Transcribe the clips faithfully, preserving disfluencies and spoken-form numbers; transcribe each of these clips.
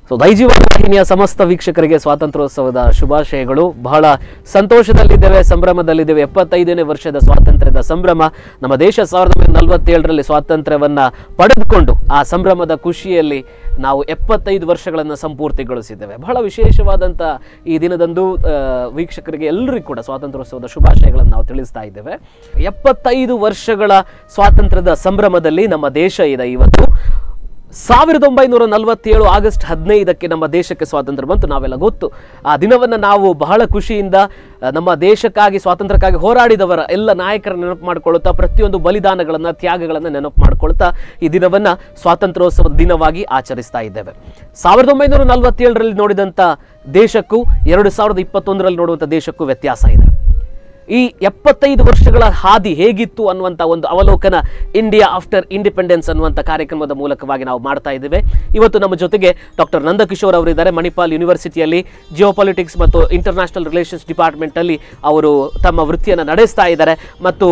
So ದೈಜಿವನ ವಾಹಿನಿಯ ಸಮಸ್ತ ವೀಕ್ಷಕರಿಗೆ ಸ್ವಾತಂತ್ರ್ಯೋತ್ಸವದ ಶುಭಾಶಯಗಳು. ಬಹಳ ಸಂತೋಷದಲ್ಲಿದ್ದೇವೆ, ಸಂಭ್ರಮದಲ್ಲಿದ್ದೇವೆ. ಎಪ್ಪತ್ತೈದನೇ ವರ್ಷದ ಸ್ವಾತಂತ್ರ್ಯದ ಸಂಭ್ರಮ. ನಮ್ಮ ದೇಶ ಸಾವಿರದ ಒಂಬೈನೂರ ನಲವತ್ತೇಳರಲ್ಲಿ ಸ್ವಾತಂತ್ರ್ಯವನ್ನ ಪಡೆದುಕೊಂಡು ಆ ಸಂಭ್ರಮದ ಖುಷಿಯಲ್ಲಿ ನಾವು ಎಪ್ಪತ್ತೈದು ವರ್ಷಗಳನ್ನು ಸಂಪೂರ್ತಿಗೊಳಿಸಿದ್ದೇವೆ. ಬಹಳ ವಿಶೇಷವಾದಂಥ ಈ ದಿನದಂದು ವೀಕ್ಷಕರಿಗೆ ಎಲ್ಲರಿಗೂ ಕೂಡ ಸ್ವಾತಂತ್ರ್ಯೋತ್ಸವದ ಶುಭಾಶಯಗಳನ್ನು ನಾವು ತಿಳಿಸ್ತಾ ಇದ್ದೇವೆ. ಎಪ್ಪತ್ತೈದು ವರ್ಷಗಳ ಸ್ವಾತಂತ್ರ್ಯದ ಸಂಭ್ರಮದಲ್ಲಿ ನಮ್ಮ ದೇಶ ಇದೆ ಇವತ್ತು. ಸಾವಿರದ ಒಂಬೈನೂರ ನಲವತ್ತೇಳು ಆಗಸ್ಟ್ ಹದಿನೈದಕ್ಕೆ ನಮ್ಮ ದೇಶಕ್ಕೆ ಸ್ವಾತಂತ್ರ್ಯ ಬಂತು, ನಾವೆಲ್ಲ ಗೊತ್ತು. ಆ ದಿನವನ್ನು ನಾವು ಬಹಳ ಖುಷಿಯಿಂದ ನಮ್ಮ ದೇಶಕ್ಕಾಗಿ ಸ್ವಾತಂತ್ರ್ಯಕ್ಕಾಗಿ ಹೋರಾಡಿದವರ ಎಲ್ಲ ನಾಯಕರ ನೆನಪು ಮಾಡಿಕೊಳ್ಳುತ್ತಾ, ಪ್ರತಿಯೊಂದು ಬಲಿದಾನಗಳನ್ನು ತ್ಯಾಗಗಳನ್ನು ನೆನಪು ಮಾಡಿಕೊಳ್ತಾ ಈ ದಿನವನ್ನು ಸ್ವಾತಂತ್ರ್ಯೋತ್ಸವದ ದಿನವಾಗಿ ಆಚರಿಸ್ತಾ ಇದ್ದೇವೆ. ಸಾವಿರದ ಒಂಬೈನೂರ ನಲವತ್ತೇಳರಲ್ಲಿ ನೋಡಿದಂಥ ದೇಶಕ್ಕೂ ಎರಡು ಸಾವಿರದ ಇಪ್ಪತ್ತೊಂದರಲ್ಲಿ ನೋಡುವಂಥ ದೇಶಕ್ಕೂ ವ್ಯತ್ಯಾಸ ಇದೆ. ಈ ಎಪ್ಪತ್ತೈದು ವರ್ಷಗಳ ಹಾದಿ ಹೇಗಿತ್ತು ಅನ್ನುವಂಥ ಒಂದು ಅವಲೋಕನ ಇಂಡಿಯಾ ಆಫ್ಟರ್ ಇಂಡಿಪೆಂಡೆನ್ಸ್ ಅನ್ನುವಂಥ ಕಾರ್ಯಕ್ರಮದ ಮೂಲಕವಾಗಿ ನಾವು ಮಾಡ್ತಾ ಇದ್ದೇವೆ. ಇವತ್ತು ನಮ್ಮ ಜೊತೆಗೆ ಡಾಕ್ಟರ್ ನಂದಕಿಶೋರ್ ಅವರಿದ್ದಾರೆ. ಮಣಿಪಾಲ್ ಯೂನಿವರ್ಸಿಟಿಯಲ್ಲಿ ಜಿಯೋಪಾಲಿಟಿಕ್ಸ್ ಮತ್ತು ಇಂಟರ್ನ್ಯಾಷನಲ್ ರಿಲೇಷನ್ಸ್ ಡಿಪಾರ್ಟ್ಮೆಂಟಲ್ಲಿ ಅವರು ತಮ್ಮ ವೃತ್ತಿಯನ್ನು ನಡೆಸ್ತಾ ಇದ್ದಾರೆ ಮತ್ತು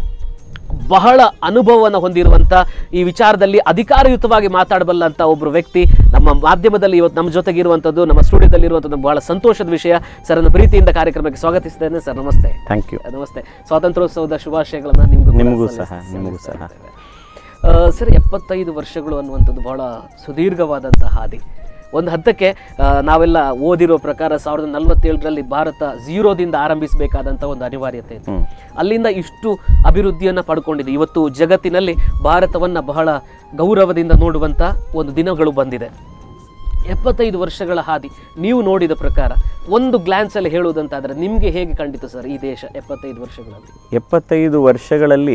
ಬಹಳ ಅನುಭವವನ್ನು ಹೊಂದಿರುವಂಥ ಈ ವಿಚಾರದಲ್ಲಿ ಅಧಿಕಾರಯುತವಾಗಿ ಮಾತಾಡಬಲ್ಲಂಥ ಒಬ್ಬರು ವ್ಯಕ್ತಿ ನಮ್ಮ ಮಾಧ್ಯಮದಲ್ಲಿ ಇವತ್ತು ನಮ್ಮ ಜೊತೆಗೆ ಇರುವಂಥದ್ದು, ನಮ್ಮ ಸ್ಟುಡಿಯೋದಲ್ಲಿ ಇರುವಂಥದ್ದು ಬಹಳ ಸಂತೋಷದ ವಿಷಯ. ಸರ್, ನನ್ನ ಪ್ರೀತಿಯಿಂದ ಕಾರ್ಯಕ್ರಮಕ್ಕೆ ಸ್ವಾಗತಿಸ್ತೇನೆ. ಸರ್, ನಮಸ್ತೆ. Thank you. ನಮಸ್ತೆ. ಸ್ವಾತಂತ್ರ್ಯೋತ್ಸವದ ಶುಭಾಶಯಗಳನ್ನು ನಿಮಗೂ ನಿಮಗೂ ಸಹ ನಿಮಗೂ ಸಹ ಸರ್, ಎಪ್ಪತ್ತೈದು ವರ್ಷಗಳು ಅನ್ನುವಂಥದ್ದು ಬಹಳ ಸುದೀರ್ಘವಾದಂಥ ಹಾದಿ. ಒಂದು ಹಂತಕ್ಕೆ ನಾವೆಲ್ಲ ಓದಿರೋ ಪ್ರಕಾರ ಸಾವಿರದ ನಲವತ್ತೇಳರಲ್ಲಿ ಭಾರತ ಝೀರೋದಿಂದ ಆರಂಭಿಸಬೇಕಾದಂಥ ಒಂದು ಅನಿವಾರ್ಯತೆ ಇತ್ತು. ಅಲ್ಲಿಂದ ಇಷ್ಟು ಅಭಿವೃದ್ಧಿಯನ್ನು ಪಡ್ಕೊಂಡಿದೆ. ಇವತ್ತು ಜಗತ್ತಿನಲ್ಲಿ ಭಾರತವನ್ನು ಬಹಳ ಗೌರವದಿಂದ ನೋಡುವಂಥ ಒಂದು ದಿನಗಳು ಬಂದಿದೆ. ಎಪ್ಪತ್ತೈದು ವರ್ಷಗಳ ಹಾದಿ ನೀವು ನೋಡಿದ ಪ್ರಕಾರ ಒಂದು ಗ್ಲಾನ್ಸಲ್ಲಿ ಹೇಳುವುದಂತಾದರೆ ನಿಮಗೆ ಹೇಗೆ ಕಂಡಿತು ಸರ್ ಈ ದೇಶ ಎಪ್ಪತ್ತೈದು ವರ್ಷಗಳಲ್ಲಿ? ಎಪ್ಪತ್ತೈದು ವರ್ಷಗಳಲ್ಲಿ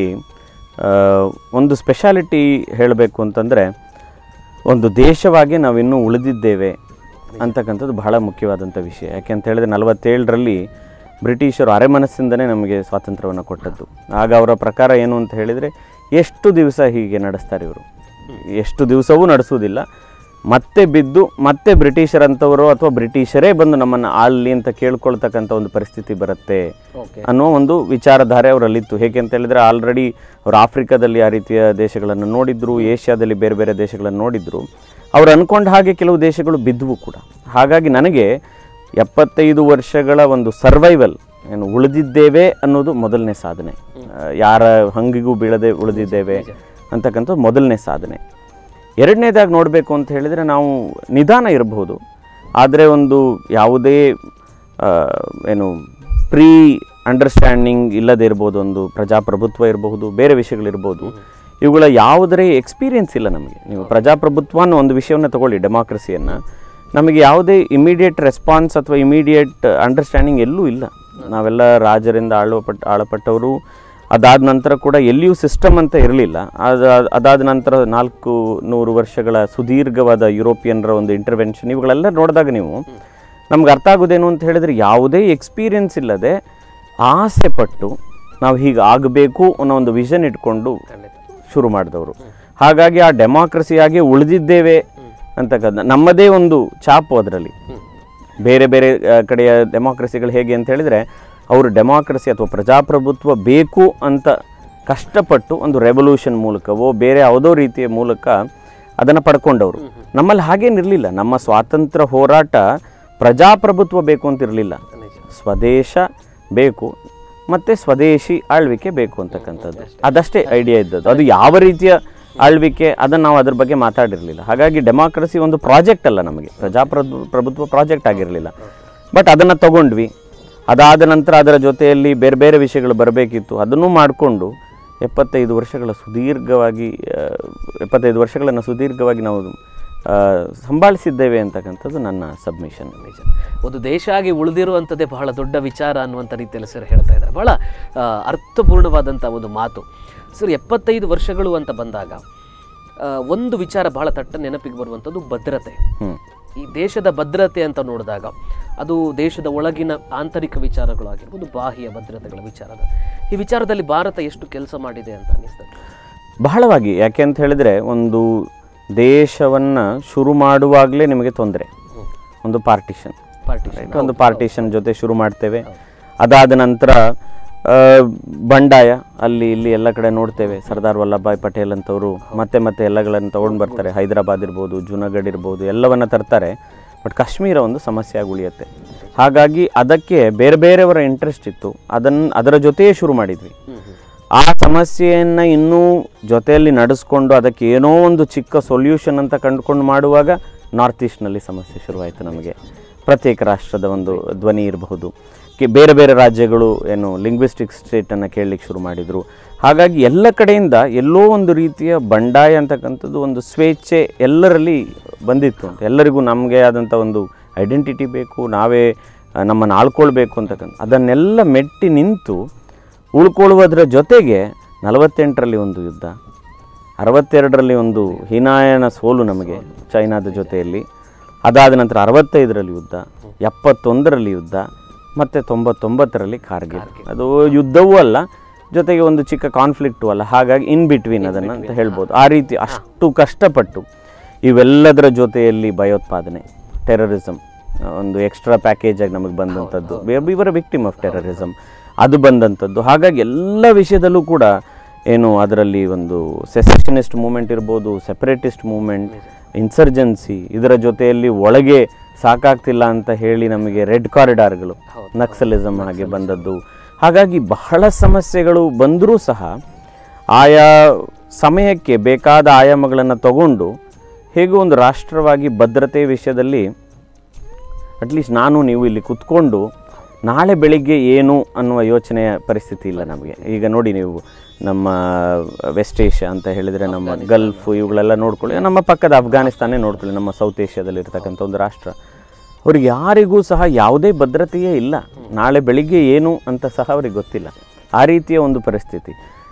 ಒಂದು ಸ್ಪೆಷಾಲಿಟಿ ಹೇಳಬೇಕು ಅಂತಂದರೆ, ಒಂದು ದೇಶವಾಗಿ ನಾವಿನ್ನೂ ಉಳಿದಿದ್ದೇವೆ ಅಂತಕ್ಕಂಥದ್ದು ಬಹಳ ಮುಖ್ಯವಾದಂಥ ವಿಷಯ. ಯಾಕೆಂತ ಹೇಳಿದ್ರೆ ನಲವತ್ತೇಳರಲ್ಲಿ ಬ್ರಿಟಿಷರು ಅರೆಮನಸ್ಸಿಂದನೇ ನಮಗೆ ಸ್ವಾತಂತ್ರ್ಯವನ್ನು ಕೊಟ್ಟದ್ದು. ಆಗ ಅವರ ಪ್ರಕಾರ ಏನು ಅಂತ ಹೇಳಿದರೆ, ಎಷ್ಟು ದಿವಸ ಹೀಗೆ ನಡೆಸ್ತಾರೆ ಇವರು, ಎಷ್ಟು ದಿವಸವೂ ನಡೆಸುವುದಿಲ್ಲ, ಮತ್ತೆ ಬಿದ್ದು ಮತ್ತೆ ಬ್ರಿಟಿಷರಂಥವರು ಅಥವಾ ಬ್ರಿಟಿಷರೇ ಬಂದು ನಮ್ಮನ್ನು ಆಳಲಿ ಅಂತ ಕೇಳ್ಕೊಳ್ತಕ್ಕಂಥ ಒಂದು ಪರಿಸ್ಥಿತಿ ಬರುತ್ತೆ ಅನ್ನೋ ಒಂದು ವಿಚಾರಧಾರೆ ಅವರಲ್ಲಿತ್ತು. ಹೇಗೆ ಅಂತ ಹೇಳಿದರೆ, ಆಲ್ರೆಡಿ ಅವರು ಆಫ್ರಿಕಾದಲ್ಲಿ ಆ ರೀತಿಯ ದೇಶಗಳನ್ನು ನೋಡಿದ್ರು, ಏಷ್ಯಾದಲ್ಲಿ ಬೇರೆ ಬೇರೆ ದೇಶಗಳನ್ನು ನೋಡಿದ್ರು. ಅವ್ರು ಅಂದ್ಕೊಂಡ ಹಾಗೆ ಕೆಲವು ದೇಶಗಳು ಬಿದ್ದವು ಕೂಡ. ಹಾಗಾಗಿ ನನಗೆ ಎಪ್ಪತ್ತೈದು ವರ್ಷಗಳ ಒಂದು ಸರ್ವೈವಲ್, ಏನು ಉಳಿದಿದ್ದೇವೆ ಅನ್ನೋದು ಮೊದಲನೇ ಸಾಧನೆ. ಯಾರ ಹಂಗಿಗೂ ಬೀಳದೆ ಉಳಿದಿದ್ದೇವೆ ಅಂತಕ್ಕಂಥದ್ದು ಮೊದಲನೇ ಸಾಧನೆ. ಎರಡನೇದಾಗಿ ನೋಡಬೇಕು ಅಂತ ಹೇಳಿದರೆ, ನಾವು ನಿಧಾನ ಇರಬಹುದು, ಆದರೆ ಒಂದು ಯಾವುದೇ ಏನು ಪ್ರೀ ಅಂಡರ್ಸ್ಟ್ಯಾಂಡಿಂಗ್ ಇಲ್ಲದೆ ಇರ್ಬೋದು, ಒಂದು ಪ್ರಜಾಪ್ರಭುತ್ವ ಇರಬಹುದು, ಬೇರೆ ವಿಷಯಗಳಿರ್ಬೋದು, ಇವುಗಳ ಯಾವುದರೇ ಎಕ್ಸ್ಪೀರಿಯೆನ್ಸ್ ಇಲ್ಲ ನಮಗೆ. ನೀವು ಪ್ರಜಾಪ್ರಭುತ್ವ ಅನ್ನೋ ಒಂದು ವಿಷಯವನ್ನು ತಗೊಳ್ಳಿ, ಡೆಮಾಕ್ರಸಿಯನ್ನು, ನಮಗೆ ಯಾವುದೇ ಇಮಿಡಿಯೇಟ್ ರೆಸ್ಪಾನ್ಸ್ ಅಥವಾ ಇಮಿಡಿಯೇಟ್ ಅಂಡರ್ಸ್ಟ್ಯಾಂಡಿಂಗ್ ಎಲ್ಲೂ ಇಲ್ಲ. ನಾವೆಲ್ಲ ರಾಜರಿಂದ ಆಳಪಟ್ಟ ಆಳಪಟ್ಟವರು. ಅದಾದ ನಂತರ ಕೂಡ ಎಲ್ಲಿಯೂ ಸಿಸ್ಟಮ್ ಅಂತ ಇರಲಿಲ್ಲ. ಅದು ಅದಾದ ನಂತರ ನಾಲ್ಕು ನೂರು ವರ್ಷಗಳ ಸುದೀರ್ಘವಾದ ಯುರೋಪಿಯನ್ರ ಒಂದು ಇಂಟರ್ವೆನ್ಷನ್, ಇವುಗಳೆಲ್ಲ ನೋಡಿದಾಗ ನೀವು ನಮ್ಗೆ ಅರ್ಥ ಆಗೋದೇನು ಅಂತ ಹೇಳಿದರೆ, ಯಾವುದೇ ಎಕ್ಸ್ಪೀರಿಯೆನ್ಸ್ ಇಲ್ಲದೆ ಆಸೆ ಪಟ್ಟು ನಾವು ಹೀಗೆ ಆಗಬೇಕು ಅನ್ನೋ ಒಂದು ವಿಷನ್ ಇಟ್ಕೊಂಡು ಶುರು ಮಾಡಿದವರು. ಹಾಗಾಗಿ ಆ ಡೆಮಾಕ್ರಸಿಯಾಗಿ ಉಳಿದಿದ್ದೇವೆ ಅಂತಕ್ಕಂಥ ನಮ್ಮದೇ ಒಂದು ಛಾಪು ಅದರಲ್ಲಿ. ಬೇರೆ ಬೇರೆ ಕಡೆಯ ಡೆಮಾಕ್ರಸಿಗಳು ಹೇಗೆ ಅಂತ ಹೇಳಿದರೆ, ಅವರು ಡೆಮಾಕ್ರಸಿ ಅಥವಾ ಪ್ರಜಾಪ್ರಭುತ್ವ ಬೇಕು ಅಂತ ಕಷ್ಟಪಟ್ಟು ಒಂದು ರೆವಲ್ಯೂಷನ್ ಮೂಲಕವೋ ಬೇರೆ ಯಾವುದೋ ರೀತಿಯ ಮೂಲಕ ಅದನ್ನು ಪಡ್ಕೊಂಡವರು. ನಮ್ಮಲ್ಲಿ ಹಾಗೇನಿರಲಿಲ್ಲ. ನಮ್ಮ ಸ್ವಾತಂತ್ರ್ಯ ಹೋರಾಟ ಪ್ರಜಾಪ್ರಭುತ್ವ ಬೇಕು ಅಂತ ಇರಲಿಲ್ಲ, ಸ್ವದೇಶ ಬೇಕು ಮತ್ತು ಸ್ವದೇಶಿ ಆಳ್ವಿಕೆ ಬೇಕು ಅಂತಕ್ಕಂಥದ್ದು, ಅದಷ್ಟೇ ಐಡಿಯಾ ಇದ್ದದ್ದು. ಅದು ಯಾವ ರೀತಿಯ ಆಳ್ವಿಕೆ ಅದನ್ನು ನಾವು ಅದ್ರ ಬಗ್ಗೆ ಮಾತಾಡಿರಲಿಲ್ಲ. ಹಾಗಾಗಿ ಡೆಮಾಕ್ರಸಿ ಒಂದು ಪ್ರಾಜೆಕ್ಟ್ ಅಲ್ಲ, ನಮಗೆ ಪ್ರಜಾಪ್ರಭು ಪ್ರಭುತ್ವ ಪ್ರಾಜೆಕ್ಟ್ ಆಗಿರಲಿಲ್ಲ. ಬಟ್ ಅದನ್ನು ತಗೊಂಡ್ವಿ. ಅದಾದ ನಂತರ ಅದರ ಜೊತೆಯಲ್ಲಿ ಬೇರೆ ಬೇರೆ ವಿಷಯಗಳು ಬರಬೇಕಿತ್ತು, ಅದನ್ನು ಮಾಡಿಕೊಂಡು ಎಪ್ಪತ್ತೈದು ವರ್ಷಗಳ ಸುದೀರ್ಘವಾಗಿ ಎಪ್ಪತ್ತೈದು ವರ್ಷಗಳನ್ನು ಸುದೀರ್ಘವಾಗಿ ನಾವು ಸಂಭಾಳಿಸಿದ್ದೇವೆ ಅಂತಕ್ಕಂಥದ್ದು ನನ್ನ ಸಬ್ಮಿಷನ್. ನಿಜ, ಒಂದು ದೇಶ ಆಗಿ ಉಳಿದಿರುವಂಥದ್ದೇ ಬಹಳ ದೊಡ್ಡ ವಿಚಾರ ಅನ್ನುವಂಥ ರೀತಿಯಲ್ಲಿ ಸರ್ ಹೇಳ್ತಾ ಇದ್ದಾರೆ. ಬಹಳ ಅರ್ಥಪೂರ್ಣವಾದಂಥ ಒಂದು ಮಾತು ಸರ್. ಎಪ್ಪತ್ತೈದು ವರ್ಷಗಳು ಅಂತ ಬಂದಾಗ ಒಂದು ವಿಚಾರ ಬಹಳ ತಟ್ಟ ನೆನಪಿಗೆ ಬರುವಂಥದ್ದು ಭದ್ರತೆ. ಈ ದೇಶದ ಭದ್ರತೆ ಅಂತ ನೋಡಿದಾಗ ಅದು ದೇಶದ ಒಳಗಿನ ಆಂತರಿಕ ವಿಚಾರಗಳು ಆಗಿರ್ಬೋದು, ಬಾಹ್ಯ ಭದ್ರತೆಗಳ ವಿಚಾರದ ಈ ವಿಚಾರದಲ್ಲಿ ಭಾರತ ಎಷ್ಟು ಕೆಲಸ ಮಾಡಿದೆ ಅಂತ ಅನ್ನಿಸ್ತದೆ? ಬಹಳವಾಗಿ. ಯಾಕೆ ಅಂತ ಹೇಳಿದರೆ, ಒಂದು ದೇಶವನ್ನು ಶುರು ಮಾಡುವಾಗಲೇ ನಿಮಗೆ ತೊಂದರೆ. ಒಂದು ಪಾರ್ಟಿಷನ್ ಪಾರ್ಟಿಷನ್ ಒಂದು ಪಾರ್ಟಿಷನ್ ಜೊತೆ ಶುರು ಮಾಡ್ತೇವೆ. ಅದಾದ ನಂತರ ಬಂಡಾಯ ಅಲ್ಲಿ ಇಲ್ಲಿ ಎಲ್ಲ ಕಡೆ ನೋಡ್ತೇವೆ. ಸರ್ದಾರ್ ವಲ್ಲಭಭಾಯ್ ಪಟೇಲ್ ಅಂತವರು ಮತ್ತೆ ಮತ್ತೆ ಎಲ್ಲಗಳನ್ನು ತೊಗೊಂಡು ಬರ್ತಾರೆ. ಹೈದರಾಬಾದ್ ಇರ್ಬೋದು, ಜುನಾಗಢ್ ಇರ್ಬೋದು, ಎಲ್ಲವನ್ನು ತರ್ತಾರೆ. ಬಟ್ ಕಾಶ್ಮೀರ ಒಂದು ಸಮಸ್ಯೆಯಾಗಿ ಉಳಿಯುತ್ತೆ. ಹಾಗಾಗಿ ಅದಕ್ಕೆ ಬೇರೆ ಬೇರೆಯವರ ಇಂಟ್ರೆಸ್ಟ್ ಇತ್ತು. ಅದನ್ನು ಅದರ ಜೊತೆಯೇ ಶುರು ಮಾಡಿದ್ವಿ. ಆ ಸಮಸ್ಯೆಯನ್ನು ಇನ್ನೂ ಜೊತೆಯಲ್ಲಿ ನಡೆಸ್ಕೊಂಡು ಅದಕ್ಕೆ ಏನೋ ಒಂದು ಚಿಕ್ಕ ಸೊಲ್ಯೂಷನ್ ಅಂತ ಕಂಡುಕೊಂಡು ಮಾಡುವಾಗ ನಾರ್ತ್ ಈಸ್ಟ್ನಲ್ಲಿ ಸಮಸ್ಯೆ ಶುರುವಾಯಿತು. ನಮಗೆ ಪ್ರತ್ಯೇಕ ರಾಷ್ಟ್ರದ ಒಂದು ಧ್ವನಿ ಇರಬಹುದು. ಬೇರೆ ಬೇರೆ ರಾಜ್ಯಗಳು ಏನು ಲಿಂಗ್ವಿಸ್ಟಿಕ್ ಸ್ಟೇಟನ್ನು ಕೇಳಲಿಕ್ಕೆ ಶುರು ಮಾಡಿದರು. ಹಾಗಾಗಿ ಎಲ್ಲ ಕಡೆಯಿಂದ ಎಲ್ಲೋ ಒಂದು ರೀತಿಯ ಬಂಡಾಯ ಅಂತಕ್ಕಂಥದ್ದು ಒಂದು ಸ್ವೇಚ್ಛೆ ಎಲ್ಲರಲ್ಲಿ ಬಂದಿತ್ತು ಅಂತ. ಎಲ್ಲರಿಗೂ ನಮಗೆ ಆದಂಥ ಒಂದು ಐಡೆಂಟಿಟಿ ಬೇಕು, ನಾವೇ ನಮ್ಮನ್ನು ಆಳ್ಕೊಳ್ಬೇಕು ಅಂತಕ್ಕಂಥ ಅದನ್ನೆಲ್ಲ ಮೆಟ್ಟಿ ನಿಂತು ಉಳ್ಕೊಳ್ಳುವುದರ ಜೊತೆಗೆ ನಲವತ್ತೆಂಟರಲ್ಲಿ ಒಂದು ಯುದ್ಧ, ಅರವತ್ತೆರಡರಲ್ಲಿ ಒಂದು ಹೀನಾಯನ ಸೋಲು ನಮಗೆ ಚೈನಾದ ಜೊತೆಯಲ್ಲಿ, ಅದಾದ ನಂತರ ಅರವತ್ತೈದರಲ್ಲಿ ಯುದ್ಧ, ಎಪ್ಪತ್ತೊಂದರಲ್ಲಿ ಯುದ್ಧ, ಮತ್ತು ತೊಂಬತ್ತೊಂಬತ್ತರಲ್ಲಿ ಕಾರ್ಗಿಲ್. ಅದು ಯುದ್ಧವೂ ಅಲ್ಲ, ಜೊತೆಗೆ ಒಂದು ಚಿಕ್ಕ ಕಾನ್ಫ್ಲಿಕ್ಟು ಅಲ್ಲ. ಹಾಗಾಗಿ ಇನ್ ಬಿಟ್ವೀನ್ ಅದನ್ನು ಅಂತ ಹೇಳ್ಬೋದು. ಆ ರೀತಿ ಅಷ್ಟು ಕಷ್ಟಪಟ್ಟು ಇವೆಲ್ಲದರ ಜೊತೆಯಲ್ಲಿ ಭಯೋತ್ಪಾದನೆ, ಟೆರರಿಸಮ್ ಒಂದು ಎಕ್ಸ್ಟ್ರಾ ಪ್ಯಾಕೇಜಾಗಿ ನಮಗೆ ಬಂದಂಥದ್ದು, ಇವರ ವಿಕ್ಟಿಮ್ ಆಫ್ ಟೆರರಿಸಮ್ ಅದು ಬಂದಂಥದ್ದು. ಹಾಗಾಗಿ ಎಲ್ಲ ವಿಷಯದಲ್ಲೂ ಕೂಡ ಏನು ಅದರಲ್ಲಿ ಒಂದು ಸೆಸೆಷನಿಸ್ಟ್ ಮೂವ್ಮೆಂಟ್ ಇರ್ಬೋದು, ಸೆಪರೇಟಿಸ್ಟ್ ಮೂವ್ಮೆಂಟ್, ಇನ್ಸರ್ಜೆನ್ಸಿ, ಇದರ ಜೊತೆಯಲ್ಲಿ ಒಳಗೆ ಸಾಕಾಗ್ತಿಲ್ಲ ಅಂತ ಹೇಳಿ ನಮಗೆ ರೆಡ್ ಕಾರಿಡಾರ್ಗಳು, ನಕ್ಸಲಿಸಮ್ ಹಾಗೆ ಬಂದದ್ದು. ಹಾಗಾಗಿ ಬಹಳ ಸಮಸ್ಯೆಗಳು ಬಂದರೂ ಸಹ ಆಯಾ ಸಮಯಕ್ಕೆ ಬೇಕಾದ ಆಯಾಮಗಳನ್ನು ತಗೊಂಡು ಹೇಗೂ ಒಂದು ರಾಷ್ಟ್ರವಾಗಿ ಭದ್ರತೆ ವಿಷಯದಲ್ಲಿ ಅಟ್ಲೀಸ್ಟ್ ನಾನು ನೀವು ಇಲ್ಲಿ ಕುತ್ಕೊಂಡು ನಾಳೆ ಬೆಳಿಗ್ಗೆ ಏನು ಅನ್ನುವ ಯೋಚನೆಯ ಪರಿಸ್ಥಿತಿ ಇಲ್ಲ ನಮಗೆ. ಈಗ ನೋಡಿ, ನೀವು ನಮ್ಮ ವೆಸ್ಟ್ ಏಷ್ಯಾ ಅಂತ ಹೇಳಿದರೆ ನಮ್ಮ ಗಲ್ಫ್ ಇವುಗಳೆಲ್ಲ ನೋಡ್ಕೊಳ್ಳಿ, ನಮ್ಮ ಪಕ್ಕದ ಅಫ್ಘಾನಿಸ್ತಾನೇ ನೋಡ್ಕೊಳ್ಳಿ, ನಮ್ಮ ಸೌತ್ ಏಷ್ಯಾದಲ್ಲಿ ಇರ್ತಕ್ಕಂಥ ಒಂದು ರಾಷ್ಟ್ರ. ಅವ್ರಿಗೆ ಯಾರಿಗೂ ಸಹ ಯಾವುದೇ ಭದ್ರತೆಯೇ ಇಲ್ಲ. ನಾಳೆ ಬೆಳಿಗ್ಗೆ ಏನು ಅಂತ ಸಹ ಅವ್ರಿಗೆ ಗೊತ್ತಿಲ್ಲ. ಆ ರೀತಿಯ ಒಂದು ಪರಿಸ್ಥಿತಿ.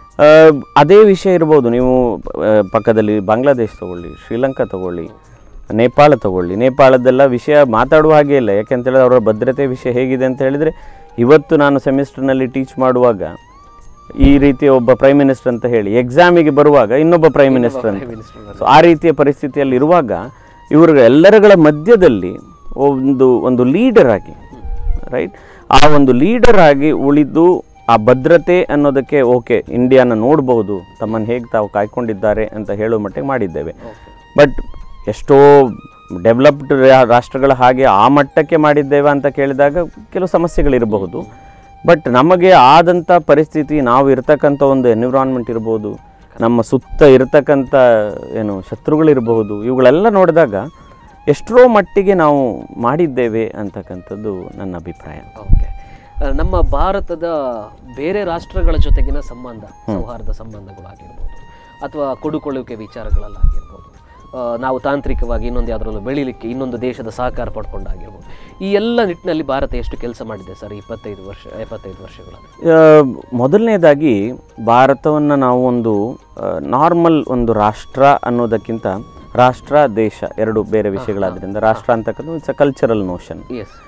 ಅದೇ ವಿಷಯ ಇರ್ಬೋದು, ನೀವು ಪಕ್ಕದಲ್ಲಿ ಬಾಂಗ್ಲಾದೇಶ್ ತಗೊಳ್ಳಿ, ಶ್ರೀಲಂಕಾ ತಗೊಳ್ಳಿ, ನೇಪಾಳ ತಗೊಳ್ಳಿ. ನೇಪಾಳದೆಲ್ಲ ವಿಷಯ ಮಾತಾಡುವ ಹಾಗೆ ಇಲ್ಲ. ಯಾಕೆಂತೇಳಿದ್ರೆ ಅವರ ಭದ್ರತೆ ವಿಷಯ ಹೇಗಿದೆ ಅಂತ ಹೇಳಿದರೆ, ಇವತ್ತು ನಾನು ಸೆಮಿಸ್ಟರ್ನಲ್ಲಿ ಟೀಚ್ ಮಾಡುವಾಗ ಈ ರೀತಿಯ ಒಬ್ಬ ಪ್ರೈಮ್ ಮಿನಿಸ್ಟರ್ ಅಂತ ಹೇಳಿ, ಎಕ್ಸಾಮಿಗೆ ಬರುವಾಗ ಇನ್ನೊಬ್ಬ ಪ್ರೈಮ್ ಮಿನಿಸ್ಟರ್ ಅಂತ. ಸೊ ಆ ರೀತಿಯ ಪರಿಸ್ಥಿತಿಯಲ್ಲಿ ಇರುವಾಗ ಇವ್ರ ಎಲ್ಲರಗಳ ಮಧ್ಯದಲ್ಲಿ ಒಂದು ಒಂದು ಲೀಡರ್ ಆಗಿ, ರೈಟ್, ಆ ಒಂದು ಲೀಡರ್ ಆಗಿ ಉಳಿದು ಆ ಭದ್ರತೆ ಅನ್ನೋದಕ್ಕೆ ಓಕೆ ಇಂಡಿಯಾನ ನೋಡಬಹುದು, ತಮ್ಮನ್ನು ಹೇಗೆ ತಾವು ಕಾಯ್ಕೊಂಡಿದ್ದಾರೆ ಅಂತ ಹೇಳೋ ಮಟ್ಟಿಗೆ ಮಾಡಿದ್ದೇವೆ. ಬಟ್ ಎಷ್ಟೋ ಡೆವಲಪ್ಡ್ ರಾಷ್ಟ್ರಗಳ ಹಾಗೆ ಆ ಮಟ್ಟಕ್ಕೆ ಮಾಡಿದ್ದೇವೆ ಅಂತ ಕೇಳಿದಾಗ ಕೆಲವು ಸಮಸ್ಯೆಗಳಿರಬಹುದು. ಬಟ್ ನಮಗೆ ಆದಂಥ ಪರಿಸ್ಥಿತಿ, ನಾವು ಇರ್ತಕ್ಕಂಥ ಒಂದು ಎನ್ವಿರಾನ್ಮೆಂಟ್ ಇರ್ಬೋದು, ನಮ್ಮ ಸುತ್ತ ಇರತಕ್ಕಂಥ ಏನು ಶತ್ರುಗಳಿರಬಹುದು, ಇವುಗಳೆಲ್ಲ ನೋಡಿದಾಗ ಎಷ್ಟೋ ಮಟ್ಟಿಗೆ ನಾವು ಮಾಡಿದ್ದೇವೆ ಅಂತಕ್ಕಂಥದ್ದು ನನ್ನ ಅಭಿಪ್ರಾಯ. ಓಕೆ, ನಮ್ಮ ಭಾರತದ ಬೇರೆ ರಾಷ್ಟ್ರಗಳ ಜೊತೆಗಿನ ಸಂಬಂಧ, ಸೌಹಾರ್ದ ಸಂಬಂಧಗಳಾಗಿರ್ಬೋದು ಅಥವಾ ಕೊಡುಕೊಳ್ಳುವಿಕೆ ವಿಚಾರಗಳಲ್ಲಾಗಿರ್ಬೋದು, ನಾವು ತಾಂತ್ರಿಕವಾಗಿ ಇನ್ನೊಂದು ಯಾವುದರಲ್ಲೂ ಬೆಳೀಲಿಕ್ಕೆ ಇನ್ನೊಂದು ದೇಶದ ಸಹಕಾರ ಪಡ್ಕೊಂಡಾಗಿರ್ಬೋದು, ಈ ಎಲ್ಲ ನಿಟ್ಟಿನಲ್ಲಿ ಭಾರತ ಎಷ್ಟು ಕೆಲಸ ಮಾಡಿದೆ ಸರ್ ಇಪ್ಪತ್ತೈದು ವರ್ಷ ಎಪ್ಪತ್ತೈದು ವರ್ಷಗಳಲ್ಲಿ? ಮೊದಲನೇದಾಗಿ ಭಾರತವನ್ನು ನಾವು ಒಂದು ನಾರ್ಮಲ್ ಒಂದು ರಾಷ್ಟ್ರ ಅನ್ನೋದಕ್ಕಿಂತ ರಾಷ್ಟ್ರ ದೇಶ ಎರಡು ಬೇರೆ ವಿಷಯಗಳಾದ್ರಿಂದ ರಾಷ್ಟ್ರ ಅಂತಕ್ಕಂಥ ಇಟ್ಸ್ ಅ ಕಲ್ಚರಲ್ ನೋಷನ್.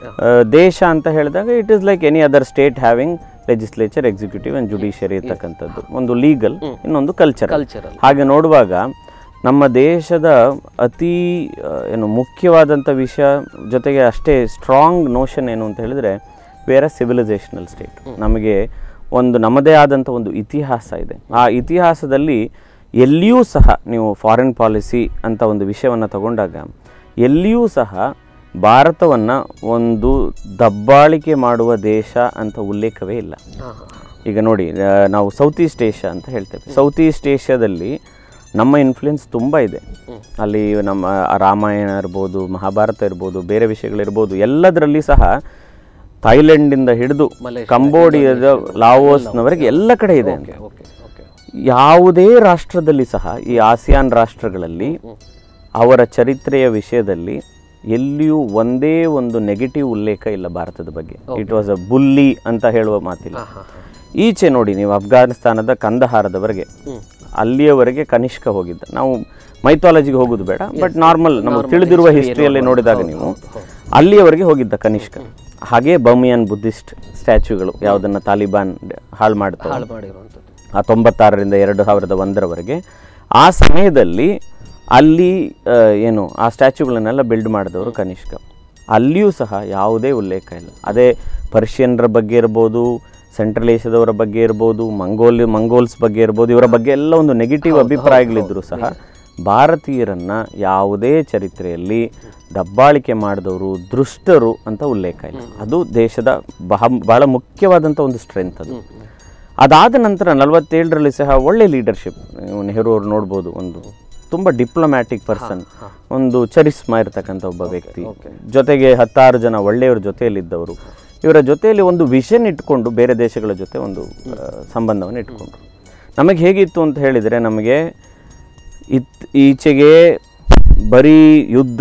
ದೇಶ ಅಂತ ಹೇಳಿದಾಗ it is like any other state having legislature, executive and judiciary ಇರ್ತಕ್ಕಂಥದ್ದು. ಒಂದು ಲೀಗಲ್, ಇನ್ನೊಂದು ಕಲ್ಚರ್. ಹಾಗೆ ನೋಡುವಾಗ ನಮ್ಮ ದೇಶದ ಅತಿ ಏನು ಮುಖ್ಯವಾದಂಥ ವಿಷಯ ಜೊತೆಗೆ ಅಷ್ಟೇ ಸ್ಟ್ರಾಂಗ್ ನೋಷನ್ ಏನು ಅಂತ ಹೇಳಿದರೆ, ವೇರ್ ಅ ಸಿವಿಲೈಸೇಷನಲ್ ಸ್ಟೇಟ್. ನಮಗೆ ಒಂದು ನಮ್ಮದೇ ಆದಂಥ ಒಂದು ಇತಿಹಾಸ ಇದೆ. ಆ ಇತಿಹಾಸದಲ್ಲಿ ಎಲ್ಲಿಯೂ ಸಹ ನೀವು ಫಾರಿನ್ ಪಾಲಿಸಿ ಅಂತ ಒಂದು ವಿಷಯವನ್ನು ತಗೊಂಡಾಗ ಎಲ್ಲಿಯೂ ಸಹ ಭಾರತವನ್ನು ಒಂದು ದಬ್ಬಾಳಿಕೆ ಮಾಡುವ ದೇಶ ಅಂತ ಉಲ್ಲೇಖವೇ ಇಲ್ಲ. ಈಗ ನೋಡಿ, ನಾವು ಸೌತ್ ಈಸ್ಟ್ ಏಷ್ಯಾ ಅಂತ ಹೇಳ್ತೇವೆ. ಸೌತ್ ಈಸ್ಟ್ ಏಷ್ಯಾದಲ್ಲಿ ನಮ್ಮ ಇನ್ಫ್ಲುಯೆನ್ಸ್ ತುಂಬ ಇದೆ. ಅಲ್ಲಿ ನಮ್ಮ ರಾಮಾಯಣ ಇರ್ಬೋದು, ಮಹಾಭಾರತ ಇರ್ಬೋದು, ಬೇರೆ ವಿಷಯಗಳಿರ್ಬೋದು, ಎಲ್ಲದರಲ್ಲಿ ಸಹ ಥೈಲ್ಯಾಂಡಿಂದ ಹಿಡಿದು ಕಂಬೋಡಿಯಾದ ಲಾವೋಸ್ನವರೆಗೆ ಎಲ್ಲ ಕಡೆ ಇದೆ. ಯಾವುದೇ ರಾಷ್ಟ್ರದಲ್ಲಿ ಸಹ ಈ ಆಸಿಯಾನ್ ರಾಷ್ಟ್ರಗಳಲ್ಲಿ ಅವರ ಚರಿತ್ರೆಯ ವಿಷಯದಲ್ಲಿ ಎಲ್ಲಿಯೂ ಒಂದೇ ಒಂದು ನೆಗೆಟಿವ್ ಉಲ್ಲೇಖ ಇಲ್ಲ ಭಾರತದ ಬಗ್ಗೆ. ಇಟ್ ವಾಸ್ ಅ ಬುಲ್ಲಿ ಅಂತ ಹೇಳುವ ಮಾತಿಲ್ಲ. ಈಚೆ ನೋಡಿ, ನೀವು ಅಫ್ಘಾನಿಸ್ತಾನದ ಕಂದಹಾರದವರೆಗೆ, ಅಲ್ಲಿಯವರೆಗೆ ಕನಿಷ್ಕ ಹೋಗಿದ್ದ. ನಾವು ಮೈಥಾಲಜಿಗೆ ಹೋಗೋದು ಬೇಡ, ಬಟ್ ನಾರ್ಮಲ್ ನಮಗೆ ತಿಳಿದಿರುವ ಹಿಸ್ಟ್ರಿಯಲ್ಲೇ ನೋಡಿದಾಗ ನೀವು ಅಲ್ಲಿಯವರೆಗೆ ಹೋಗಿದ್ದ ಕನಿಷ್ಕ. ಹಾಗೆ ಬರ್ಮಿಯನ್ ಬುದ್ಧಿಸ್ಟ್ ಸ್ಟ್ಯಾಚ್ಯೂಗಳು ಯಾವುದನ್ನು ತಾಲಿಬಾನ್ ಹಾಳು ಮಾಡ್ತಾರೆ, ಆ ತೊಂಬತ್ತಾರರಿಂದ ಎರಡು ಸಾವಿರದ ಒಂದರವರೆಗೆ ಆ ಸಮಯದಲ್ಲಿ ಅಲ್ಲಿ ಏನು ಆ ಸ್ಟ್ಯಾಚ್ಯೂಗಳನ್ನೆಲ್ಲ ಬಿಲ್ಡ್ ಮಾಡಿದವರು ಕನಿಷ್ಕ. ಅಲ್ಲಿಯೂ ಸಹ ಯಾವುದೇ ಉಲ್ಲೇಖ ಇಲ್ಲ. ಅದೇ ಪರ್ಷಿಯನ್ರ ಬಗ್ಗೆ ಇರ್ಬೋದು, ಸೆಂಟ್ರಲ್ ಏಷ್ಯಾದವರ ಬಗ್ಗೆ ಇರ್ಬೋದು, ಮಂಗೋಲ್ ಮಂಗೋಲ್ಸ್ ಬಗ್ಗೆ ಇರ್ಬೋದು, ಇವರ ಬಗ್ಗೆ ಎಲ್ಲ ಒಂದು ನೆಗೆಟಿವ್ ಅಭಿಪ್ರಾಯಗಳಿದ್ದರೂ ಸಹ ಭಾರತೀಯರನ್ನ ಯಾವುದೇ ಚರಿತ್ರೆಯಲ್ಲಿ ದಬ್ಬಾಳಿಕೆ ಮಾಡಿದವರು ದುಷ್ಟರು ಅಂತ ಉಲ್ಲೇಖ ಇಲ್ಲ. ಅದು ದೇಶದ ಬಹ ಬಹಳ ಮುಖ್ಯವಾದಂಥ ಒಂದು ಸ್ಟ್ರೆಂತ್ ಅದು. ಅದಾದ ನಂತರ ನಲವತ್ತೇಳರಲ್ಲಿ ಸಹ ಒಳ್ಳೆ ಲೀಡರ್ಶಿಪ್, ನೆಹರು ಅವರು ನೋಡ್ಬೋದು, ಒಂದು ತುಂಬ ಡಿಪ್ಲೊಮ್ಯಾಟಿಕ್ ಪರ್ಸನ್, ಒಂದು ಚರಿಸ್ಮಾ ಇರ್ತಕ್ಕಂಥ ಒಬ್ಬ ವ್ಯಕ್ತಿ, ಜೊತೆಗೆ ಹತ್ತಾರು ಜನ ಒಳ್ಳೆಯವ್ರ ಜೊತೆಯಲ್ಲಿದ್ದವರು. ಇವರ ಜೊತೆಯಲ್ಲಿ ಒಂದು ವಿಷನ್ ಇಟ್ಕೊಂಡು ಬೇರೆ ದೇಶಗಳ ಜೊತೆ ಒಂದು ಸಂಬಂಧವನ್ನು ಇಟ್ಕೊಂಡ್ರು. ನಮಗೆ ಹೇಗಿತ್ತು ಅಂತ ಹೇಳಿದರೆ, ನಮಗೆ ಇತ್ ಈಚೆಗೆ ಬರೀ ಯುದ್ಧ,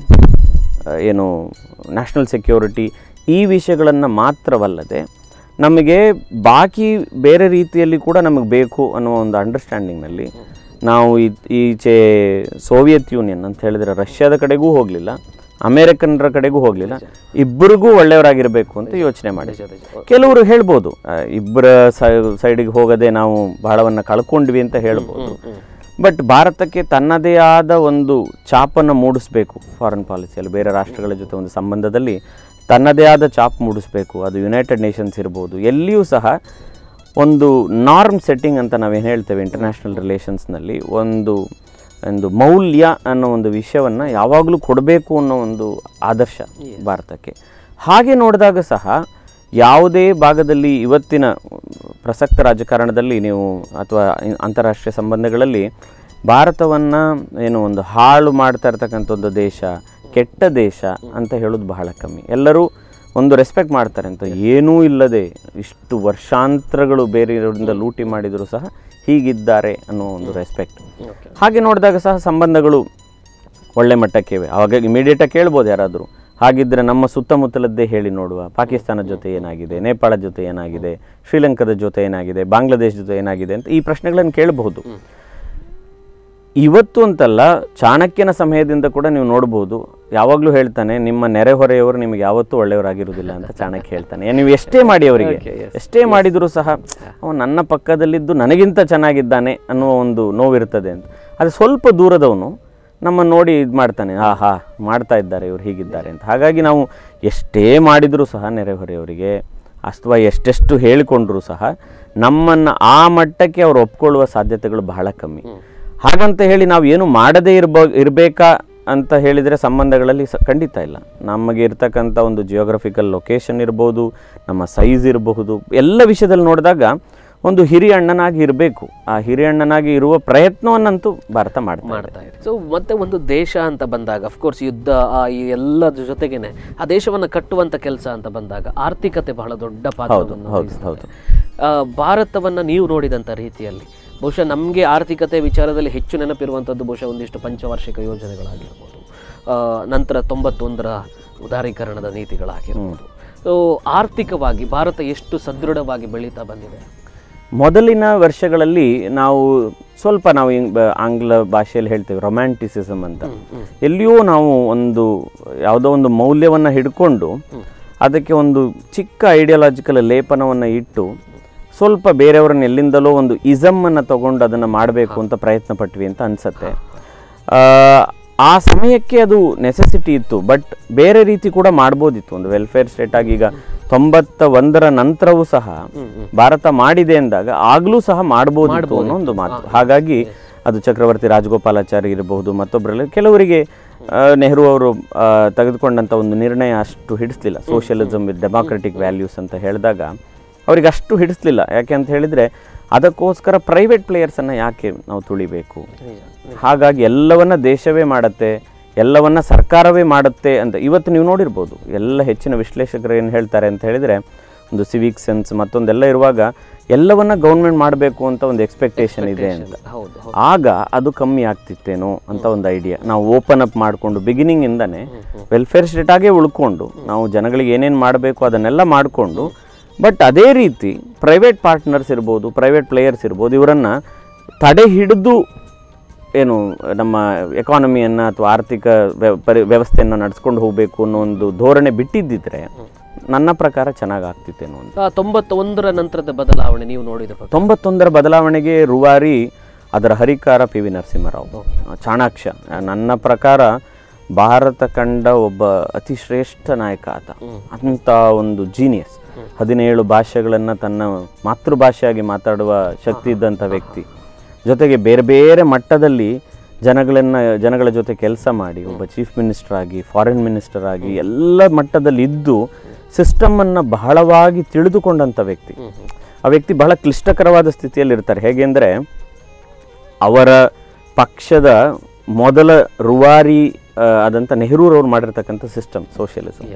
ಏನು ನ್ಯಾಷನಲ್ ಸೆಕ್ಯೂರಿಟಿ ಈ ವಿಷಯಗಳನ್ನು ಮಾತ್ರವಲ್ಲದೆ ನಮಗೆ ಬಾಕಿ ಬೇರೆ ರೀತಿಯಲ್ಲಿ ಕೂಡ ನಮಗೆ ಬೇಕು ಅನ್ನೋ ಒಂದು ಅಂಡರ್ಸ್ಟ್ಯಾಂಡಿಂಗ್ನಲ್ಲಿ ನಾವು ಈಚೆ ಸೋವಿಯತ್ ಯೂನಿಯನ್ ಅಂತ ಹೇಳಿದರೆ ರಷ್ಯಾದ ಕಡೆಗೂ ಹೋಗಲಿಲ್ಲ, ಅಮೇರಿಕನ್ರ ಕಡೆಗೂ ಹೋಗಲಿಲ್ಲ, ಇಬ್ಬರಿಗೂ ಒಳ್ಳೆಯವರಾಗಿರಬೇಕು ಅಂತ ಯೋಚನೆ ಮಾಡಿ. ಕೆಲವರು ಹೇಳ್ಬೋದು ಇಬ್ಬರ ಸೈಡಿಗೆ ಹೋಗದೆ ನಾವು ಬಹಳವನ್ನು ಕಳ್ಕೊಂಡ್ವಿ ಅಂತ ಹೇಳ್ಬೋದು. ಬಟ್ ಭಾರತಕ್ಕೆ ತನ್ನದೇ ಆದ ಒಂದು ಛಾಪನ್ನು ಮೂಡಿಸಬೇಕು ಫಾರಿನ್ ಪಾಲಿಸಿಯಲ್ಲಿ, ಬೇರೆ ರಾಷ್ಟ್ರಗಳ ಜೊತೆ ಒಂದು ಸಂಬಂಧದಲ್ಲಿ ತನ್ನದೇ ಆದ ಛಾಪ್ ಮೂಡಿಸಬೇಕು. ಅದು ಯುನೈಟೆಡ್ ನೇಷನ್ಸ್ ಇರ್ಬೋದು, ಎಲ್ಲಿಯೂ ಸಹ ಒಂದು ನಾರ್ಮ್ ಸೆಟ್ಟಿಂಗ್ ಅಂತ ನಾವೇನು ಹೇಳ್ತೇವೆ ಇಂಟರ್ನ್ಯಾಷನಲ್ ರಿಲೇಷನ್ಸ್ನಲ್ಲಿ, ಒಂದು ಒಂದು ಮೌಲ್ಯ ಅನ್ನೋ ಒಂದು ವಿಷಯವನ್ನು ಯಾವಾಗಲೂ ಕೊಡಬೇಕು ಅನ್ನೋ ಒಂದು ಆದರ್ಶ ಭಾರತಕ್ಕೆ. ಹಾಗೆ ನೋಡಿದಾಗ ಸಹ ಯಾವುದೇ ಭಾಗದಲ್ಲಿ ಇವತ್ತಿನ ಪ್ರಸಕ್ತ ರಾಜಕಾರಣದಲ್ಲಿ ನೀವು ಅಥವಾ ಅಂತಾರಾಷ್ಟ್ರೀಯ ಸಂಬಂಧಗಳಲ್ಲಿ ಭಾರತವನ್ನು ಏನು ಒಂದು ಹಾಳು ಮಾಡ್ತಾ ಇರ್ತಕ್ಕಂಥ ಒಂದು ದೇಶ, ಕೆಟ್ಟ ದೇಶ ಅಂತ ಹೇಳೋದು ಬಹಳ ಕಮ್ಮಿ. ಎಲ್ಲರೂ ಒಂದು ರೆಸ್ಪೆಕ್ಟ್ ಮಾಡ್ತಾರೆ ಅಂತ, ಏನೂ ಇಲ್ಲದೆ ಇಷ್ಟು ವರ್ಷಾಂತರಗಳು ಬೇರೆಯವರಿಂದ ಲೂಟಿ ಮಾಡಿದರೂ ಸಹ ಹೀಗಿದ್ದಾರೆ ಅನ್ನೋ ಒಂದು ರೆಸ್ಪೆಕ್ಟ್. ಹಾಗೆ ನೋಡಿದಾಗ ಸಹ ಸಂಬಂಧಗಳು ಒಳ್ಳೆ ಮಟ್ಟಕ್ಕೆ ಇವೆ. ಆವಾಗ ಇಮಿಡಿಯೇಟಾಗಿ ಕೇಳ್ಬೋದು ಯಾರಾದರೂ, ಹಾಗಿದ್ದರೆ ನಮ್ಮ ಸುತ್ತಮುತ್ತಲದ್ದೇ ಹೇಳಿ ನೋಡುವ, ಪಾಕಿಸ್ತಾನದ ಜೊತೆ ಏನಾಗಿದೆ, ನೇಪಾಳದ ಜೊತೆ ಏನಾಗಿದೆ, ಶ್ರೀಲಂಕಾದ ಜೊತೆ ಏನಾಗಿದೆ, ಬಾಂಗ್ಲಾದೇಶ ಜೊತೆ ಏನಾಗಿದೆ ಅಂತ ಈ ಪ್ರಶ್ನೆಗಳನ್ನು ಕೇಳಬಹುದು. ಇವತ್ತು ಅಂತಲ್ಲ, ಚಾಣಕ್ಯನ ಸಮಯದಿಂದ ಕೂಡ ನೀವು ನೋಡ್ಬೋದು, ಯಾವಾಗಲೂ ಹೇಳ್ತಾನೆ ನಿಮ್ಮ ನೆರೆಹೊರೆಯವರು ನಿಮಗೆ ಯಾವತ್ತೂ ಒಳ್ಳೆಯವರಾಗಿರುವುದಿಲ್ಲ ಅಂತ ಚಾಣಕ್ಯ ಹೇಳ್ತಾನೆ. ನೀವು ಎಷ್ಟೇ ಮಾಡಿ ಅವರಿಗೆ ಎಷ್ಟೇ ಮಾಡಿದರೂ ಸಹ ಅವನು ನನ್ನ ಪಕ್ಕದಲ್ಲಿದ್ದು ನನಗಿಂತ ಚೆನ್ನಾಗಿದ್ದಾನೆ ಅನ್ನುವ ಒಂದು ನೋವಿರ್ತದೆ ಅಂತ. ಅದು ಸ್ವಲ್ಪ ದೂರದವನು ನಮ್ಮ ನೋಡಿ ಇದು ಮಾಡ್ತಾನೆ, ಹಾ ಹಾ ಮಾಡ್ತಾ ಇದ್ದಾರೆ ಇವರು ಹೀಗಿದ್ದಾರೆ ಅಂತ. ಹಾಗಾಗಿ ನಾವು ಎಷ್ಟೇ ಮಾಡಿದರೂ ಸಹ ನೆರೆಹೊರೆಯವರಿಗೆ ಅಥವಾ ಎಷ್ಟೆಷ್ಟು ಹೇಳಿಕೊಂಡ್ರೂ ಸಹ ನಮ್ಮನ್ನು ಆ ಮಟ್ಟಕ್ಕೆ ಅವರು ಒಪ್ಕೊಳ್ಳುವ ಸಾಧ್ಯತೆಗಳು ಬಹಳ ಕಮ್ಮಿ. ಹಾಗಂತ ಹೇಳಿ ನಾವು ಏನು ಮಾಡದೇ ಇರ್ಬೋ ಇರಬೇಕಾ ಅಂತ ಹೇಳಿದರೆ ಸಂಬಂಧಗಳಲ್ಲಿ ಸ ಖಂಡಿತ ಇಲ್ಲ. ನಮಗೆ ಇರ್ತಕ್ಕಂಥ ಒಂದು ಜಿಯೋಗ್ರಫಿಕಲ್ ಲೊಕೇಶನ್ ಇರ್ಬೋದು, ನಮ್ಮ ಸೈಜ್ ಇರಬಹುದು, ಎಲ್ಲ ವಿಷಯದಲ್ಲಿ ನೋಡಿದಾಗ ಒಂದು ಹಿರಿಯ ಅಣ್ಣನಾಗಿ ಇರಬೇಕು. ಆ ಹಿರಿಯ ಅಣ್ಣನಾಗಿ ಇರುವ ಪ್ರಯತ್ನವನ್ನಂತೂ ಭಾರತ ಮಾಡ್ತಾ ಮಾಡ್ತಾ ಇದೆ. ಸೊ ಮತ್ತೆ ಒಂದು ದೇಶ ಅಂತ ಬಂದಾಗ ಅಫ್ಕೋರ್ಸ್ ಯುದ್ಧ ಈ ಎಲ್ಲ ಜೊತೆಗೇನೆ ಆ ದೇಶವನ್ನು ಕಟ್ಟುವಂಥ ಕೆಲಸ ಅಂತ ಬಂದಾಗ ಆರ್ಥಿಕತೆ ಬಹಳ ದೊಡ್ಡ ಪಾತ್ರವನ್ನು ವಹಿಸುತ್ತೆ. ಭಾರತವನ್ನು ನೀವು ನೋಡಿದಂಥ ರೀತಿಯಲ್ಲಿ ಬಹುಶಃ ನಮಗೆ ಆರ್ಥಿಕತೆ ವಿಚಾರದಲ್ಲಿ ಹೆಚ್ಚು ನೆನಪಿರುವಂಥದ್ದು ಬಹುಶಃ ಒಂದಿಷ್ಟು ಪಂಚವಾರ್ಷಿಕ ಯೋಜನೆಗಳಾಗಿರ್ಬೋದು, ನಂತರ ತೊಂಬತ್ತೊಂದರ ಉದಾರೀಕರಣದ ನೀತಿಗಳಾಗಿರ್ಬೋದು. ಸೊ ಆರ್ಥಿಕವಾಗಿ ಭಾರತ ಎಷ್ಟು ಸದೃಢವಾಗಿ ಬೆಳೀತಾ ಬಂದಿದೆ? ಮೊದಲಿನ ವರ್ಷಗಳಲ್ಲಿ ನಾವು ಸ್ವಲ್ಪ ನಾವು ಆಂಗ್ಲ ಭಾಷೆಯಲ್ಲಿ ಹೇಳ್ತೇವೆ ರೊಮ್ಯಾಂಟಿಸಿಸಮ್ ಅಂತ. ಎಲ್ಲಿಯೂ ನಾವು ಒಂದು ಯಾವುದೋ ಒಂದು ಮೌಲ್ಯವನ್ನು ಹಿಡ್ಕೊಂಡು ಅದಕ್ಕೆ ಒಂದು ಚಿಕ್ಕ ಐಡಿಯಾಲಜಿಕಲ್ ಲೇಪನವನ್ನು ಇಟ್ಟು ಸ್ವಲ್ಪ ಬೇರೆಯವರನ್ನ ಎಲ್ಲಿಂದಲೋ ಒಂದು ಇಸಮ್ಮನ್ನು ತಗೊಂಡು ಅದನ್ನು ಮಾಡಬೇಕು ಅಂತ ಪ್ರಯತ್ನ ಪಟ್ವಿ ಅಂತ ಅನಿಸುತ್ತೆ. ಆ ಸಮಯಕ್ಕೆ ಅದು ನೆಸೆಸಿಟಿ ಇತ್ತು, ಬಟ್ ಬೇರೆ ರೀತಿ ಕೂಡ ಮಾಡ್ಬೋದಿತ್ತು. ಒಂದು ವೆಲ್ಫೇರ್ ಸ್ಟೇಟ್ ಆಗಿ ಈಗ ತೊಂಬತ್ತ ಒಂದರ ನಂತರವೂ ಸಹ ಭಾರತ ಮಾಡಿದೆ ಅಂದಾಗ ಆಗಲೂ ಸಹ ಮಾಡ್ಬೋದಿತ್ತು ಅನ್ನೋ ಒಂದು ಮಾತು. ಹಾಗಾಗಿ ಅದು ಚಕ್ರವರ್ತಿ ರಾಜಗೋಪಾಲಾಚಾರಿ ಇರಬಹುದು, ಮತ್ತೊಬ್ಬರಲ್ಲಿ ಕೆಲವರಿಗೆ ನೆಹರು ಅವರು ತೆಗೆದುಕೊಂಡಂಥ ಒಂದು ನಿರ್ಣಯ ಅಷ್ಟು ಹಿಡಿಸ್ಲಿಲ್ಲ. ಸೋಷಿಯಲಿಸಮ್ ವಿತ್ ಡೆಮಾಕ್ರೆಟಿಕ್ ವ್ಯಾಲ್ಯೂಸ್ ಅಂತ ಹೇಳಿದಾಗ ಅವ್ರಿಗೆ ಅಷ್ಟು ಹಿಡಿಸ್ಲಿಲ್ಲ. ಯಾಕೆ ಅಂತ ಹೇಳಿದರೆ ಅದಕ್ಕೋಸ್ಕರ ಪ್ರೈವೇಟ್ ಪ್ಲೇಯರ್ಸನ್ನು ಯಾಕೆ ನಾವು ತುಳಿಬೇಕು, ಹಾಗಾಗಿ ಎಲ್ಲವನ್ನ ದೇಶವೇ ಮಾಡುತ್ತೆ, ಎಲ್ಲವನ್ನ ಸರ್ಕಾರವೇ ಮಾಡುತ್ತೆ ಅಂತ ಇವತ್ತು ನೀವು ನೋಡಿರ್ಬೋದು. ಎಲ್ಲ ಹೆಚ್ಚಿನ ವಿಶ್ಲೇಷಕರು ಏನು ಹೇಳ್ತಾರೆ ಅಂತ ಹೇಳಿದರೆ, ಒಂದು ಸಿವಿಕ್ ಸೆನ್ಸ್ ಮತ್ತೊಂದೆಲ್ಲ ಇರುವಾಗ ಎಲ್ಲವನ್ನ ಗೌರ್ಮೆಂಟ್ ಮಾಡಬೇಕು ಅಂತ ಒಂದು ಎಕ್ಸ್ಪೆಕ್ಟೇಷನ್ ಇದೆ ಅಂತ. ಆಗ ಅದು ಕಮ್ಮಿ ಆಗ್ತಿತ್ತೇನೋ ಅಂತ ಒಂದು ಐಡಿಯಾ. ನಾವು ಓಪನ್ ಅಪ್ ಮಾಡಿಕೊಂಡು ಬಿಗಿನಿಂಗಿಂದನೇ ವೆಲ್ಫೇರ್ ಸ್ಟೇಟಾಗೇ ಉಳ್ಕೊಂಡು ನಾವು ಜನಗಳಿಗೆ ಏನೇನು ಮಾಡಬೇಕು ಅದನ್ನೆಲ್ಲ ಮಾಡಿಕೊಂಡು, ಬಟ್ ಅದೇ ರೀತಿ ಪ್ರೈವೇಟ್ ಪಾರ್ಟ್ನರ್ಸ್ ಇರ್ಬೋದು, ಪ್ರೈವೇಟ್ ಪ್ಲೇಯರ್ಸ್ ಇರ್ಬೋದು, ಇವರನ್ನು ತಡೆ ಹಿಡಿದು ಏನು ನಮ್ಮ ಎಕಾನಮಿಯನ್ನು ಅಥವಾ ಆರ್ಥಿಕ ಪರಿ ವ್ಯವಸ್ಥೆಯನ್ನು ನಡೆಸ್ಕೊಂಡು ಹೋಗಬೇಕು ಅನ್ನೋ ಒಂದು ಧೋರಣೆ ಬಿಟ್ಟಿದ್ದಿದ್ರೆ ನನ್ನ ಪ್ರಕಾರ ಚೆನ್ನಾಗಿ ಆಗ್ತಿತ್ತೇನೋ ಅಂತ. ತೊಂಬತ್ತೊಂದರ ನಂತರದ ಬದಲಾವಣೆ ನೀವು ನೋಡಿದ್ರೆ? ತೊಂಬತ್ತೊಂದರ ಬದಲಾವಣೆಗೆ ರೂವಾರಿ, ಅದರ ಹರಿಕಾರ ಪಿ ವಿ ನರಸಿಂಹರಾವ್, ಚಾಣಾಕ್ಷ. ನನ್ನ ಪ್ರಕಾರ ಭಾರತ ಕಂಡ ಒಬ್ಬ ಅತಿ ಶ್ರೇಷ್ಠ ನಾಯಕ ಆತ, ಅಂಥ ಒಂದು ಜೀನಿಯಸ್. ಹದಿನೇಳು ಭಾಷೆಗಳನ್ನು ತನ್ನ ಮಾತೃಭಾಷೆಯಾಗಿ ಮಾತಾಡುವ ಶಕ್ತಿ ಇದ್ದಂಥ ವ್ಯಕ್ತಿ, ಜೊತೆಗೆ ಬೇರೆ ಬೇರೆ ಮಟ್ಟದಲ್ಲಿ ಜನಗಳನ್ನು ಜನಗಳ ಜೊತೆ ಕೆಲಸ ಮಾಡಿ ಒಬ್ಬ ಚೀಫ್ ಮಿನಿಸ್ಟರ್ ಆಗಿ, ಫಾರಿನ್ ಮಿನಿಸ್ಟರ್ ಆಗಿ ಎಲ್ಲ ಮಟ್ಟದಲ್ಲಿ ಇದ್ದು ಸಿಸ್ಟಮನ್ನು ಬಹಳವಾಗಿ ತಿಳಿದುಕೊಂಡಂಥ ವ್ಯಕ್ತಿ. ಆ ವ್ಯಕ್ತಿ ಬಹಳ ಕ್ಲಿಷ್ಟಕರವಾದ ಸ್ಥಿತಿಯಲ್ಲಿ ಇರ್ತಾರೆ. ಹೇಗೆ ಅಂದರೆ ಅವರ ಪಕ್ಷದ ಮೊದಲ ರೂವಾರಿ ಆದಂಥ ನೆಹರೂರವ್ರು ಮಾಡಿರ್ತಕ್ಕಂಥ ಸಿಸ್ಟಮ್ ಸೋಷಿಯಲಿಸಮ್,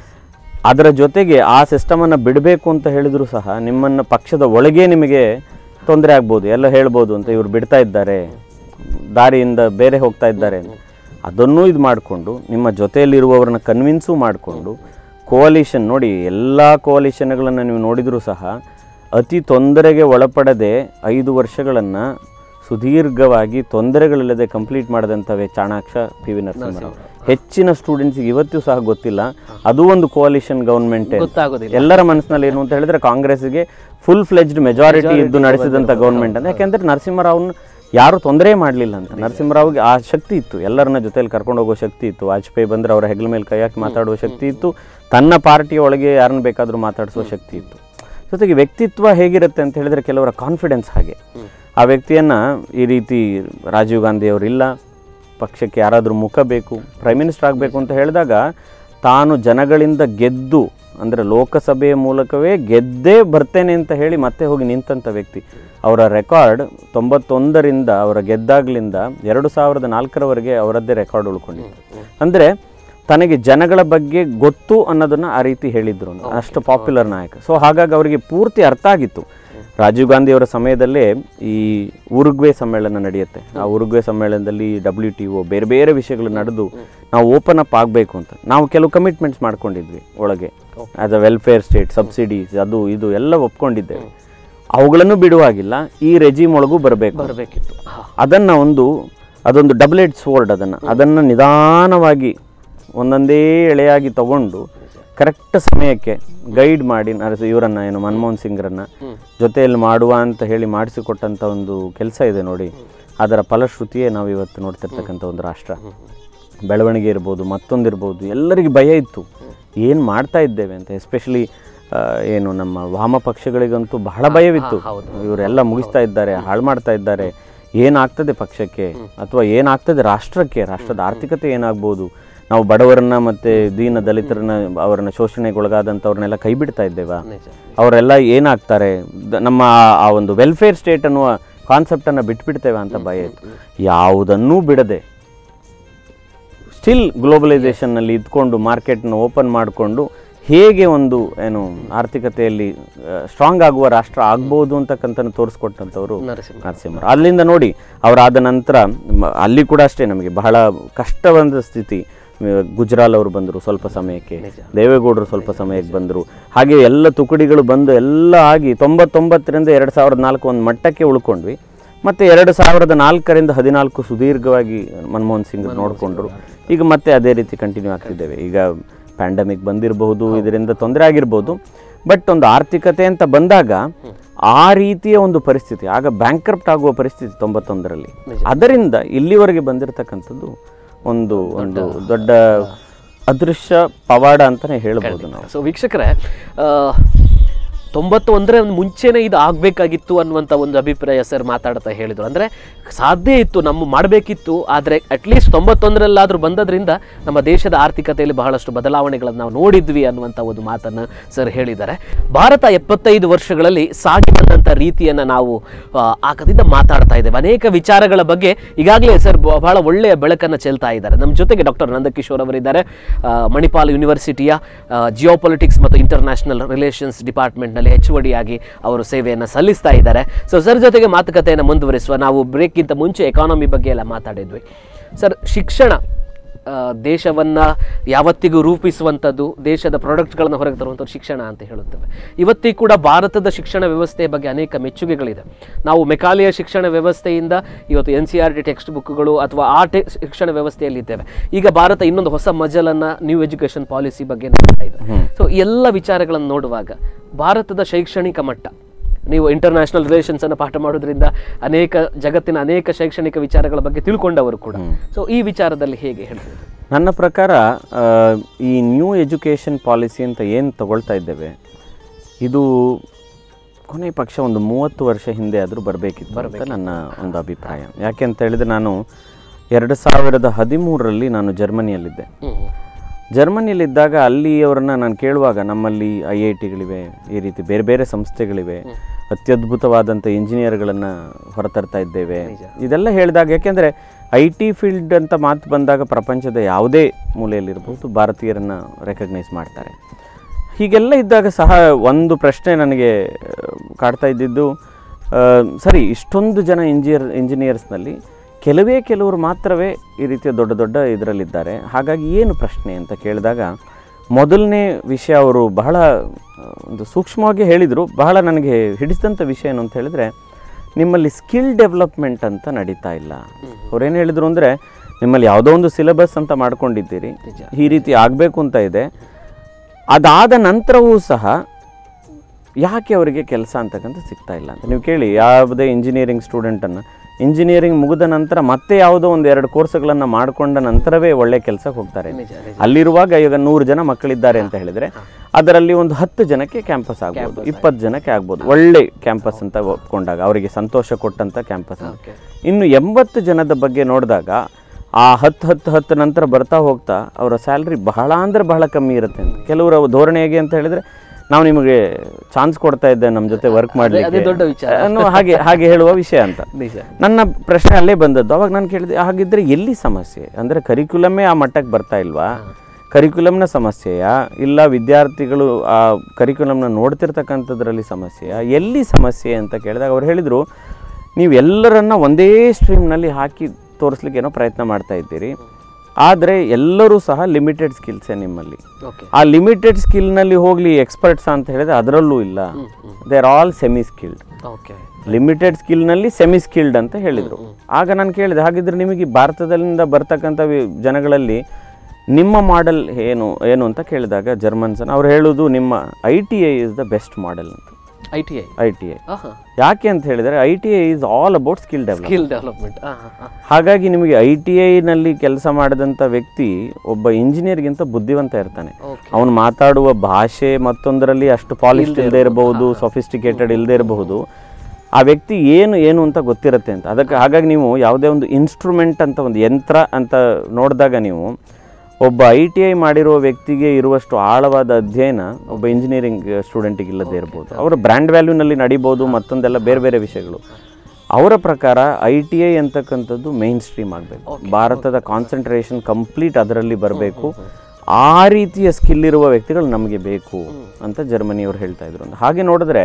ಅದರ ಜೊತೆಗೆ ಆ ಸಿಸ್ಟಮನ್ನು ಬಿಡಬೇಕು ಅಂತ ಹೇಳಿದ್ರು ಸಹ ನಿಮ್ಮನ್ನು ಪಕ್ಷದ ಒಳಗೆ ನಿಮಗೆ ತೊಂದರೆ ಆಗ್ಬೋದು, ಎಲ್ಲ ಹೇಳ್ಬೋದು ಅಂತ ಇವರು ಬಿಡ್ತಾ ಇದ್ದಾರೆ, ದಾರಿಯಿಂದ ಬೇರೆ ಹೋಗ್ತಾ ಇದ್ದಾರೆ, ಅದನ್ನೂ ಇದು ಮಾಡಿಕೊಂಡು ನಿಮ್ಮ ಜೊತೆಯಲ್ಲಿರುವವರನ್ನ ಕನ್ವಿನ್ಸು ಮಾಡಿಕೊಂಡು ಕೋalition ನೋಡಿ, ಎಲ್ಲ ಕೋalitionಗಳನ್ನು ನೀವು ನೋಡಿದರೂ ಸಹ ಅತಿ ತೊಂದರೆಗೆ ಒಳಪಡದೆ ಐದು ವರ್ಷಗಳನ್ನು ಸುದೀರ್ಘವಾಗಿ ತೊಂದರೆಗಳಿಲ್ಲದೆ ಕಂಪ್ಲೀಟ್ ಮಾಡಿದಂಥವೇ ಚಾಣಾಕ್ಷ, ಪಿ ವಿ ನರಸಿಂಹರಾವ್. ಹೆಚ್ಚಿನ ಸ್ಟೂಡೆಂಟ್ಸಿಗೆ ಇವತ್ತು ಸಹ ಗೊತ್ತಿಲ್ಲ, ಅದು ಒಂದು ಕೋalition ಗೌರ್ಮೆಂಟ್. ಎಲ್ಲರ ಮನಸ್ಸಿನಲ್ಲಿ ಏನು ಅಂತ ಹೇಳಿದ್ರೆ ಕಾಂಗ್ರೆಸ್ಗೆ ಫುಲ್ ಫ್ಲೆಜ್ಡ್ ಮೆಜಾರಿಟಿ ಇದ್ದು ನಡೆಸಿದಂಥ ಗೌರ್ಮೆಂಟ್ ಅಂತ. ಯಾಕೆಂದರೆ ನರಸಿಂಹರಾವ್ನ ಯಾರು ತೊಂದರೆ ಮಾಡಲಿಲ್ಲ ಅಂತ. ನರಸಿಂಹರಾವ್ಗೆ ಆ ಶಕ್ತಿ ಇತ್ತು, ಎಲ್ಲರನ್ನ ಜೊತೆಯಲ್ಲಿ ಕರ್ಕೊಂಡು ಹೋಗೋ ಶಕ್ತಿ ಇತ್ತು. ವಾಜಪೇಯಿ ಬಂದರೆ ಅವರ ಹೆಗಲ ಮೇಲೆ ಕೈ ಹಾಕಿ ಮಾತಾಡುವ ಶಕ್ತಿ ಇತ್ತು, ತನ್ನ ಪಾರ್ಟಿಯ ಒಳಗೆ ಯಾರನ್ನ ಬೇಕಾದರೂ ಮಾತಾಡಿಸುವ ಶಕ್ತಿ ಇತ್ತು. ಜೊತೆಗೆ ವ್ಯಕ್ತಿತ್ವ ಹೇಗಿರುತ್ತೆ ಅಂತ ಹೇಳಿದರೆ ಕೆಲವರ ಕಾನ್ಫಿಡೆನ್ಸ್ ಹಾಗೆ. ಆ ವ್ಯಕ್ತಿಯನ್ನು ಈ ರೀತಿ ರಾಜೀವ್ ಗಾಂಧಿ ಅವರಿಲ್ಲ, ಪಕ್ಷಕ್ಕೆ ಯಾರಾದರೂ ಮುಖ ಬೇಕು, ಪ್ರೈಮ್ ಮಿನಿಸ್ಟರ್ ಆಗಬೇಕು ಅಂತ ಹೇಳಿದಾಗ ತಾನು ಜನಗಳಿಂದ ಗೆದ್ದು, ಅಂದರೆ ಲೋಕಸಭೆಯ ಮೂಲಕವೇ ಗೆದ್ದೇ ಬರ್ತೇನೆ ಅಂತ ಹೇಳಿ ಮತ್ತೆ ಹೋಗಿ ನಿಂತಂಥ ವ್ಯಕ್ತಿ. ಅವರ ರೆಕಾರ್ಡ್ ತೊಂಬತ್ತೊಂದರಿಂದ ಅವರ ಗೆದ್ದಾಗ್ಲಿಂದ ಎರಡು ಸಾವಿರದ ನಾಲ್ಕರವರೆಗೆ ಅವರದ್ದೇ ರೆಕಾರ್ಡ್ ಉಳ್ಕೊಂಡಿತ್ತು. ಅಂದರೆ ತನಗೆ ಜನಗಳ ಬಗ್ಗೆ ಗೊತ್ತು ಅನ್ನೋದನ್ನು ಆ ರೀತಿ ಹೇಳಿದ್ರು, ಅಷ್ಟು ಪಾಪ್ಯುಲರ್ ನಾಯಕ. ಸೊ ಹಾಗಾಗಿ ಅವರಿಗೆ ಪೂರ್ತಿ ಅರ್ಥ ಆಗಿತ್ತು. ರಾಜೀವ್ ಗಾಂಧಿ ಅವರ ಸಮಯದಲ್ಲೇ ಈ ಉರುಗ್ವೆ ಸಮ್ಮೇಳನ ನಡೆಯುತ್ತೆ. ಆ ಉರುಗ್ವೆ ಸಮ್ಮೇಳನದಲ್ಲಿ ಡಬ್ಲ್ಯೂ ಟಿ ಒ ಬೇರೆ ಬೇರೆ ವಿಷಯಗಳು ನಡೆದು ನಾವು ಓಪನ್ ಅಪ್ ಆಗಬೇಕು ಅಂತ ನಾವು ಕೆಲವು ಕಮಿಟ್ಮೆಂಟ್ಸ್ ಮಾಡ್ಕೊಂಡಿದ್ವಿ ಒಳಗೆ. As a welfare state, subsidies, ಅದು ಇದು ಎಲ್ಲ ಒಪ್ಕೊಂಡಿದ್ದೇವೆ. ಅವುಗಳನ್ನು ಬಿಡುವಾಗಿಲ್ಲ, ಈ ರೆಜಿಮ್ ಒಳಗೂ ಬರಬೇಕು ಬರಬೇಕಿತ್ತು. ಅದನ್ನು ಒಂದು ಅದೊಂದು ಡಬಲ್ ಎಡ್ಜ್ ಸ್ವೋರ್ಡ್, ಅದನ್ನು ಅದನ್ನು ನಿಧಾನವಾಗಿ ಒಂದೊಂದೇ ಎಳೆಯಾಗಿ ತಗೊಂಡು ಕರೆಕ್ಟ್ ಸಮಯಕ್ಕೆ ಗೈಡ್ ಮಾಡಿ ನರಸಿ ಇವರನ್ನು ಏನು ಮನಮೋಹನ್ ಸಿಂಗ್ರನ್ನು ಜೊತೆಯಲ್ಲಿ ಮಾಡುವ ಅಂತ ಹೇಳಿ ಮಾಡಿಸಿಕೊಟ್ಟಂಥ ಒಂದು ಕೆಲಸ ಇದೆ ನೋಡಿ. ಅದರ ಫಲಶ್ರುತಿಯೇ ನಾವು ಇವತ್ತು ನೋಡ್ತಿರ್ತಕ್ಕಂಥ ಒಂದು ರಾಷ್ಟ್ರ. ಬೆಳವಣಿಗೆ ಇರ್ಬೋದು, ಮತ್ತೊಂದಿರ್ಬೋದು, ಎಲ್ಲರಿಗೂ ಭಯ ಇತ್ತು ಏನು ಮಾಡ್ತಾ ಇದ್ದೇವೆ ಅಂತ. ಎಸ್ಪೆಷಲಿ ಏನು ನಮ್ಮ ವಾಮ ಪಕ್ಷಗಳಿಗಂತೂ ಬಹಳ ಭಯವಿತ್ತು. ಇವರೆಲ್ಲ ಮುಗಿಸ್ತಾ ಇದ್ದಾರೆ, ಹಾಳು ಮಾಡ್ತಾ ಇದ್ದಾರೆ, ಏನಾಗ್ತದೆ ಪಕ್ಷಕ್ಕೆ ಅಥವಾ ಏನಾಗ್ತದೆ ರಾಷ್ಟ್ರಕ್ಕೆ, ರಾಷ್ಟ್ರದ ಆರ್ಥಿಕತೆ ಏನಾಗ್ಬೋದು, ನಾವು ಬಡವರನ್ನ ಮತ್ತು ದೀನ ದಲಿತರನ್ನ ಅವರನ್ನ ಶೋಷಣೆಗೊಳಗಾದಂಥವ್ರನ್ನೆಲ್ಲ ಕೈ ಬಿಡ್ತಾ ಇದ್ದೇವೆ, ಅವರೆಲ್ಲ ಏನಾಗ್ತಾರೆ, ನಮ್ಮ ಆ ಒಂದು ವೆಲ್ಫೇರ್ ಸ್ಟೇಟ್ ಅನ್ನುವ ಕಾನ್ಸೆಪ್ಟನ್ನು ಬಿಟ್ಬಿಡ್ತೇವೆ ಅಂತ ಭಯ ಇತ್ತು. ಯಾವುದನ್ನೂ ಬಿಡದೆ ಸ್ಟಿಲ್ ಗ್ಲೋಬಲೈಸೇಷನ್ನಲ್ಲಿ ಇದ್ಕೊಂಡು ಮಾರ್ಕೆಟ್ನ ಓಪನ್ ಮಾಡಿಕೊಂಡು ಹೇಗೆ ಒಂದು ಏನು ಆರ್ಥಿಕತೆಯಲ್ಲಿ ಸ್ಟ್ರಾಂಗ್ ಆಗುವ ರಾಷ್ಟ್ರ ಆಗ್ಬೋದು ಅಂತಕ್ಕಂಥ ತೋರಿಸ್ಕೊಟ್ಟಂಥವ್ರು ನರಸಿಂಹರಾವ್. ಅಲ್ಲಿಂದ ನೋಡಿ ಅವರಾದ ನಂತರ ಅಲ್ಲಿ ಕೂಡ ಅಷ್ಟೇ ನಮಗೆ ಬಹಳ ಕಷ್ಟವಾದ ಸ್ಥಿತಿ. ಗುಜರಾಲ್ ಅವರು ಬಂದರು ಸ್ವಲ್ಪ ಸಮಯಕ್ಕೆ, ದೇವೇಗೌಡರು ಸ್ವಲ್ಪ ಸಮಯಕ್ಕೆ ಬಂದರು, ಹಾಗೆ ಎಲ್ಲ ತುಕಡಿಗಳು ಬಂದು ಎಲ್ಲ ಆಗಿ ತೊಂಬತ್ತೊಂಬತ್ತರಿಂದ ಎರಡು ಸಾವಿರದ ನಾಲ್ಕು ಒಂದು ಮಟ್ಟಕ್ಕೆ ಉಳ್ಕೊಂಡ್ವಿ. ಮತ್ತು ಎರಡು ಸಾವಿರದ ನಾಲ್ಕರಿಂದ ಹದಿನಾಲ್ಕು ಸುದೀರ್ಘವಾಗಿ ಮನಮೋಹನ್ ಸಿಂಗ್ ನೋಡಿಕೊಂಡ್ರು. ಈಗ ಮತ್ತೆ ಅದೇ ರೀತಿ ಕಂಟಿನ್ಯೂ ಆಗ್ತಿದ್ದೇವೆ. ಈಗ ಪ್ಯಾಂಡಮಿಕ್ ಬಂದಿರಬಹುದು, ಇದರಿಂದ ತೊಂದರೆ ಆಗಿರ್ಬೋದು, ಬಟ್ ಒಂದು ಆರ್ಥಿಕತೆ ಅಂತ ಬಂದಾಗ ಆ ರೀತಿಯ ಒಂದು ಪರಿಸ್ಥಿತಿ, ಆಗ ಬ್ಯಾಂಕ್ರಪ್ಟ್ ಆಗುವ ಪರಿಸ್ಥಿತಿ ತೊಂಬತ್ತೊಂದರಲ್ಲಿ. ಅದರಿಂದ ಇಲ್ಲಿವರೆಗೆ ಬಂದಿರತಕ್ಕಂಥದ್ದು ಒಂದು ಒಂದು ದೊಡ್ಡ ಅದೃಶ್ಯ ಪವಾಡ ಅಂತಲೇ ಹೇಳ್ಬೋದು ನಾವು. ಸೊ ವೀಕ್ಷಕರೇ, ತೊಂಬತ್ತೊಂದರ ಮುಂಚೆನೇ ಇದು ಆಗಬೇಕಾಗಿತ್ತು ಅನ್ನುವಂಥ ಒಂದು ಅಭಿಪ್ರಾಯ ಸರ್ ಮಾತಾಡ್ತಾ ಹೇಳಿದರು. ಅಂದರೆ ಸಾಧ್ಯ ಇತ್ತು, ನಮ್ಮ ಮಾಡಬೇಕಿತ್ತು, ಆದರೆ ಅಟ್ಲೀಸ್ಟ್ ತೊಂಬತ್ತೊಂದರಲ್ಲಾದರೂ ಬಂದದ್ರಿಂದ ನಮ್ಮ ದೇಶದ ಆರ್ಥಿಕತೆಯಲ್ಲಿ ಬಹಳಷ್ಟು ಬದಲಾವಣೆಗಳನ್ನು ನಾವು ನೋಡಿದ್ವಿ ಅನ್ನುವಂಥ ಒಂದು ಮಾತನ್ನು ಸರ್ ಹೇಳಿದ್ದಾರೆ. ಭಾರತ ಎಪ್ಪತ್ತೈದು ವರ್ಷಗಳಲ್ಲಿ ಸಾಗಿ ಬಂದಂಥ ರೀತಿಯನ್ನು ನಾವು ಆಗದಿಂದ ಮಾತಾಡ್ತಾ ಇದ್ದೇವೆ. ಅನೇಕ ವಿಚಾರಗಳ ಬಗ್ಗೆ ಈಗಾಗಲೇ ಸರ್ ಬಹಳ ಒಳ್ಳೆಯ ಬೆಳಕನ್ನು ಚೆಲ್ತಾ ಇದ್ದಾರೆ. ನಮ್ಮ ಜೊತೆಗೆ ಡಾಕ್ಟರ್ ನಂದಕಿಶೋರ್ ಅವರಿದ್ದಾರೆ, ಮಣಿಪಾಲ್ ಯೂನಿವರ್ಸಿಟಿಯ ಜಿಯೋಪೊಲಿಟಿಕ್ಸ್ ಮತ್ತು international relations department H O D ಆಗಿ ಅವರು ಸೇವೆಯನ್ನು ಸಲ್ಲಿಸ್ತಾ ಇದ್ದಾರೆ. ಸೊ ಸರ್ ಜೊತೆಗೆ ಮಾತುಕತೆಯನ್ನು ಮುಂದುವರಿಸುವ. ನಾವು ಬ್ರೇಕ್ಗಿಂತ ಮುಂಚೆ ಎಕಾನಮಿ ಬಗ್ಗೆ ಎಲ್ಲ ಮಾತಾಡಿದ್ವಿ. ಸರ್, ಶಿಕ್ಷಣ ದೇಶವನ್ನು ಯಾವತ್ತಿಗೂ ರೂಪಿಸುವಂಥದ್ದು, ದೇಶದ ಪ್ರಾಡಕ್ಟ್ಗಳನ್ನು ಹೊರಗೆ ತರುವಂಥದ್ದು ಶಿಕ್ಷಣ ಅಂತ ಹೇಳುತ್ತೇವೆ. ಇವತ್ತಿಗೂ ಕೂಡ ಭಾರತದ ಶಿಕ್ಷಣ ವ್ಯವಸ್ಥೆಯ ಬಗ್ಗೆ ಅನೇಕ ಮೆಚ್ಚುಗೆಗಳಿದೆ. ನಾವು ಮೆಕಾಲೆಯ ಶಿಕ್ಷಣ ವ್ಯವಸ್ಥೆಯಿಂದ ಇವತ್ತು N C R T text ಬುಕ್ಗಳು ಅಥವಾ ಆ ಟೆ ಶಿಕ್ಷಣ ವ್ಯವಸ್ಥೆಯಲ್ಲಿದ್ದೇವೆ. ಈಗ ಭಾರತ ಇನ್ನೊಂದು ಹೊಸ ಮಜಲನ್ನು ನ್ಯೂ ಎಜುಕೇಷನ್ ಪಾಲಿಸಿ ಬಗ್ಗೆ ನೋಡ್ತಾ ಇದೆ. ಸೊ ಎಲ್ಲ ವಿಚಾರಗಳನ್ನು ನೋಡುವಾಗ ಭಾರತದ ಶೈಕ್ಷಣಿಕ ಮಟ್ಟ, ನೀವು ಇಂಟರ್ನ್ಯಾಷನಲ್ ರಿಲೇಷನ್ಸ್ ಅನ್ನು ಪಾಠ ಮಾಡೋದ್ರಿಂದ ಅನೇಕ ಜಗತ್ತಿನ ಅನೇಕ ಶೈಕ್ಷಣಿಕ ವಿಚಾರಗಳ ಬಗ್ಗೆ ತಿಳ್ಕೊಂಡವರು ಕೂಡ. ಸೊ ಈ ವಿಚಾರದಲ್ಲಿ ಹೇಗೆ ಹೇಳ್ಬೋದು? ನನ್ನ ಪ್ರಕಾರ ಈ ನ್ಯೂ ಎಜುಕೇಷನ್ ಪಾಲಿಸಿ ಅಂತ ಏನು ತಗೊಳ್ತಾ ಇದ್ದೇವೆ, ಇದು ಕೊನೆ ಪಕ್ಷ ಒಂದು ಮೂವತ್ತು ವರ್ಷ ಹಿಂದೆ ಆದರೂ ಬರಬೇಕಿತ್ತು ಅಂತ ನನ್ನ ಒಂದು ಅಭಿಪ್ರಾಯ. ಯಾಕೆ ಅಂತ ಹೇಳಿದರೆ ನಾನು ಎರಡು ಸಾವಿರದ ಹದಿಮೂರರಲ್ಲಿ ನಾನು ಜರ್ಮನಿಯಲ್ಲಿದ್ದೆ. ಜರ್ಮನಿಯಲ್ಲಿದ್ದಾಗ ಅಲ್ಲಿಯವರನ್ನ ನಾನು ಕೇಳುವಾಗ ನಮ್ಮಲ್ಲಿ ಐ ಐ ಟಿಗಳಿವೆ, ಈ ರೀತಿ ಬೇರೆ ಬೇರೆ ಸಂಸ್ಥೆಗಳಿವೆ, ಅತ್ಯದ್ಭುತವಾದಂಥ ಇಂಜಿನಿಯರ್ಗಳನ್ನು ಹೊರತರ್ತಾ ಇದ್ದೇವೆ ಇದೆಲ್ಲ ಹೇಳಿದಾಗ, ಯಾಕೆಂದರೆ ಐ ಟಿ ಫೀಲ್ಡ್ ಅಂತ ಮಾತು ಬಂದಾಗ ಪ್ರಪಂಚದ ಯಾವುದೇ ಮೂಲೆಯಲ್ಲಿರ್ಬೋದು ಭಾರತೀಯರನ್ನು ರೆಕಗ್ನೈಸ್ ಮಾಡ್ತಾರೆ. ಹೀಗೆಲ್ಲ ಇದ್ದಾಗ ಸಹ ಒಂದು ಪ್ರಶ್ನೆ ನನಗೆ ಕಾಡ್ತಾ ಇದ್ದಿದ್ದು, ಸರಿ ಇಷ್ಟೊಂದು ಜನ ಇಂಜಿನಿಯರ್ ಇಂಜಿನಿಯರ್ಸ್ನಲ್ಲಿ ಕೆಲವೇ ಕೆಲವರು ಮಾತ್ರವೇ ಈ ರೀತಿಯ ದೊಡ್ಡ ದೊಡ್ಡ ಇದರಲ್ಲಿದ್ದಾರೆ, ಹಾಗಾಗಿ ಏನು ಪ್ರಶ್ನೆ ಅಂತ ಕೇಳಿದಾಗ ಮೊದಲನೇ ವಿಷಯ ಅವರು ಬಹಳ ಒಂದು ಸೂಕ್ಷ್ಮವಾಗಿ ಹೇಳಿದರು. ಬಹಳ ನನಗೆ ಹಿಡಿಸಿದಂಥ ವಿಷಯ ಏನು ಅಂತ ಹೇಳಿದರೆ, ನಿಮ್ಮಲ್ಲಿ ಸ್ಕಿಲ್ ಡೆವಲಪ್ಮೆಂಟ್ ಅಂತ ನಡೀತಾ ಇಲ್ಲ. ಅವ್ರೇನು ಹೇಳಿದರು ಅಂದರೆ, ನಿಮ್ಮಲ್ಲಿ ಯಾವುದೋ ಒಂದು ಸಿಲೆಬಸ್ ಅಂತ ಮಾಡ್ಕೊಂಡಿದ್ದೀರಿ, ಈ ರೀತಿ ಆಗಬೇಕು ಅಂತ ಇದೆ, ಅದಾದ ನಂತರವೂ ಸಹ ಯಾಕೆ ಅವರಿಗೆ ಕೆಲಸ ಅಂತಕ್ಕಂಥ ಸಿಗ್ತಾ ಇಲ್ಲ ಅಂತ. ನೀವು ಕೇಳಿ ಯಾವುದೇ ಇಂಜಿನಿಯರಿಂಗ್ ಸ್ಟೂಡೆಂಟನ್ನು ಇಂಜಿನಿಯರಿಂಗ್ ಮುಗಿದ ನಂತರ ಮತ್ತೆ ಯಾವುದೋ ಒಂದು ಎರಡು ಕೋರ್ಸ್ಗಳನ್ನು ಮಾಡಿಕೊಂಡ ನಂತರವೇ ಒಳ್ಳೆ ಕೆಲಸಕ್ಕೆ ಹೋಗ್ತಾರೆ. ಅಲ್ಲಿರುವಾಗ ಈಗ ನೂರು ಜನ ಮಕ್ಕಳಿದ್ದಾರೆ ಅಂತ ಹೇಳಿದರೆ ಅದರಲ್ಲಿ ಒಂದು ಹತ್ತು ಜನಕ್ಕೆ ಕ್ಯಾಂಪಸ್ ಆಗ್ಬೋದು, ಇಪ್ಪತ್ತು ಜನಕ್ಕೆ ಆಗ್ಬೋದು, ಒಳ್ಳೆ ಕ್ಯಾಂಪಸ್ ಅಂತ ಒಪ್ಕೊಂಡಾಗ ಅವರಿಗೆ ಸಂತೋಷ ಕೊಟ್ಟಂಥ ಕ್ಯಾಂಪಸ್. ಇನ್ನು ಎಂಬತ್ತು ಜನದ ಬಗ್ಗೆ ನೋಡಿದಾಗ ಆ ಹತ್ತು ಹತ್ತು ಹತ್ತು ನಂತರ ಬರ್ತಾ ಹೋಗ್ತಾ ಅವರ ಸ್ಯಾಲ್ರಿ ಬಹಳ ಅಂದರೆ ಬಹಳ ಕಮ್ಮಿ ಇರುತ್ತೆ ಅಂತ. ಕೆಲವರು ಧೋರಣೆ ಹೇಗೆ ಅಂತ ಹೇಳಿದರೆ, ನಾವು ನಿಮಗೆ ಚಾನ್ಸ್ ಕೊಡ್ತಾ ಇದ್ದೆ ನಮ್ಮ ಜೊತೆ ವರ್ಕ್ ಮಾಡಲಿಕ್ಕೆ ಅನ್ನೋ ಹಾಗೆ ಹಾಗೆ ಹೇಳುವ ವಿಷಯ ಅಂತ. ನನ್ನ ಪ್ರಶ್ನೆ ಅಲ್ಲೇ ಬಂದದ್ದು. ಅವಾಗ ನಾನು ಕೇಳಿದೆ, ಹಾಗಿದ್ರೆ ಎಲ್ಲಿ ಸಮಸ್ಯೆ ಅಂದರೆ ಕರಿಕ್ಯುಲಮ್ಮೇ ಆ ಮಟ್ಟಕ್ಕೆ ಬರ್ತಾ ಇಲ್ವಾ, ಕರಿಕ್ಯುಲಮ್ನ ಸಮಸ್ಯೆಯಾ, ಇಲ್ಲ ವಿದ್ಯಾರ್ಥಿಗಳು ಆ ಕರಿಕ್ಯುಲಮ್ನ ನೋಡ್ತಿರ್ತಕ್ಕಂಥದ್ರಲ್ಲಿ ಸಮಸ್ಯೆಯಾ, ಎಲ್ಲಿ ಸಮಸ್ಯೆ ಅಂತ ಕೇಳಿದಾಗ ಅವ್ರು ಹೇಳಿದರು, ನೀವು ಎಲ್ಲರನ್ನ ಒಂದೇ ಸ್ಟ್ರೀಮ್ನಲ್ಲಿ ಹಾಕಿ ತೋರಿಸ್ಲಿಕ್ಕೆ ಏನೋ ಪ್ರಯತ್ನ ಮಾಡ್ತಾ ಇದ್ದೀರಿ, ಆದರೆ ಎಲ್ಲರೂ ಸಹ ಲಿಮಿಟೆಡ್ ಸ್ಕಿಲ್ಸೇ ನಿಮ್ಮಲ್ಲಿ. ಆ ಲಿಮಿಟೆಡ್ ಸ್ಕಿಲ್ನಲ್ಲಿ ಹೋಗಲಿ ಎಕ್ಸ್ಪರ್ಟ್ಸ್ ಅಂತ ಹೇಳಿದ್ರೆ ಅದರಲ್ಲೂ ಇಲ್ಲ, they are all semi skilled. Limited ಸ್ಕಿಲ್ನಲ್ಲಿ ಸೆಮಿ ಸ್ಕಿಲ್ಡ್ ಅಂತ ಹೇಳಿದರು. ಆಗ ನಾನು ಕೇಳಿದೆ, ಹಾಗಿದ್ರೆ ನಿಮಗೆ ಭಾರತದಿಂದ ಬರ್ತಕ್ಕಂಥ ಜನಗಳಲ್ಲಿ ನಿಮ್ಮ ಮಾಡೆಲ್ ಏನು ಏನು ಅಂತ ಕೇಳಿದಾಗ ಜರ್ಮನ್ಸನ್ ಅವ್ರು ಹೇಳೋದು, ನಿಮ್ಮ I T I is the best model ಅಂತ. I T I I T I ಯಾಕೆ ಅಂತ ಹೇಳಿದರೆ, I T I is all about skill skill development. ಹಾಗಾಗಿ ನಿಮಗೆ ಐ ಟಿ ಐನಲ್ಲಿ ಕೆಲಸ ಮಾಡಿದಂಥ ವ್ಯಕ್ತಿ ಒಬ್ಬ ಇಂಜಿನಿಯರ್ಗಿಂತ ಬುದ್ಧಿವಂತ ಇರ್ತಾನೆ. ಅವನು ಮಾತಾಡುವ ಭಾಷೆ ಮತ್ತೊಂದರಲ್ಲಿ ಅಷ್ಟು ಪಾಲಿಶ್ಡ್ ಇಲ್ಲದೆ ಇರಬಹುದು, ಸೊಫಿಸ್ಟಿಕೇಟೆಡ್ ಇಲ್ಲದೆ ಇರಬಹುದು, ಆ ವ್ಯಕ್ತಿ ಏನು ಏನು ಅಂತ ಗೊತ್ತಿರುತ್ತೆ ಅಂತ. ಅದಕ್ಕೆ ಹಾಗಾಗಿ ನೀವು ಯಾವುದೇ ಒಂದು ಇನ್ಸ್ಟ್ರೂಮೆಂಟ್ ಅಂತ ಒಂದು ಯಂತ್ರ ಅಂತ ನೋಡಿದಾಗ ನೀವು ಒಬ್ಬ ಐ ಟಿ ಐ ಮಾಡಿರುವ ವ್ಯಕ್ತಿಗೆ ಇರುವಷ್ಟು ಆಳವಾದ ಅಧ್ಯಯನ ಒಬ್ಬ ಇಂಜಿನಿಯರಿಂಗ್ ಸ್ಟೂಡೆಂಟಿಗೆ ಇಲ್ಲದೆ ಇರ್ಬೋದು. ಅವರ ಬ್ರ್ಯಾಂಡ್ ವ್ಯಾಲ್ಯೂನಲ್ಲಿ ನಡಿಬೋದು, ಮತ್ತೊಂದೆಲ್ಲ ಬೇರೆ ಬೇರೆ ವಿಷಯಗಳು. ಅವರ ಪ್ರಕಾರ ಐ ಟಿ ಐ ಅಂತಕ್ಕಂಥದ್ದು ಮೇನ್ ಸ್ಟ್ರೀಮ್ ಆಗಬೇಕು, ಭಾರತದ ಕಾನ್ಸಂಟ್ರೇಷನ್ ಕಂಪ್ಲೀಟ್ ಅದರಲ್ಲಿ ಬರಬೇಕು, ಆ ರೀತಿಯ ಸ್ಕಿಲ್ ಇರುವ ವ್ಯಕ್ತಿಗಳು ನಮಗೆ ಬೇಕು ಅಂತ ಜರ್ಮನಿಯವರು ಹೇಳ್ತಾ ಇದ್ರು. ಹಾಗೆ ನೋಡಿದ್ರೆ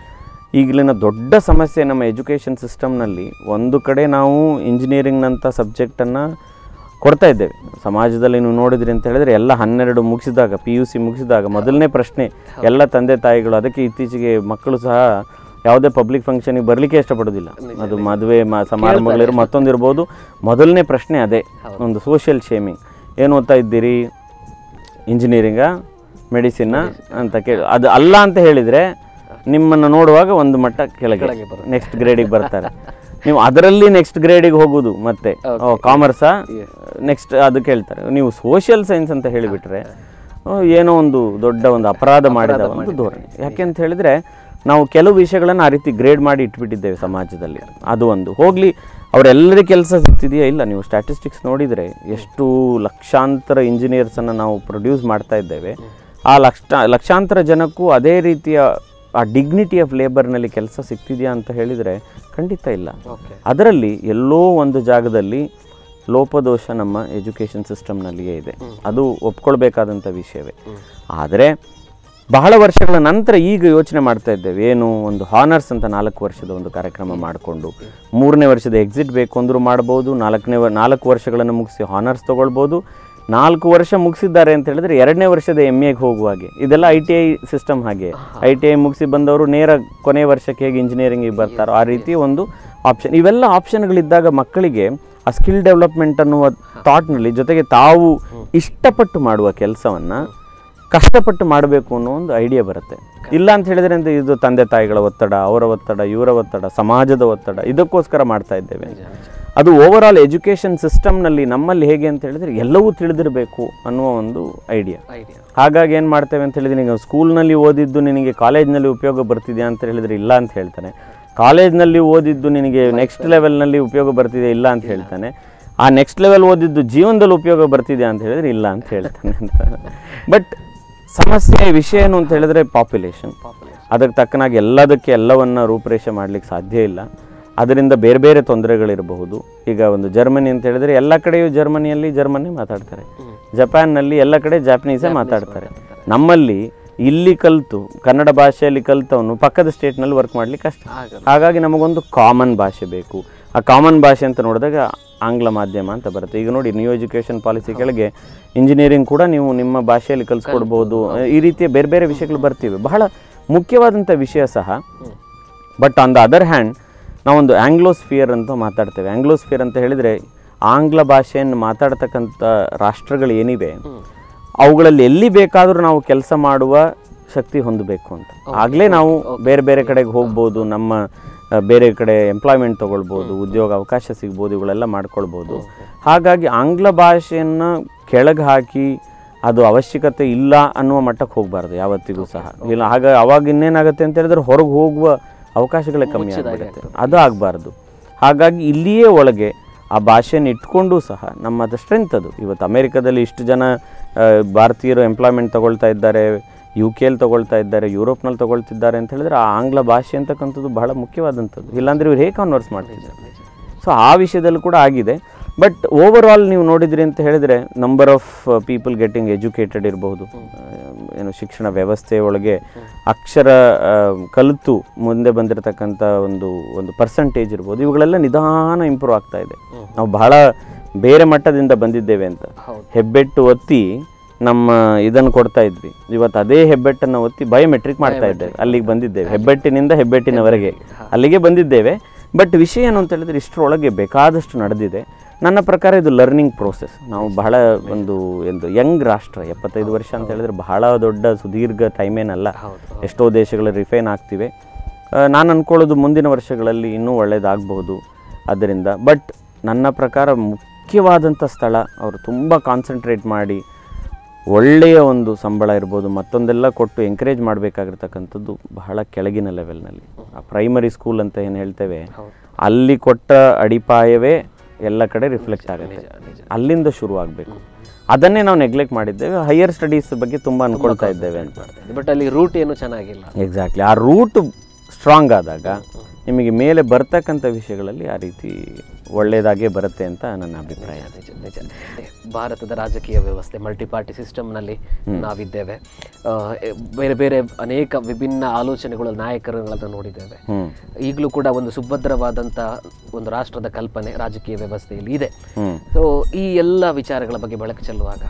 ಈಗಲಿನ ದೊಡ್ಡ ಸಮಸ್ಯೆ ನಮ್ಮ ಎಜುಕೇಷನ್ ಸಿಸ್ಟಮ್ನಲ್ಲಿ, ಒಂದು ಕಡೆ ನಾವು ಇಂಜಿನಿಯರಿಂಗ್ನಂಥ ಸಬ್ಜೆಕ್ಟನ್ನು ಕೊಡ್ತಾ ಇದ್ದೇವೆ. ಸಮಾಜದಲ್ಲಿ ನೀವು ನೋಡಿದ್ರಿ ಅಂತ ಹೇಳಿದ್ರೆ ಎಲ್ಲ ಹನ್ನೆರಡು ಮುಗಿಸಿದಾಗ, ಪಿ ಯು ಸಿ ಮುಗಿಸಿದಾಗ ಮೊದಲನೇ ಪ್ರಶ್ನೆ ಎಲ್ಲ ತಂದೆ ತಾಯಿಗಳು, ಅದಕ್ಕೆ ಇತ್ತೀಚೆಗೆ ಮಕ್ಕಳು ಸಹ ಯಾವುದೇ ಪಬ್ಲಿಕ್ ಫಂಕ್ಷನಿಗೆ ಬರಲಿಕ್ಕೆ ಇಷ್ಟಪಡೋದಿಲ್ಲ. ಅದು ಮದುವೆ ಸಮಾರಂಭಗಳಿರೋ ಮತ್ತೊಂದಿರ್ಬೋದು, ಮೊದಲನೇ ಪ್ರಶ್ನೆ ಅದೇ, ಒಂದು ಸೋಷಿಯಲ್ ಶೇಮಿಂಗ್. ಏನು ಓದ್ತಾ ಇದ್ದೀರಿ, ಇಂಜಿನಿಯರಿಂಗಾ ಮೆಡಿಸಿನ್ನ ಅಂತ ಕೇಳಿ, ಅದು ಅಲ್ಲ ಅಂತ ಹೇಳಿದರೆ ನಿಮ್ಮನ್ನು ನೋಡುವಾಗ ಒಂದು ಮಟ್ಟ ಕೆಳಗೆ ನೆಕ್ಸ್ಟ್ ಗ್ರೇಡಿಗೆ ಬರ್ತಾರೆ. ನೀವು ಅದರಲ್ಲಿ ನೆಕ್ಸ್ಟ್ ಗ್ರೇಡಿಗೆ ಹೋಗೋದು ಮತ್ತೆ ಕಾಮರ್ಸಾ ನೆಕ್ಸ್ಟ್ ಅದು ಕೇಳ್ತಾರೆ. ನೀವು ಸೋಷಿಯಲ್ ಸೈನ್ಸ್ ಅಂತ ಹೇಳಿಬಿಟ್ರೆ ಏನೋ ಒಂದು ದೊಡ್ಡ ಒಂದು ಅಪರಾಧ ಮಾಡಿದ ಒಂದು ಧೋರಣೆ. ಯಾಕೆ ಅಂತ ಹೇಳಿದರೆ ನಾವು ಕೆಲವು ವಿಷಯಗಳನ್ನು ಆ ರೀತಿ ಗ್ರೇಡ್ ಮಾಡಿ ಇಟ್ಬಿಟ್ಟಿದ್ದೇವೆ ಸಮಾಜದಲ್ಲಿ. ಅದು ಒಂದು ಹೋಗಲಿ, ಅವರೆಲ್ಲರಿಗೂ ಕೆಲಸ ಸಿಗ್ತಿದೆಯಾ ಇಲ್ಲ. ನೀವು ಸ್ಟ್ಯಾಟಿಸ್ಟಿಕ್ಸ್ ನೋಡಿದರೆ ಎಷ್ಟು ಲಕ್ಷಾಂತರ ಇಂಜಿನಿಯರ್ಸನ್ನು ನಾವು ಪ್ರೊಡ್ಯೂಸ್ ಮಾಡ್ತಾ ಇದ್ದೇವೆ, ಆ ಲಕ್ಷ ಲಕ್ಷಾಂತರ ಜನಕ್ಕೂ ಅದೇ ರೀತಿಯ ಆ ಡಿಗ್ನಿಟಿ ಆಫ್ ಲೇಬರ್ನಲ್ಲಿ ಕೆಲಸ ಸಿಗ್ತಿದೆಯಾ ಅಂತ ಹೇಳಿದರೆ ಖಂಡಿತ ಇಲ್ಲ. ಅದರಲ್ಲಿ ಎಲ್ಲೋ ಒಂದು ಜಾಗದಲ್ಲಿ ಲೋಪದೋಷ ನಮ್ಮ ಎಜುಕೇಷನ್ ಸಿಸ್ಟಮ್ನಲ್ಲಿಯೇ ಇದೆ, ಅದು ಒಪ್ಕೊಳ್ಬೇಕಾದಂಥ ವಿಷಯವೇ. ಆದರೆ ಬಹಳ ವರ್ಷಗಳ ನಂತರ ಈಗ ಯೋಚನೆ ಮಾಡ್ತಾ ಇದ್ದೇವೆ, ಏನು ಒಂದು ಹಾನರ್ಸ್ ಅಂತ ನಾಲ್ಕು ವರ್ಷದ ಒಂದು ಕಾರ್ಯಕ್ರಮ ಮಾಡಿಕೊಂಡು ಮೂರನೇ ವರ್ಷದ ಎಕ್ಸಿಟ್ ಬೇಕು ಅಂದರೂ ಮಾಡ್ಬೋದು, ನಾಲ್ಕನೇ ನಾಲ್ಕು ವರ್ಷಗಳನ್ನು ಮುಗಿಸಿ ಹಾನರ್ಸ್ ತೊಗೊಳ್ಬೋದು. ನಾಲ್ಕು ವರ್ಷ ಮುಗಿಸಿದ್ದಾರೆ ಅಂತ ಹೇಳಿದ್ರೆ ಎರಡನೇ ವರ್ಷದ ಎಮ್ ಎಗೆ ಹೋಗುವಾಗೆ, ಇದೆಲ್ಲ ಐ ಟಿ ಐ ಸಿಸ್ಟಮ್ ಹಾಗೆ. ಐ ಟಿ ಐ ಮುಗಿಸಿ ಬಂದವರು ನೇರ ಕೊನೆ ವರ್ಷಕ್ಕೆ ಹೇಗೆ ಇಂಜಿನಿಯರಿಂಗಿಗೆ ಬರ್ತಾರೋ ಆ ರೀತಿ ಒಂದು ಆಪ್ಷನ್. ಇವೆಲ್ಲ ಆಪ್ಷನ್ಗಳಿದ್ದಾಗ ಮಕ್ಕಳಿಗೆ ಆ ಸ್ಕಿಲ್ ಡೆವಲಪ್ಮೆಂಟ್ ಅನ್ನುವ ಥಾಟ್ನಲ್ಲಿ ಜೊತೆಗೆ ತಾವು ಇಷ್ಟಪಟ್ಟು ಮಾಡುವ ಕೆಲಸವನ್ನು ಕಷ್ಟಪಟ್ಟು ಮಾಡಬೇಕು ಅನ್ನೋ ಒಂದು ಐಡಿಯಾ ಬರುತ್ತೆ. ಇಲ್ಲ ಅಂತ ಹೇಳಿದ್ರೆ ಅಂತ ಇದು ತಂದೆ ತಾಯಿಗಳ ಒತ್ತಡ, ಅವರ ಒತ್ತಡ, ಇವರ ಒತ್ತಡ, ಸಮಾಜದ ಒತ್ತಡ, ಇದಕ್ಕೋಸ್ಕರ ಮಾಡ್ತಾ ಇದ್ದೇವೆ. ಅದು ಓವರ್ ಆಲ್ ಎಜುಕೇಷನ್ ಸಿಸ್ಟಮ್ನಲ್ಲಿ ನಮ್ಮಲ್ಲಿ ಹೇಗೆ ಅಂತ ಹೇಳಿದ್ರೆ ಎಲ್ಲವೂ ತಿಳಿದಿರಬೇಕು ಅನ್ನುವ ಒಂದು ಐಡಿಯಾ. ಹಾಗಾಗಿ ಏನು ಮಾಡ್ತೇವೆ ಅಂತ ಹೇಳಿದ್ರೆ, ನೀವು ಸ್ಕೂಲ್ನಲ್ಲಿ ಓದಿದ್ದು ನಿನಗೆ ಕಾಲೇಜ್ನಲ್ಲಿ ಉಪಯೋಗ ಬರ್ತಿದೆಯಾ ಅಂತ ಹೇಳಿದರೆ ಇಲ್ಲ ಅಂತ ಹೇಳ್ತಾನೆ. ಕಾಲೇಜ್ನಲ್ಲಿ ಓದಿದ್ದು ನಿನಗೆ ನೆಕ್ಸ್ಟ್ ಲೆವೆಲ್ನಲ್ಲಿ ಉಪಯೋಗ ಬರ್ತಿದೆ ಇಲ್ಲ ಅಂತ ಹೇಳ್ತಾನೆ. ಆ ನೆಕ್ಸ್ಟ್ ಲೆವೆಲ್ ಓದಿದ್ದು ಜೀವನದಲ್ಲಿ ಉಪಯೋಗ ಬರ್ತಿದೆ ಅಂತ ಹೇಳಿದ್ರೆ ಇಲ್ಲ ಅಂತ ಹೇಳ್ತಾನೆ ಅಂತ. ಬಟ್ ಸಮಸ್ಯೆ ವಿಷಯ ಏನು ಅಂತ ಹೇಳಿದ್ರೆ ಪಾಪ್ಯುಲೇಷನ್. ಅದಕ್ಕೆ ತಕ್ಕನಾಗಿ ಎಲ್ಲದಕ್ಕೆ ಎಲ್ಲವನ್ನ ರೂಪರೇಷೆ ಮಾಡಲಿಕ್ಕೆ ಸಾಧ್ಯ ಇಲ್ಲ. ಅದರಿಂದ ಬೇರೆ ಬೇರೆ ತೊಂದರೆಗಳಿರಬಹುದು. ಈಗ ಒಂದು ಜರ್ಮನಿ ಅಂತ ಹೇಳಿದ್ರೆ ಎಲ್ಲ ಕಡೆಯೂ ಜರ್ಮನಿಯಲ್ಲಿ ಜರ್ಮನಿ ಮಾತಾಡ್ತಾರೆ, ಜಪಾನ್ನಲ್ಲಿ ಎಲ್ಲ ಕಡೆ ಜಾಪನೀಸೇ ಮಾತಾಡ್ತಾರೆ. ನಮ್ಮಲ್ಲಿ ಇಲ್ಲಿ ಕಲಿತು ಕನ್ನಡ ಭಾಷೆಯಲ್ಲಿ ಕಲಿತವನು ಪಕ್ಕದ ಸ್ಟೇಟ್ನಲ್ಲಿ ವರ್ಕ್ ಮಾಡ್ಲಿಕ್ಕೆ ಕಷ್ಟ. ಹಾಗಾಗಿ ನಮಗೊಂದು ಕಾಮನ್ ಭಾಷೆ ಬೇಕು. ಆ ಕಾಮನ್ ಭಾಷೆ ಅಂತ ನೋಡಿದಾಗ ಆಂಗ್ಲ ಮಾಧ್ಯಮ ಅಂತ ಬರುತ್ತೆ. ಈಗ ನೋಡಿ, ನ್ಯೂ ಎಜುಕೇಷನ್ ಪಾಲಿಸಿ ಕೆಳಗೆ ಇಂಜಿನಿಯರಿಂಗ್ ಕೂಡ ನೀವು ನಿಮ್ಮ ಭಾಷೆಯಲ್ಲಿ ಕಲಿಸ್ಕೊಡ್ಬೋದು. ಈ ರೀತಿಯ ಬೇರೆ ಬೇರೆ ವಿಷಯಗಳು ಬರ್ತಿವೆ, ಬಹಳ ಮುಖ್ಯವಾದಂಥ ವಿಷಯ ಸಹ. But on the other hand ನಾವೊಂದು ಆಂಗ್ಲೋಸ್ಫಿಯರ್ ಅಂತ ಮಾತಾಡ್ತೇವೆ. ಆಂಗ್ಲೋಸ್ಫಿಯರ್ ಅಂತ ಹೇಳಿದರೆ ಆಂಗ್ಲ ಭಾಷೆಯನ್ನು ಮಾತಾಡ್ತಕ್ಕಂಥ ರಾಷ್ಟ್ರಗಳು ಏನಿವೆ ಅವುಗಳಲ್ಲಿ ಎಲ್ಲಿ ಬೇಕಾದರೂ ನಾವು ಕೆಲಸ ಮಾಡುವ ಶಕ್ತಿ ಹೊಂದಬೇಕು ಅಂತ. ಆಗಲೇ ನಾವು ಬೇರೆ ಬೇರೆ ಕಡೆಗೆ ಹೋಗ್ಬೋದು, ನಮ್ಮ ಬೇರೆ ಕಡೆ ಎಂಪ್ಲಾಯ್ಮೆಂಟ್ ತೊಗೊಳ್ಬೋದು, ಉದ್ಯೋಗ ಅವಕಾಶ ಸಿಗ್ಬೋದು, ಇವುಗಳೆಲ್ಲ ಮಾಡ್ಕೊಳ್ಬೋದು. ಹಾಗಾಗಿ ಆಂಗ್ಲ ಭಾಷೆಯನ್ನು ಕೆಳಗೆ ಹಾಕಿ ಅದು ಅವಶ್ಯಕತೆ ಇಲ್ಲ ಅನ್ನುವ ಮಟ್ಟಕ್ಕೆ ಹೋಗಬಾರ್ದು ಯಾವತ್ತಿಗೂ ಸಹ. ಇಲ್ಲ ಆಗ ಅವಾಗ ಇನ್ನೇನಾಗುತ್ತೆ ಅಂತ ಹೇಳಿದ್ರೆ ಹೊರಗೆ ಹೋಗುವ ಅವಕಾಶಗಳೇ ಕಮ್ಮಿ ಆಗಿರುತ್ತೆ, ಅದು ಆಗಬಾರ್ದು. ಹಾಗಾಗಿ ಇಲ್ಲಿಯೇ ಒಳಗೆ ಆ ಭಾಷೆಯನ್ನು ಇಟ್ಕೊಂಡು ಸಹ ನಮ್ಮದು ಸ್ಟ್ರೆಂತ್ ಅದು. ಇವತ್ತು ಅಮೇರಿಕಾದಲ್ಲಿ ಇಷ್ಟು ಜನ ಭಾರತೀಯರು ಎಂಪ್ಲಾಯ್ಮೆಂಟ್ ತೊಗೊಳ್ತಾ ಇದ್ದಾರೆ, ಯು ಕೆಯಲ್ಲಿ ತೊಗೊಳ್ತಾ ಇದ್ದಾರೆ, ಯುರೋಪ್ನಲ್ಲಿ ತೊಗೊಳ್ತಿದ್ದಾರೆ ಅಂತ ಹೇಳಿದ್ರೆ ಆ ಆಂಗ್ಲ ಭಾಷೆ ಅಂತಕ್ಕಂಥದ್ದು ಬಹಳ ಮುಖ್ಯವಾದಂಥದ್ದು. ಇಲ್ಲಾಂದರೆ ಇವ್ರು ಹೇಗೆ ಕನ್ವರ್ಸ್ ಮಾಡ್ತಿದ್ದಾರೆ. ಸೊ ಆ ವಿಷಯದಲ್ಲೂ ಕೂಡ ಆಗಿದೆ. ಬಟ್ ಓವರ್ ಆಲ್ ನೀವು ನೋಡಿದ್ರಿ ಅಂತ ಹೇಳಿದರೆ number of people getting educated ಇರಬಹುದು, ಏನು ಶಿಕ್ಷಣ ವ್ಯವಸ್ಥೆ ಒಳಗೆ ಅಕ್ಷರ ಕಲಿತು ಮುಂದೆ ಬಂದಿರತಕ್ಕಂಥ ಒಂದು ಒಂದು ಪರ್ಸೆಂಟೇಜ್ ಇರ್ಬೋದು, ಇವುಗಳೆಲ್ಲ ನಿಧಾನ ಇಂಪ್ರೂವ್ ಆಗ್ತಾ ಇದೆ. ನಾವು ಬಹಳ ಬೇರೆ ಮಟ್ಟದಿಂದ ಬಂದಿದ್ದೇವೆ ಅಂತ ಹೆಬ್ಬೆಟ್ಟು ಒತ್ತಿ ನಮ್ಮ ಇದನ್ನು ಕೊಡ್ತಾ ಇದ್ವಿ. ಇವತ್ತು ಅದೇ ಹೆಬ್ಬೆಟ್ಟನ್ನು ಒತ್ತಿ ಬಯೋಮೆಟ್ರಿಕ್ ಮಾಡ್ತಾ ಇದ್ದೇವೆ, ಅಲ್ಲಿಗೆ ಬಂದಿದ್ದೇವೆ. ಹೆಬ್ಬೆಟ್ಟಿನಿಂದ ಹೆಬ್ಬೆಟ್ಟಿನವರೆಗೆ ಅಲ್ಲಿಗೆ ಬಂದಿದ್ದೇವೆ. ಬಟ್ ವಿಷಯ ಏನು ಅಂತ ಹೇಳಿದ್ರೆ ಇಷ್ಟರೊಳಗೆ ಬೇಕಾದಷ್ಟು ನಡೆದಿದೆ. ನನ್ನ ಪ್ರಕಾರ ಇದು ಲರ್ನಿಂಗ್ ಪ್ರೋಸೆಸ್. ನಾವು ಬಹಳ ಒಂದು ಒಂದು ಯಂಗ್ ರಾಷ್ಟ್ರ, ಎಪ್ಪತ್ತೈದು ವರ್ಷ ಅಂತ ಹೇಳಿದ್ರೆ ಬಹಳ ದೊಡ್ಡ ಸುದೀರ್ಘ ಟೈಮ್ ಏನಲ್ಲ. ಎಷ್ಟೋ ದೇಶಗಳು ರಿಫೈನ್ ಆಗ್ತಿವೆ. ನಾನು ಅಂದ್ಕೊಳ್ಳೋದು ಮುಂದಿನ ವರ್ಷಗಳಲ್ಲಿ ಇನ್ನೂ ಒಳ್ಳೆಯದಾಗಬಹುದು ಅದರಿಂದ. ಬಟ್ ನನ್ನ ಪ್ರಕಾರ ಮುಖ್ಯವಾದಂಥ ಸ್ಥಳ ಅವರು ತುಂಬ ಕಾನ್ಸಂಟ್ರೇಟ್ ಮಾಡಿ ಒಳ್ಳೆಯ ಒಂದು ಸಂಬಳ ಇರ್ಬೋದು, ಮತ್ತೊಂದೆಲ್ಲ ಕೊಟ್ಟು ಎಂಕರೇಜ್ ಮಾಡಬೇಕಾಗಿರ್ತಕ್ಕಂಥದ್ದು ಬಹಳ ಕೆಳಗಿನ ಲೆವೆಲ್ನಲ್ಲಿ. ಆ ಪ್ರೈಮರಿ ಸ್ಕೂಲ್ ಅಂತ ಏನು ಹೇಳ್ತೇವೆ, ಅಲ್ಲಿ ಕೊಟ್ಟ ಅಡಿಪಾಯವೇ ಎಲ್ಲ ಕಡೆ ರಿಫ್ಲೆಕ್ಟ್ ಆಗುತ್ತೆ. ಅಲ್ಲಿಂದ ಶುರು ಆಗಬೇಕು. ಅದನ್ನೇ ನಾವು ನೆಗ್ಲೆಕ್ಟ್ ಮಾಡಿದ್ದೇವೆ. ಹೈಯರ್ ಸ್ಟಡೀಸ್ ಬಗ್ಗೆ ತುಂಬ ಅನ್ಕೊಳ್ತಾ ಇದ್ದೇವೆ ಅಂತ. ಬಟ್ ಅಲ್ಲಿ ರೂಟ್ ಏನು ಚೆನ್ನಾಗಿಲ್ಲ. ಎಕ್ಸಾಕ್ಟ್ಲಿ. ಆ ರೂಟ್ ಸ್ಟ್ರಾಂಗ್ ಆದಾಗ ನಿಮಗೆ ಮೇಲೆ ಬರ್ತಕ್ಕಂಥ ವಿಷಯಗಳಲ್ಲಿ ಆ ರೀತಿ ಒಳ್ಳೆಯದಾಗೇ ಬರುತ್ತೆ ಅಂತ ನನ್ನ ಅಭಿಪ್ರಾಯ. ನಿಜ ನಿಜ ಭಾರತದ ರಾಜಕೀಯ ವ್ಯವಸ್ಥೆ ಮಲ್ಟಿಪಾರ್ಟಿ ಸಿಸ್ಟಮ್ನಲ್ಲಿ ನಾವಿದ್ದೇವೆ. ಬೇರೆ ಬೇರೆ ಅನೇಕ ವಿಭಿನ್ನ ಆಲೋಚನೆಗಳು ನಾಯಕರುಗಳನ್ನು ನೋಡಿದ್ದೇವೆ. ಈಗಲೂ ಕೂಡ ಒಂದು ಸುಭದ್ರವಾದಂಥ ಒಂದು ರಾಷ್ಟ್ರದ ಕಲ್ಪನೆ ರಾಜಕೀಯ ವ್ಯವಸ್ಥೆಯಲ್ಲಿ ಇದೆ. ಸೊ ಈ ಎಲ್ಲ ವಿಚಾರಗಳ ಬಗ್ಗೆ ಬೆಳಕು ಚೆಲ್ಲುವಾಗ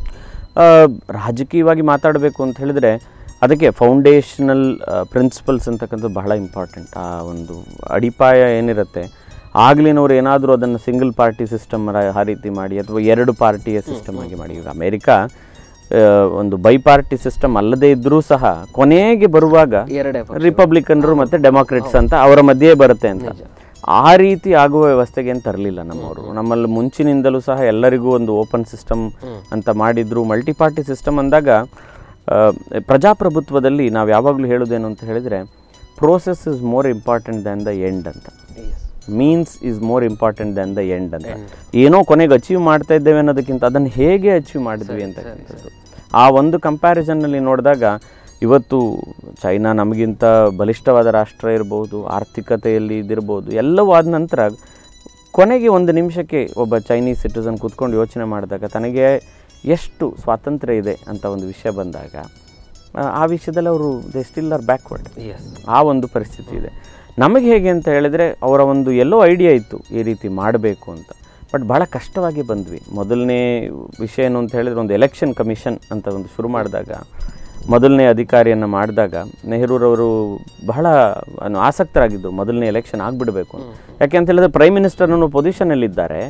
ರಾಜಕೀಯವಾಗಿ ಮಾತಾಡಬೇಕು ಅಂತ ಹೇಳಿದ್ರೆ ಅದಕ್ಕೆ ಫೌಂಡೇಶನಲ್ ಪ್ರಿನ್ಸಿಪಲ್ಸ್ ಅಂತಕ್ಕಂಥದ್ದು ಬಹಳ ಇಂಪಾರ್ಟೆಂಟ್. ಆ ಒಂದು ಅಡಿಪಾಯ ಏನಿರುತ್ತೆ, ಆಗ್ಲಿನವ್ರು ಏನಾದರೂ ಅದನ್ನು ಸಿಂಗಲ್ ಪಾರ್ಟಿ ಸಿಸ್ಟಮ್ ಆ ರೀತಿ ಮಾಡಿ ಅಥವಾ ಎರಡು ಪಾರ್ಟಿಯ ಸಿಸ್ಟಮ್ ಆಗಿ ಮಾಡಿ. ಈಗ ಅಮೇರಿಕಾ ಒಂದು ಬೈ ಪಾರ್ಟಿ ಸಿಸ್ಟಮ್ ಅಲ್ಲದೇ ಇದ್ದರೂ ಸಹ ಕೊನೆಗೆ ಬರುವಾಗ ರಿಪಬ್ಲಿಕನ್ರು ಮತ್ತು ಡೆಮಾಕ್ರೆಟ್ಸ್ ಅಂತ ಅವರ ಮಧ್ಯೆ ಬರುತ್ತೆ ಅಂತ. ಆ ರೀತಿ ಆಗುವ ವ್ಯವಸ್ಥೆಗೆ ಏನು ತರಲಿಲ್ಲ ನಮ್ಮವರು. ನಮ್ಮಲ್ಲಿ ಮುಂಚಿನಿಂದಲೂ ಸಹ ಎಲ್ಲರಿಗೂ ಒಂದು ಓಪನ್ ಸಿಸ್ಟಮ್ ಅಂತ ಮಾಡಿದ್ರು. ಮಲ್ಟಿಪಾರ್ಟಿ ಸಿಸ್ಟಮ್ ಅಂದಾಗ ಪ್ರಜಾಪ್ರಭುತ್ವದಲ್ಲಿ ನಾವು ಯಾವಾಗಲೂ ಹೇಳೋದೇನು ಅಂತ ಹೇಳಿದರೆ process is more important than the end ಅಂತ. Means is more important than the end ಅಂತ. ಏನೋ ಕೊನೆಗೆ ಅಚೀವ್ ಮಾಡ್ತಾ ಇದ್ದೇವೆ ಅನ್ನೋದಕ್ಕಿಂತ ಅದನ್ನು ಹೇಗೆ ಅಚೀವ್ ಮಾಡಿದ್ವಿ ಅಂತಕ್ಕಂಥದ್ದು. ಆ ಒಂದು ಕಂಪ್ಯಾರಿಸನ್ನಲ್ಲಿ ನೋಡಿದಾಗ ಇವತ್ತು ಚೈನಾ ನಮಗಿಂತ ಬಲಿಷ್ಠವಾದ ರಾಷ್ಟ್ರ ಇರ್ಬೋದು, ಆರ್ಥಿಕತೆಯಲ್ಲಿ ಇದಿರ್ಬೋದು, ಎಲ್ಲವೂ ಆದ ನಂತರ ಕೊನೆಗೆ ಒಂದು ನಿಮಿಷಕ್ಕೆ ಒಬ್ಬ ಚೈನೀಸ್ ಸಿಟಿಸನ್ ಕೂತ್ಕೊಂಡು ಯೋಚನೆ ಮಾಡಿದಾಗ ತನಗೆ ಎಷ್ಟು ಸ್ವಾತಂತ್ರ್ಯ ಇದೆ ಅಂತ ಒಂದು ವಿಷಯ ಬಂದಾಗ ಆ ವಿಷಯದಲ್ಲಿ ಅವರು ದೇ ಸ್ಟಿಲ್ ಆರ್ ಬ್ಯಾಕ್ವರ್ಡ್. ಆ ಒಂದು ಪರಿಸ್ಥಿತಿ ಇದೆ. ನಮಗೆ ಹೇಗೆ ಅಂತ ಹೇಳಿದರೆ ಅವರ ಒಂದು ಎಲ್ಲೋ ಐಡಿಯಾ ಇತ್ತು ಈ ರೀತಿ ಮಾಡಬೇಕು ಅಂತ. ಬಟ್ ಭಾಳ ಕಷ್ಟವಾಗಿ ಬಂದ್ವಿ. ಮೊದಲನೇ ವಿಷಯ ಏನು ಅಂತ ಹೇಳಿದರೆ ಒಂದು ಎಲೆಕ್ಷನ್ ಕಮಿಷನ್ ಅಂತ ಒಂದು ಶುರು ಮಾಡಿದಾಗ, ಮೊದಲನೇ ಅಧಿಕಾರಿಯನ್ನು ಮಾಡಿದಾಗ ನೆಹರೂರವರು ಬಹಳ ಆಸಕ್ತರಾಗಿದ್ದರು ಮೊದಲನೇ ಎಲೆಕ್ಷನ್ ಆಗಿಬಿಡಬೇಕು ಅಂತ. ಯಾಕೆ ಅಂತ ಹೇಳಿದ್ರೆ ಪ್ರೈಮ್ ಮಿನಿಸ್ಟರ್ ಅನ್ನೋ ಪೊಸಿಷನಲ್ಲಿದ್ದಾರೆ,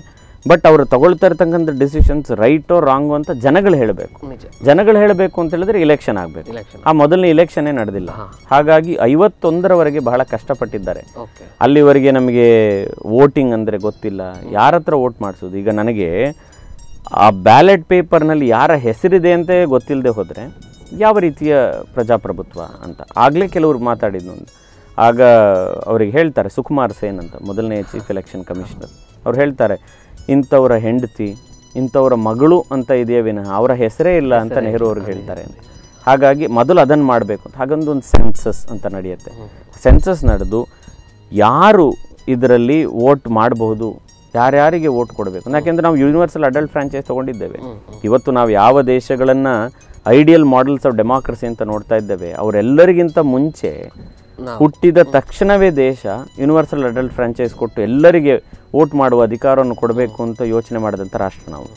ಬಟ್ ಅವರು ತಗೊಳ್ತಾ ಇರ್ತಕ್ಕಂಥ ಡಿಸಿಷನ್ಸ್ ರೈಟೋ ರಾಂಗೋ ಅಂತ ಜನಗಳು ಹೇಳಬೇಕು. ಜನಗಳು ಹೇಳಬೇಕು ಅಂತ ಹೇಳಿದ್ರೆ ಇಲೆಕ್ಷನ್ ಆಗಬೇಕು. ಆ ಮೊದಲನೇ ಇಲೆಕ್ಷನ್ನೇ ನಡೆದಿಲ್ಲ. ಹಾಗಾಗಿ ಐವತ್ತೊಂದರವರೆಗೆ ಬಹಳ ಕಷ್ಟಪಟ್ಟಿದ್ದಾರೆ. ಅಲ್ಲಿವರೆಗೆ ನಮಗೆ ವೋಟಿಂಗ್ ಅಂದರೆ ಗೊತ್ತಿಲ್ಲ, ಯಾರ ಹತ್ರ ವೋಟ್ ಮಾಡಿಸೋದು. ಈಗ ನನಗೆ ಆ ಬ್ಯಾಲೆಟ್ ಪೇಪರ್ನಲ್ಲಿ ಯಾರ ಹೆಸರಿದೆ ಅಂತ ಗೊತ್ತಿಲ್ಲದೆ ಹೋದರೆ ಯಾವ ರೀತಿಯ ಪ್ರಜಾಪ್ರಭುತ್ವ ಅಂತ. ಆಗಲೇ ಕೆಲವರು ಮಾತಾಡಿದ್ನು. ಆಗ ಅವ್ರಿಗೆ ಹೇಳ್ತಾರೆ, ಸುಕುಮಾರ್ ಸೇನ್ ಅಂತ ಮೊದಲನೇ ಚೀಫ್ ಎಲೆಕ್ಷನ್ ಕಮಿಷನರ್, ಅವ್ರು ಹೇಳ್ತಾರೆ, ಇಂಥವರ ಹೆಂಡತಿ ಇಂಥವರ ಮಗಳು ಅಂತ ಇದೆಯೇ ವಿನಃ ಅವರ ಹೆಸರೇ ಇಲ್ಲ ಅಂತ ನೆಹರು ಅವ್ರಿಗೆ ಹೇಳ್ತಾರೆ ಅಂತ. ಹಾಗಾಗಿ ಮೊದಲು ಅದನ್ನು ಮಾಡಬೇಕು ಅಂತ. ಹಾಗೊಂದು ಒಂದು ಸೆನ್ಸಸ್ ಅಂತ ನಡೆಯುತ್ತೆ. ಸೆನ್ಸಸ್ ನಡೆದು ಯಾರು ಇದರಲ್ಲಿ ವೋಟ್ ಮಾಡಬಹುದು, ಯಾರ್ಯಾರಿಗೆ ವೋಟ್ ಕೊಡಬೇಕು. ಯಾಕೆಂದರೆ ನಾವು ಯೂನಿವರ್ಸಲ್ ಅಡಲ್ಟ್ ಫ್ರಾಂಚೈಸ್ ತೊಗೊಂಡಿದ್ದೇವೆ. ಇವತ್ತು ನಾವು ಯಾವ ದೇಶಗಳನ್ನು ಐಡಿಯಲ್ ಮಾಡೆಲ್ಸ್ ಆಫ್ ಡೆಮಾಕ್ರಸಿ ಅಂತ ನೋಡ್ತಾ ಇದ್ದೇವೆ, ಅವರೆಲ್ಲರಿಗಿಂತ ಮುಂಚೆ ಹುಟ್ಟಿದ ತಕ್ಷಣವೇ ದೇಶ ಯೂನಿವರ್ಸಲ್ ಅಡಲ್ಟ್ ಫ್ರಾಂಚೈಸ್ ಕೊಟ್ಟು ಎಲ್ಲರಿಗೆ ವೋಟ್ ಮಾಡುವ ಅಧಿಕಾರವನ್ನು ಕೊಡಬೇಕು ಅಂತ ಯೋಚನೆ ಮಾಡಿದಂಥ ರಾಷ್ಟ್ರ ನಾವು.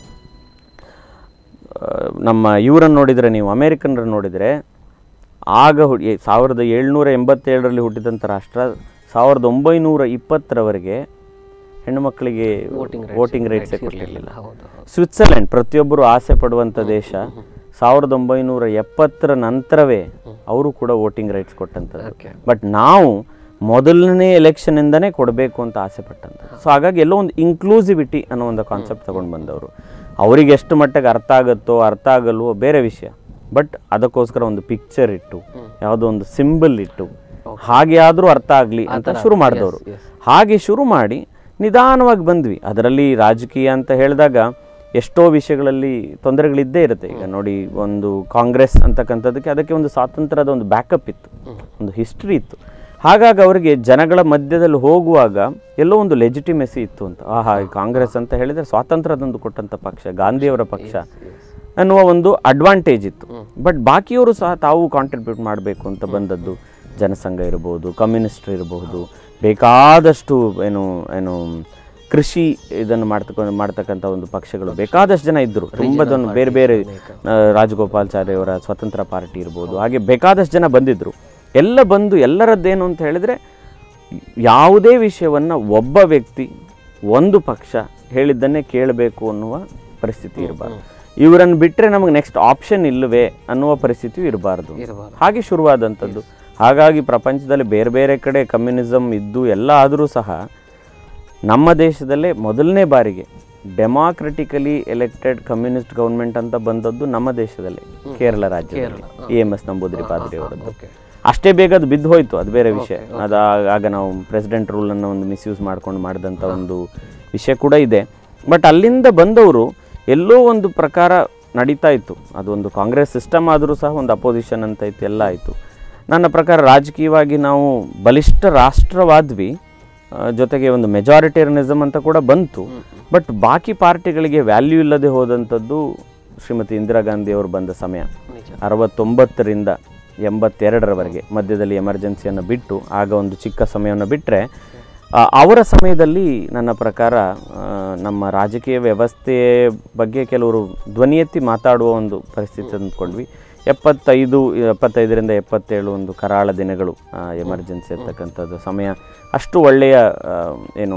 ನಮ್ಮ ಇವರನ್ನು ನೋಡಿದರೆ, ನೀವು ಅಮೇರಿಕನ್ರನ್ನು ನೋಡಿದರೆ, ಆಗ ಹುಡಿ ಸಾವಿರದ ಏಳ್ನೂರ ಎಂಬತ್ತೇಳರಲ್ಲಿ ಹುಟ್ಟಿದಂಥ ರಾಷ್ಟ್ರ ಸಾವಿರದ ಒಂಬೈನೂರ ಇಪ್ಪತ್ತರವರೆಗೆ ಹೆಣ್ಣು ಮಕ್ಕಳಿಗೆ ವೋಟಿಂಗ್ ರೈಟ್ಸೇ ಕೊಟ್ಟಿರಲಿಲ್ಲ. ಸ್ವಿಟ್ಜರ್ಲೆಂಡ್ ಪ್ರತಿಯೊಬ್ಬರು ಆಸೆ ಪಡುವಂಥ ದೇಶ, ಸಾವಿರದ ಒಂಬೈನೂರ ಎಪ್ಪತ್ತರ ನಂತರವೇ ಅವರು ಕೂಡ ವೋಟಿಂಗ್ ರೈಟ್ಸ್ ಕೊಟ್ಟಂಥದ್ದು. ಬಟ್ ನಾವು ಮೊದಲನೇ ಎಲೆಕ್ಷನಿಂದನೇ ಕೊಡಬೇಕು ಅಂತ ಆಸೆ ಪಟ್ಟಂತ. ಸೊ ಹಾಗಾಗಿ ಎಲ್ಲೋ ಒಂದು ಇನ್ಕ್ಲೂಸಿವಿಟಿ ಅನ್ನೋ ಒಂದು ಕಾನ್ಸೆಪ್ಟ್ ತಗೊಂಡು ಬಂದವರು. ಅವರಿಗೆ ಎಷ್ಟು ಮಟ್ಟಿಗೆ ಅರ್ಥ ಆಗುತ್ತೋ ಅರ್ಥ ಆಗಲ್ವೋ ಬೇರೆ ವಿಷಯ, ಬಟ್ ಅದಕ್ಕೋಸ್ಕರ ಒಂದು ಪಿಕ್ಚರ್ ಇಟ್ಟು, ಯಾವುದೋ ಒಂದು ಸಿಂಬಲ್ ಇಟ್ಟು, ಹಾಗೆ ಆದರೂ ಅರ್ಥ ಆಗಲಿ ಅಂತ ಶುರು ಮಾಡಿದವರು. ಹಾಗೆ ಶುರು ಮಾಡಿ ನಿಧಾನವಾಗಿ ಬಂದ್ವಿ. ಅದರಲ್ಲಿ ರಾಜಕೀಯ ಅಂತ ಹೇಳಿದಾಗ ಎಷ್ಟೋ ವಿಷಯಗಳಲ್ಲಿ ತೊಂದರೆಗಳಿದ್ದೇ ಇರುತ್ತೆ. ಈಗ ನೋಡಿ, ಒಂದು ಕಾಂಗ್ರೆಸ್ ಅಂತಕ್ಕಂಥದ್ದಕ್ಕೆ ಅದಕ್ಕೆ ಒಂದು ಸ್ವಾತಂತ್ರ್ಯದ ಒಂದು ಬ್ಯಾಕಪ್ ಇತ್ತು, ಒಂದು ಹಿಸ್ಟ್ರಿ ಇತ್ತು. ಹಾಗಾಗಿ ಅವರಿಗೆ ಜನಗಳ ಮಧ್ಯದಲ್ಲಿ ಹೋಗುವಾಗ ಎಲ್ಲೋ ಒಂದು ಲೆಜಿಟಿಮೆಸಿ ಇತ್ತು ಅಂತ. ಆಹಾ, ಕಾಂಗ್ರೆಸ್ ಅಂತ ಹೇಳಿದರೆ ಸ್ವಾತಂತ್ರ್ಯದೊಂದು ಕೊಟ್ಟಂಥ ಪಕ್ಷ, ಗಾಂಧಿಯವರ ಪಕ್ಷ ಅನ್ನುವ ಒಂದು ಅಡ್ವಾಂಟೇಜ್ ಇತ್ತು. ಬಟ್ ಬಾಕಿಯವರು ಸಹ ತಾವು ಕಾಂಟ್ರಿಬ್ಯೂಟ್ ಮಾಡಬೇಕು ಅಂತ ಬಂದದ್ದು ಜನಸಂಘ ಇರಬಹುದು, ಕಮ್ಯುನಿಸ್ಟ್ ಇರಬಹುದು, ಬೇಕಾದಷ್ಟು ಏನು ಏನು ಕೃಷಿ ಇದನ್ನು ಮಾಡ್ತಕ್ಕ ಮಾಡ್ತಕ್ಕಂಥ ಒಂದು ಪಕ್ಷಗಳು ಬೇಕಾದಷ್ಟು ಜನ ಇದ್ದರು. ತುಂಬ ಜನ ಬೇರೆ ಬೇರೆ, ರಾಜಗೋಪಾಲಾಚಾರಿ ಅವರ ಸ್ವತಂತ್ರ ಪಾರ್ಟಿ ಇರ್ಬೋದು, ಹಾಗೆ ಬೇಕಾದಷ್ಟು ಜನ ಬಂದಿದ್ದರು. ಎಲ್ಲ ಬಂದು ಎಲ್ಲರದ್ದೇನು ಅಂತ ಹೇಳಿದರೆ, ಯಾವುದೇ ವಿಷಯವನ್ನು ಒಬ್ಬ ವ್ಯಕ್ತಿ ಒಂದು ಪಕ್ಷ ಹೇಳಿದ್ದನ್ನೇ ಕೇಳಬೇಕು ಅನ್ನುವ ಪರಿಸ್ಥಿತಿ ಇರಬಾರ್ದು. ಇವರನ್ನು ಬಿಟ್ಟರೆ ನಮಗೆ ನೆಕ್ಸ್ಟ್ ಆಪ್ಷನ್ ಇಲ್ಲವೇ ಅನ್ನುವ ಪರಿಸ್ಥಿತಿಯು ಇರಬಾರ್ದು. ಹಾಗೆ ಶುರುವಾದಂಥದ್ದು. ಹಾಗಾಗಿ ಪ್ರಪಂಚದಲ್ಲಿ ಬೇರೆ ಬೇರೆ ಕಡೆ ಕಮ್ಯುನಿಸಮ್ ಇದ್ದು ಎಲ್ಲ ಆದರೂ ಸಹ ನಮ್ಮ ದೇಶದಲ್ಲೇ ಮೊದಲನೇ ಬಾರಿಗೆ ಡೆಮಾಕ್ರೆಟಿಕಲಿ ಎಲೆಕ್ಟೆಡ್ ಕಮ್ಯುನಿಸ್ಟ್ ಗೌರ್ಮೆಂಟ್ ಅಂತ ಬಂದದ್ದು ನಮ್ಮ ದೇಶದಲ್ಲೇ, ಕೇರಳ ರಾಜ್ಯದಲ್ಲಿ E M S Namboodiripad ಅವರದ್ದು. ಅಷ್ಟೇ ಬೇಗ ಅದು ಬಿದ್ದು ಹೋಯಿತು, ಅದು ಬೇರೆ ವಿಷಯ. ಅದು ಆಗ ನಾವು ಪ್ರೆಸಿಡೆಂಟ್ ರೂಲನ್ನು ಒಂದು ಮಿಸ್ಯೂಸ್ ಮಾಡ್ಕೊಂಡು ಮಾಡಿದಂಥ ಒಂದು ವಿಷಯ ಕೂಡ ಇದೆ. ಬಟ್ ಅಲ್ಲಿಂದ ಬಂದವರು ಎಲ್ಲೋ ಒಂದು ಪ್ರಕಾರ ನಡೀತಾ ಇತ್ತು. ಅದೊಂದು ಕಾಂಗ್ರೆಸ್ ಸಿಸ್ಟಮ್ ಆದರೂ ಸಹ ಒಂದು ಅಪೋಸಿಷನ್ ಅಂತ ಇತ್ತು, ಎಲ್ಲ ಆಯಿತು. ನನ್ನ ಪ್ರಕಾರ ರಾಜಕೀಯವಾಗಿ ನಾವು ಬಲಿಷ್ಠ ರಾಷ್ಟ್ರವಾದ್ವಿ, ಜೊತೆಗೆ ಒಂದು ಮೆಜಾರಿಟೇರಿಯನಿಸಮ್ ಅಂತ ಕೂಡ ಬಂತು. ಬಟ್ ಬಾಕಿ ಪಾರ್ಟಿಗಳಿಗೆ ವ್ಯಾಲ್ಯೂ ಇಲ್ಲದೆ ಹೋದಂಥದ್ದು ಶ್ರೀಮತಿ ಇಂದಿರಾ ಗಾಂಧಿ ಅವರು ಬಂದ ಸಮಯ. ಅರವತ್ತೊಂಬತ್ತರಿಂದ ಎಂಬತ್ತೆರಡರವರೆಗೆ ಮಧ್ಯದಲ್ಲಿ ಎಮರ್ಜೆನ್ಸಿಯನ್ನು ಬಿಟ್ಟು ಆಗ ಒಂದು ಚಿಕ್ಕ ಸಮಯವನ್ನು ಬಿಟ್ಟರೆ, ಅವರ ಸಮಯದಲ್ಲಿ ನನ್ನ ಪ್ರಕಾರ ನಮ್ಮ ರಾಜಕೀಯ ವ್ಯವಸ್ಥೆಯ ಬಗ್ಗೆ ಕೆಲವರು ಧ್ವನಿ ಎತ್ತಿ ಮಾತಾಡುವ ಒಂದು ಪರಿಸ್ಥಿತಿ ಅಂದ್ಕೊಂಡ್ವಿ. ಎಪ್ಪತ್ತೈದು ಎಪ್ಪತ್ತೈದರಿಂದ ಎಪ್ಪತ್ತೇಳು ಒಂದು ಕರಾಳ ದಿನಗಳು ಎಮರ್ಜೆನ್ಸಿ ಇರ್ತಕ್ಕಂಥದ್ದು ಸಮಯ ಅಷ್ಟು ಒಳ್ಳೆಯ ಏನು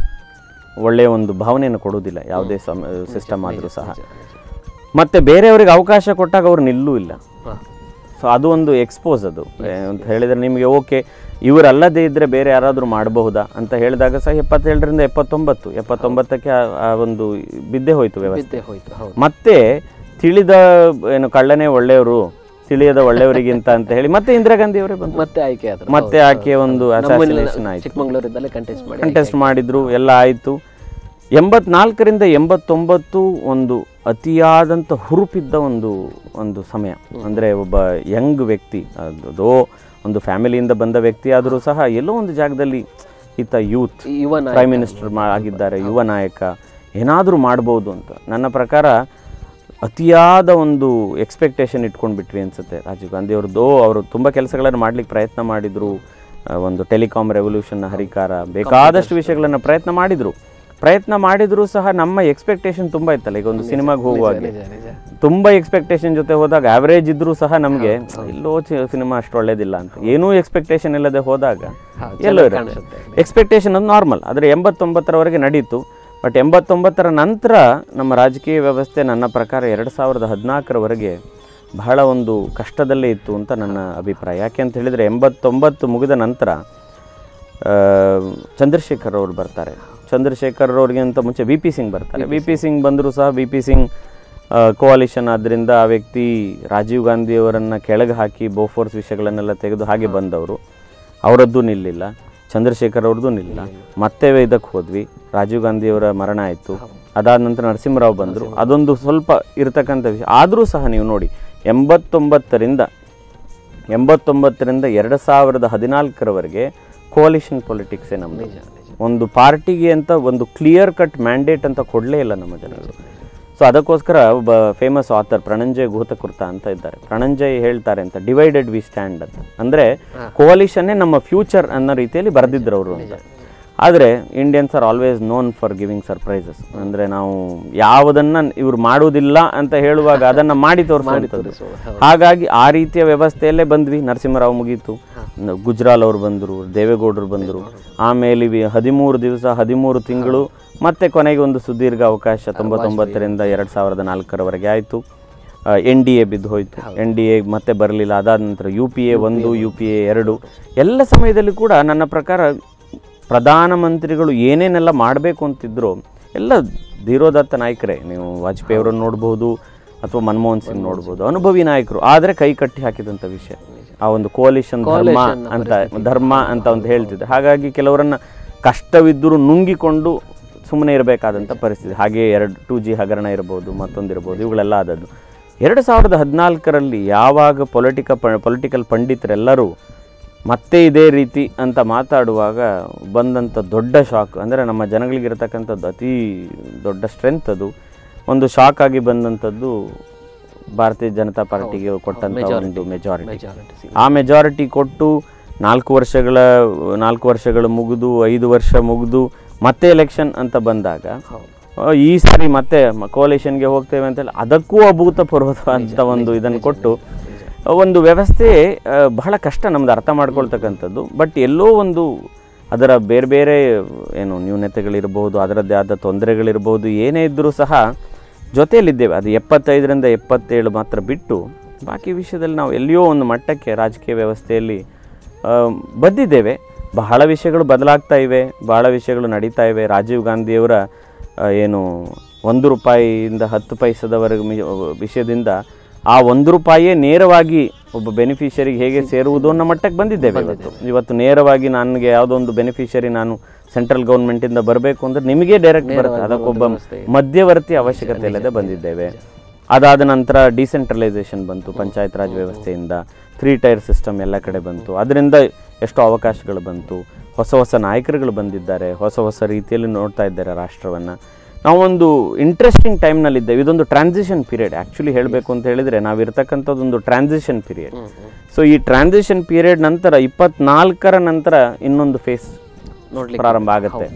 ಒಳ್ಳೆಯ ಒಂದು ಭಾವನೆಯನ್ನು ಕೊಡುವುದಿಲ್ಲ ಯಾವುದೇ ಸಮ ಸಿಸ್ಟಮ್ ಆದರೂ ಸಹ. ಮತ್ತು ಬೇರೆಯವರಿಗೆ ಅವಕಾಶ ಕೊಟ್ಟಾಗ ಅವರು ನಿಲ್ಲೂ ಇಲ್ಲ. ಸೊ ಅದು ಒಂದು ಎಕ್ಸ್ಪೋಸ್. ಅದು ಅಂತ ಹೇಳಿದರೆ ನಿಮಗೆ ಓಕೆ, ಇವರಲ್ಲದೇ ಇದ್ದರೆ ಬೇರೆ ಯಾರಾದರೂ ಮಾಡಬಹುದಾ ಅಂತ ಹೇಳಿದಾಗ ಸಹ ಎಪ್ಪತ್ತೇಳರಿಂದ ಎಪ್ಪತ್ತೊಂಬತ್ತು ಎಪ್ಪತ್ತೊಂಬತ್ತಕ್ಕೆ ಆ ಒಂದು ಬಿದ್ದೆ ಹೋಯಿತು ವ್ಯವಸ್ಥೆ. ಮತ್ತೆ ತಿಳಿದ ಏನು ಕಳ್ಳನೇ ಒಳ್ಳೆಯವರು, ತಿಳಿಯದ ಒಳ್ಳೆಯವರಿಗಿಂತ ಅಂತ ಹೇಳಿ ಮತ್ತೆ ಇಂದಿರಾ ಗಾಂಧಿ ಅವರೇ ಬಂದು ಮತ್ತೆ ಆಯ್ಕೆ ಆದರು. ಮತ್ತೆ ಆಕೆ ಒಂದು ಅಸಾಸಿನೇಷನ್ ಆಯಿತು, ಚಿಕ್ಕಮಗಳೂರಿದ್ದಲ್ಲೇ ಕಂಟೆಸ್ಟ್ ಮಾಡಿ ಕಂಟೆಸ್ಟ್ ಮಾಡಿದ್ರು, ಎಲ್ಲ ಆಯಿತು. ಎಂಬತ್ನಾಲ್ಕರಿಂದ ಎಂಬತ್ತೊಂಬತ್ತು ಒಂದು ಅತಿಯಾದಂಥ ಹುರುಪಿದ್ದ ಒಂದು ಒಂದು ಸಮಯ. ಅಂದರೆ ಒಬ್ಬ ಯಂಗ್ ವ್ಯಕ್ತಿ, ಅದೋ ಒಂದು ಫ್ಯಾಮಿಲಿಯಿಂದ ಬಂದ ವ್ಯಕ್ತಿ ಆದರೂ ಸಹ ಎಲ್ಲೋ ಒಂದು ಜಾಗದಲ್ಲಿ ಈತ ಯೂತ್ ಪ್ರೈಮ್ ಮಿನಿಸ್ಟರ್ ಆಗಿದ್ದಾರೆ, ಯುವ ನಾಯಕ, ಏನಾದರೂ ಮಾಡ್ಬೋದು ಅಂತ. ನನ್ನ ಪ್ರಕಾರ ಅತಿಯಾದ ಒಂದು ಎಕ್ಸ್ಪೆಕ್ಟೇಷನ್ ಇಟ್ಕೊಂಡು ಬಿಟ್ವಿ ಅನಿಸುತ್ತೆ ರಾಜೀವ್ ಗಾಂಧಿ ಅವ್ರದ್ದು. ಅವರು ತುಂಬ ಕೆಲಸಗಳನ್ನು ಮಾಡಲಿಕ್ಕೆ ಪ್ರಯತ್ನ ಮಾಡಿದರು. ಒಂದು ಟೆಲಿಕಾಮ್ ರೆವಲ್ಯೂಷನ್ನ ಹರಿಕಾರ, ಬೇಕಾದಷ್ಟು ವಿಷಯಗಳನ್ನು ಪ್ರಯತ್ನ ಮಾಡಿದರು ಪ್ರಯತ್ನ ಮಾಡಿದರೂ ಸಹ ನಮ್ಮ ಎಕ್ಸ್ಪೆಕ್ಟೇಷನ್ ತುಂಬ ಇತ್ತಲ್ಲ. ಈಗ ಒಂದು ಸಿನಿಮಾಗೆ ಹೋಗುವಾಗಲೇ ತುಂಬ ಎಕ್ಸ್ಪೆಕ್ಟೇಷನ್ ಜೊತೆ ಹೋದಾಗ ಆ್ಯಾವ್ರೇಜ್ ಇದ್ದರೂ ಸಹ ನಮಗೆ ಎಲ್ಲೋ ಸಿನಿಮಾ ಅಷ್ಟು ಒಳ್ಳೇದಿಲ್ಲ ಅಂತ. ಏನೂ ಎಕ್ಸ್ಪೆಕ್ಟೇಷನ್ ಇಲ್ಲದೆ ಹೋದಾಗ ಎಲ್ಲೋ ಇರುತ್ತೆ. ಎಕ್ಸ್ಪೆಕ್ಟೇಷನ್ ಅದು ನಾರ್ಮಲ್. ಆದರೆ ಎಂಬತ್ತೊಂಬತ್ತರವರೆಗೆ ನಡೀತು. ಬಟ್ ಎಂಬತ್ತೊಂಬತ್ತರ ನಂತರ ನಮ್ಮ ರಾಜಕೀಯ ವ್ಯವಸ್ಥೆ ನನ್ನ ಪ್ರಕಾರ ಎರಡು ಸಾವಿರದ ಹದಿನಾಲ್ಕರವರೆಗೆ ಬಹಳ ಒಂದು ಕಷ್ಟದಲ್ಲೇ ಇತ್ತು ಅಂತ ನನ್ನ ಅಭಿಪ್ರಾಯ. ಯಾಕೆ ಅಂತ ಹೇಳಿದರೆ ಎಂಬತ್ತೊಂಬತ್ತು ಮುಗಿದ ನಂತರ ಚಂದ್ರಶೇಖರ್ ಅವರು ಬರ್ತಾರೆ. ಚಂದ್ರಶೇಖರ್ ಅವ್ರಿಗಿಂತ ಮುಂಚೆ ವಿ ಪಿ ಸಿಂಗ್ ಬರ್ತಾರೆ. ವಿ ಪಿ ಸಿಂಗ್ ಬಂದರೂ ಸಹ ವಿ ಪಿ ಸಿಂಗ್ ಕೋalition ಆದ್ದರಿಂದ ಆ ವ್ಯಕ್ತಿ ರಾಜೀವ್ ಗಾಂಧಿಯವರನ್ನು ಕೆಳಗೆ ಹಾಕಿ ಬೋಫೋರ್ಸ್ ವಿಷಯಗಳನ್ನೆಲ್ಲ ತೆಗೆದು ಹಾಗೆ ಬಂದವರು. ಅವರದ್ದು ನಿಲ್ಲಿಲ್ಲ, ಚಂದ್ರಶೇಖರ್ ಅವ್ರದ್ದು ನಿಲ್ಲಿಲ್ಲ. ಮತ್ತೆ ಇದಕ್ಕೆ ಹೋದ್ವಿ, ರಾಜೀವ್ ಗಾಂಧಿಯವರ ಮರಣ ಆಯಿತು. ಅದಾದ ನಂತರ ನರಸಿಂಹರಾವ್ ಬಂದರು. ಅದೊಂದು ಸ್ವಲ್ಪ ಇರತಕ್ಕಂಥ ವಿಷಯ. ಆದರೂ ಸಹ ನೀವು ನೋಡಿ ಎಂಬತ್ತೊಂಬತ್ತರಿಂದ ಎಂಬತ್ತೊಂಬತ್ತರಿಂದ ಎರಡು ಸಾವಿರದ ಹದಿನಾಲ್ಕರವರೆಗೆ ಕೋalition ಪೊಲಿಟಿಕ್ಸೇ ನಮ್ಮದು. ಒಂದು ಪಾರ್ಟಿಗೆ ಅಂತ ಒಂದು ಕ್ಲಿಯರ್ ಕಟ್ ಮ್ಯಾಂಡೇಟ್ ಅಂತ ಕೊಡಲೇ ಇಲ್ಲ ನಮ್ಮ ಜನರು. ಸೊ ಅದಕ್ಕೋಸ್ಕರ ಒಬ್ಬ ಫೇಮಸ್ ಆಥರ್ ಪ್ರಣಂಜಯ್ ಘೋತಕುರ್ತ ಅಂತ ಇದ್ದಾರೆ. ಪ್ರಣಂಜಯ್ ಹೇಳ್ತಾರೆ ಅಂತ, ಡಿವೈಡೆಡ್ ವಿ ಸ್ಟ್ಯಾಂಡ್ ಅಂತ. ಅಂದರೆ ಕೋalitionನೇ ನಮ್ಮ ಫ್ಯೂಚರ್ ಅನ್ನೋ ರೀತಿಯಲ್ಲಿ ಬರೆದಿದ್ರು ಅವರು ಅಂತ. ಆದರೆ Indians are always known for giving surprises. ಅಂದರೆ ನಾವು ಯಾವುದನ್ನು ಇವ್ರು ಮಾಡೋದಿಲ್ಲ ಅಂತ ಹೇಳುವಾಗ ಅದನ್ನು ಮಾಡಿ ತೋರಿಸುವಂಥದ್ದು. ಹಾಗಾಗಿ ಆ ರೀತಿಯ ವ್ಯವಸ್ಥೆಯಲ್ಲೇ ಬಂದ್ವಿ. ನರಸಿಂಹರಾವ್ ಮುಗೀತು, ಗುಜ್ರಾಲ್ ಅವರು ಬಂದರು, ದೇವೇಗೌಡರು ಬಂದರು. ಆಮೇಲೆ ಹದಿಮೂರು ದಿವಸ ಹದಿಮೂರು ತಿಂಗಳು ಮತ್ತೆ ಕೊನೆಗೆ ಒಂದು ಸುದೀರ್ಘ ಅವಕಾಶ ತೊಂಬತ್ತೊಂಬತ್ತರಿಂದ ಎರಡು ಸಾವಿರದ ನಾಲ್ಕರವರೆಗೆ ಆಯಿತು. ಎನ್ ಡಿ ಎ ಬಿದ್ದು ಹೋಯಿತು. ಎನ್ ಡಿ ಎ ಮತ್ತೆ ಬರಲಿಲ್ಲ. ಅದಾದ ನಂತರ ಯು ಪಿ ಎ ಒಂದು, ಯು ಪಿ ಎ ಎರಡು. ಎಲ್ಲ ಸಮಯದಲ್ಲಿ ಕೂಡ ನನ್ನ ಪ್ರಕಾರ ಪ್ರಧಾನಮಂತ್ರಿಗಳು ಏನೇನೆಲ್ಲ ಮಾಡಬೇಕು ಅಂತಿದ್ರು ಎಲ್ಲ ಧೀರೋದತ್ತ ನಾಯಕರೇ. ನೀವು ವಾಜಪೇಯಿ ಅವರನ್ನು ನೋಡ್ಬೋದು ಅಥವಾ ಮನಮೋಹನ್ ಸಿಂಗ್ ನೋಡ್ಬೋದು, ಅನುಭವಿ ನಾಯಕರು. ಆದರೆ ಕೈ ಕಟ್ಟಿ ಹಾಕಿದಂಥ ವಿಷಯ ಆ ಒಂದು ಕೋalition ಧರ್ಮ ಅಂತ ಧರ್ಮ ಅಂತ ಒಂದು ಹೇಳ್ತಿದ್ದೆ. ಹಾಗಾಗಿ ಕೆಲವರನ್ನು ಕಷ್ಟವಿದ್ದರೂ ನುಂಗಿಕೊಂಡು ಸುಮ್ಮನೆ ಇರಬೇಕಾದಂಥ ಪರಿಸ್ಥಿತಿ. ಹಾಗೆ ಎರಡು ಟೂ ಜಿ ಹಗರಣ ಇರ್ಬೋದು, ಮತ್ತೊಂದಿರ್ಬೋದು, ಇವುಗಳೆಲ್ಲ ಆದದ್ದು ಎರಡು ಸಾವಿರದ ಹದಿನಾಲ್ಕರಲ್ಲಿ. ಯಾವಾಗ ಪೊಲಿಟಿಕ ಪ ಪೊಲಿಟಿಕಲ್ ಪಂಡಿತರೆಲ್ಲರೂ ಮತ್ತೆ ಇದೇ ರೀತಿ ಅಂತ ಮಾತಾಡುವಾಗ ಬಂದಂಥ ದೊಡ್ಡ ಶಾಕ್ ಅಂದರೆ ನಮ್ಮ ಜನಗಳಿಗಿರತಕ್ಕಂಥದ್ದು ಅತಿ ದೊಡ್ಡ ಸ್ಟ್ರೆಂತ್. ಅದು ಒಂದು ಶಾಕ್ ಆಗಿ ಬಂದಂಥದ್ದು ಭಾರತೀಯ ಜನತಾ ಪಾರ್ಟಿಗೆ ಕೊಟ್ಟಂಥ ಒಂದು ಮೆಜಾರಿಟಿ. ಆ ಮೆಜಾರಿಟಿ ಕೊಟ್ಟು ನಾಲ್ಕು ವರ್ಷಗಳ ನಾಲ್ಕು ವರ್ಷಗಳು ಮುಗಿದು ಐದು ವರ್ಷ ಮುಗಿದು ಮತ್ತೆ ಎಲೆಕ್ಷನ್ ಅಂತ ಬಂದಾಗ ಈ ಸಾರಿ ಮತ್ತೆ ಕೋalitionಗೆ ಹೋಗ್ತೇವೆ ಅಂತೇಳಿ ಅದಕ್ಕೂ ಅಭೂತಪೂರ್ವವಾದಂಥ ಒಂದು ಇದನ್ನು ಕೊಟ್ಟು ಒಂದು ವ್ಯವಸ್ಥೆ ಬಹಳ ಕಷ್ಟ ನಮ್ದು ಅರ್ಥ ಮಾಡ್ಕೊಳ್ತಕ್ಕಂಥದ್ದು. ಬಟ್ ಎಲ್ಲೋ ಒಂದು ಅದರ ಬೇರೆ ಬೇರೆ ಏನು ನ್ಯೂನತೆಗಳಿರ್ಬೋದು, ಅದರದ್ದೇ ಆದ ತೊಂದರೆಗಳಿರ್ಬೋದು, ಏನೇ ಇದ್ದರೂ ಸಹ ಜೊತೆಯಲ್ಲಿದ್ದೇವೆ. ಅದು ಎಪ್ಪತ್ತೈದರಿಂದ ಎಪ್ಪತ್ತೇಳು ಮಾತ್ರ ಬಿಟ್ಟು ಬಾಕಿ ವಿಷಯದಲ್ಲಿ ನಾವು ಎಲ್ಲಿಯೋ ಒಂದು ಮಟ್ಟಕ್ಕೆ ರಾಜಕೀಯ ವ್ಯವಸ್ಥೆಯಲ್ಲಿ ಬಂದಿದ್ದೇವೆ. ಬಹಳ ವಿಷಯಗಳು ಬದಲಾಗ್ತಾ ಇವೆ, ಬಹಳ ವಿಷಯಗಳು ನಡೀತಾ ಇವೆ. ರಾಜೀವ್ ಗಾಂಧಿಯವರ ಏನು ಒಂದು ರೂಪಾಯಿಯಿಂದ ಹತ್ತು ಪೈಸದವರೆಗೆ ವಿಷಯದಿಂದ ಆ ಒಂದು ರೂಪಾಯಿಯೇ ನೇರವಾಗಿ ಒಬ್ಬ ಬೆನಿಫಿಷರಿಗೆ ಹೇಗೆ ಸೇರುವುದು ಅನ್ನೋ ಮಟ್ಟಕ್ಕೆ ಬಂದಿದ್ದೇವೆ ಇವತ್ತು. ಇವತ್ತು ನೇರವಾಗಿ ನನಗೆ ಯಾವುದೋ ಒಂದು ಬೆನಿಫಿಷರಿ ನಾನು ಸೆಂಟ್ರಲ್ ಗೌರ್ಮೆಂಟಿಂದ ಬರಬೇಕು ಅಂದರೆ ನಿಮಗೆ ಡೈರೆಕ್ಟ್ ಬರುತ್ತೆ. ಅದಕ್ಕೊಬ್ಬ ಮಧ್ಯವರ್ತಿ ಅವಶ್ಯಕತೆ ಇಲ್ಲದೆ ಬಂದಿದ್ದೇವೆ. ಅದಾದ ನಂತರ ಡಿಸೆಂಟ್ರಲೈಸೇಷನ್ ಬಂತು, ಪಂಚಾಯತ್ ರಾಜ್ ವ್ಯವಸ್ಥೆಯಿಂದ ತ್ರೀ ಟೈರ್ ಸಿಸ್ಟಮ್ ಎಲ್ಲ ಕಡೆ ಬಂತು. ಅದರಿಂದ ಎಷ್ಟೋ ಅವಕಾಶಗಳು ಬಂತು. ಹೊಸ ಹೊಸ ನಾಯಕರುಗಳು ಬಂದಿದ್ದಾರೆ, ಹೊಸ ಹೊಸ ರೀತಿಯಲ್ಲಿ ನೋಡ್ತಾ ಇದ್ದಾರೆ ರಾಷ್ಟ್ರವನ್ನು. ನಾವೊಂದು ಇಂಟ್ರೆಸ್ಟಿಂಗ್ ಟೈಮ್ನಲ್ಲಿದ್ದೇವೆ. ಇದೊಂದು ಟ್ರಾನ್ಸಿಷನ್ ಪೀರಿಯಡ್. ಆ್ಯಕ್ಚುಲಿ ಹೇಳಬೇಕು ಅಂತ ಹೇಳಿದರೆ ನಾವಿರ್ತಕ್ಕಂಥದ್ದೊಂದು ಟ್ರಾನ್ಸಿಷನ್ ಪೀರಿಯಡ್. ಸೊ ಈ ಟ್ರಾನ್ಸಿಷನ್ ಪೀರಿಯಡ್ ನಂತರ ಇಪ್ಪತ್ನಾಲ್ಕರ ನಂತರ ಇನ್ನೊಂದು ಫೇಸ್ ಪ್ರಾರಂಭ ಆಗುತ್ತೆ.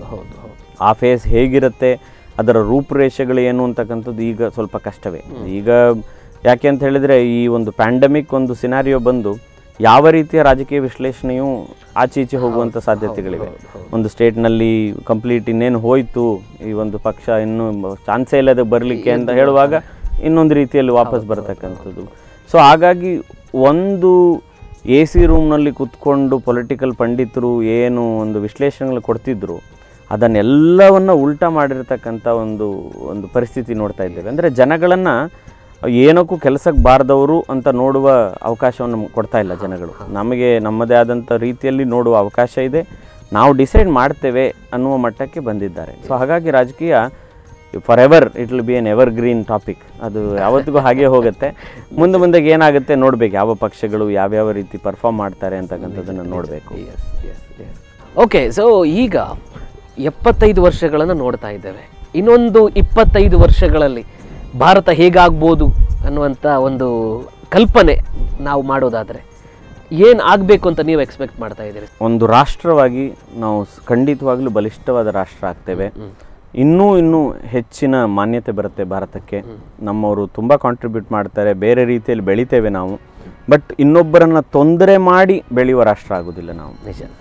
ಆ ಫೇಸ್ ಹೇಗಿರುತ್ತೆ, ಅದರ ರೂಪುರೇಷೆಗಳು ಏನು ಅಂತಕ್ಕಂಥದ್ದು ಈಗ ಸ್ವಲ್ಪ ಕಷ್ಟವೇ. ಈಗ ಯಾಕೆ ಅಂತ ಹೇಳಿದರೆ ಈ ಒಂದು ಪ್ಯಾಂಡಮಿಕ್ ಒಂದು ಸಿನಾರಿಯೋ ಬಂದು ಯಾವ ರೀತಿಯ ರಾಜಕೀಯ ವಿಶ್ಲೇಷಣೆಯೂ ಆಚೆ ಈಚೆ ಹೋಗುವಂಥ ಸಾಧ್ಯತೆಗಳಿವೆ. ಒಂದು ಸ್ಟೇಟ್ನಲ್ಲಿ ಕಂಪ್ಲೀಟ್ ಇನ್ನೇನು ಹೋಯಿತು, ಈ ಒಂದು ಪಕ್ಷ ಇನ್ನೂ ಚಾನ್ಸೇ ಇಲ್ಲದೆ ಬರಲಿಕ್ಕೆ ಅಂತ ಹೇಳುವಾಗ ಇನ್ನೊಂದು ರೀತಿಯಲ್ಲಿ ವಾಪಸ್ ಬರತಕ್ಕಂಥದ್ದು. ಸೊ ಹಾಗಾಗಿ ಒಂದು ಎ ಸಿ ರೂಮ್ನಲ್ಲಿ ಕೂತ್ಕೊಂಡು ಪೊಲಿಟಿಕಲ್ ಪಂಡಿತರು ಏನು ಒಂದು ವಿಶ್ಲೇಷಣೆಗಳು ಕೊಡ್ತಿದ್ರು ಅದನ್ನೆಲ್ಲವನ್ನು ಉಲ್ಟಾ ಮಾಡಿರ್ತಕ್ಕಂಥ ಒಂದು ಒಂದು ಪರಿಸ್ಥಿತಿ ನೋಡ್ತಾ ಇದ್ದೇವೆ. ಅಂದರೆ ಜನಗಳನ್ನು ಏನಕ್ಕೂ ಕೆಲಸಕ್ಕೆ ಬಾರದವರು ಅಂತ ನೋಡುವ ಅವಕಾಶವನ್ನು ಕೊಡ್ತಾ ಇಲ್ಲ ಜನಗಳು. ನಮಗೆ ನಮ್ಮದೇ ಆದಂಥ ರೀತಿಯಲ್ಲಿ ನೋಡುವ ಅವಕಾಶ ಇದೆ, ನಾವು ಡಿಸೈಡ್ ಮಾಡ್ತೇವೆ ಅನ್ನುವ ಮಟ್ಟಕ್ಕೆ ಬಂದಿದ್ದಾರೆ. ಸೊ ಹಾಗಾಗಿ ರಾಜಕೀಯ forever it will be an evergreen topic. ಅದು ಯಾವತ್ತಿಗೂ ಹಾಗೆ ಹೋಗುತ್ತೆ. ಮುಂದೆ ಮುಂದೆಗೆ ಏನಾಗುತ್ತೆ ನೋಡಬೇಕು, ಯಾವ ಪಕ್ಷಗಳು ಯಾವ್ಯಾವ ರೀತಿ ಪರ್ಫಾರ್ಮ್ ಮಾಡ್ತಾರೆ ಅಂತಕ್ಕಂಥದ್ದನ್ನು ನೋಡಬೇಕು. ಓಕೆ, ಸೊ ಈಗ ಎಪ್ಪತ್ತೈದು ವರ್ಷಗಳನ್ನು ನೋಡ್ತಾ ಇದ್ದೇವೆ. ಇನ್ನೊಂದು ಇಪ್ಪತ್ತೈದು ವರ್ಷಗಳಲ್ಲಿ ಭಾರತ ಹೇಗಾಗ್ಬೋದು ಅನ್ನುವಂಥ ಒಂದು ಕಲ್ಪನೆ ನಾವು ಮಾಡೋದಾದರೆ ಏನು ಆಗಬೇಕು ಅಂತ ನೀವು ಎಕ್ಸ್ಪೆಕ್ಟ್ ಮಾಡ್ತಾ ಇದ್ದೀರಿ? ಒಂದು ರಾಷ್ಟ್ರವಾಗಿ ನಾವು ಖಂಡಿತವಾಗ್ಲೂ ಬಲಿಷ್ಠವಾದ ರಾಷ್ಟ್ರ ಆಗ್ತೇವೆ. ಇನ್ನೂ ಇನ್ನೂ ಹೆಚ್ಚಿನ ಮಾನ್ಯತೆ ಬರುತ್ತೆ ಭಾರತಕ್ಕೆ. ನಮ್ಮವರು ತುಂಬ ಕಾಂಟ್ರಿಬ್ಯೂಟ್ ಮಾಡ್ತಾರೆ, ಬೇರೆ ರೀತಿಯಲ್ಲಿ ಬೆಳಿತೇವೆ ನಾವು. ಬಟ್ ಇನ್ನೊಬ್ಬರನ್ನು ತೊಂದರೆ ಮಾಡಿ ಬೆಳೆಯುವ ರಾಷ್ಟ್ರ ಆಗೋದಿಲ್ಲ ನಾವು. ನಿಜ.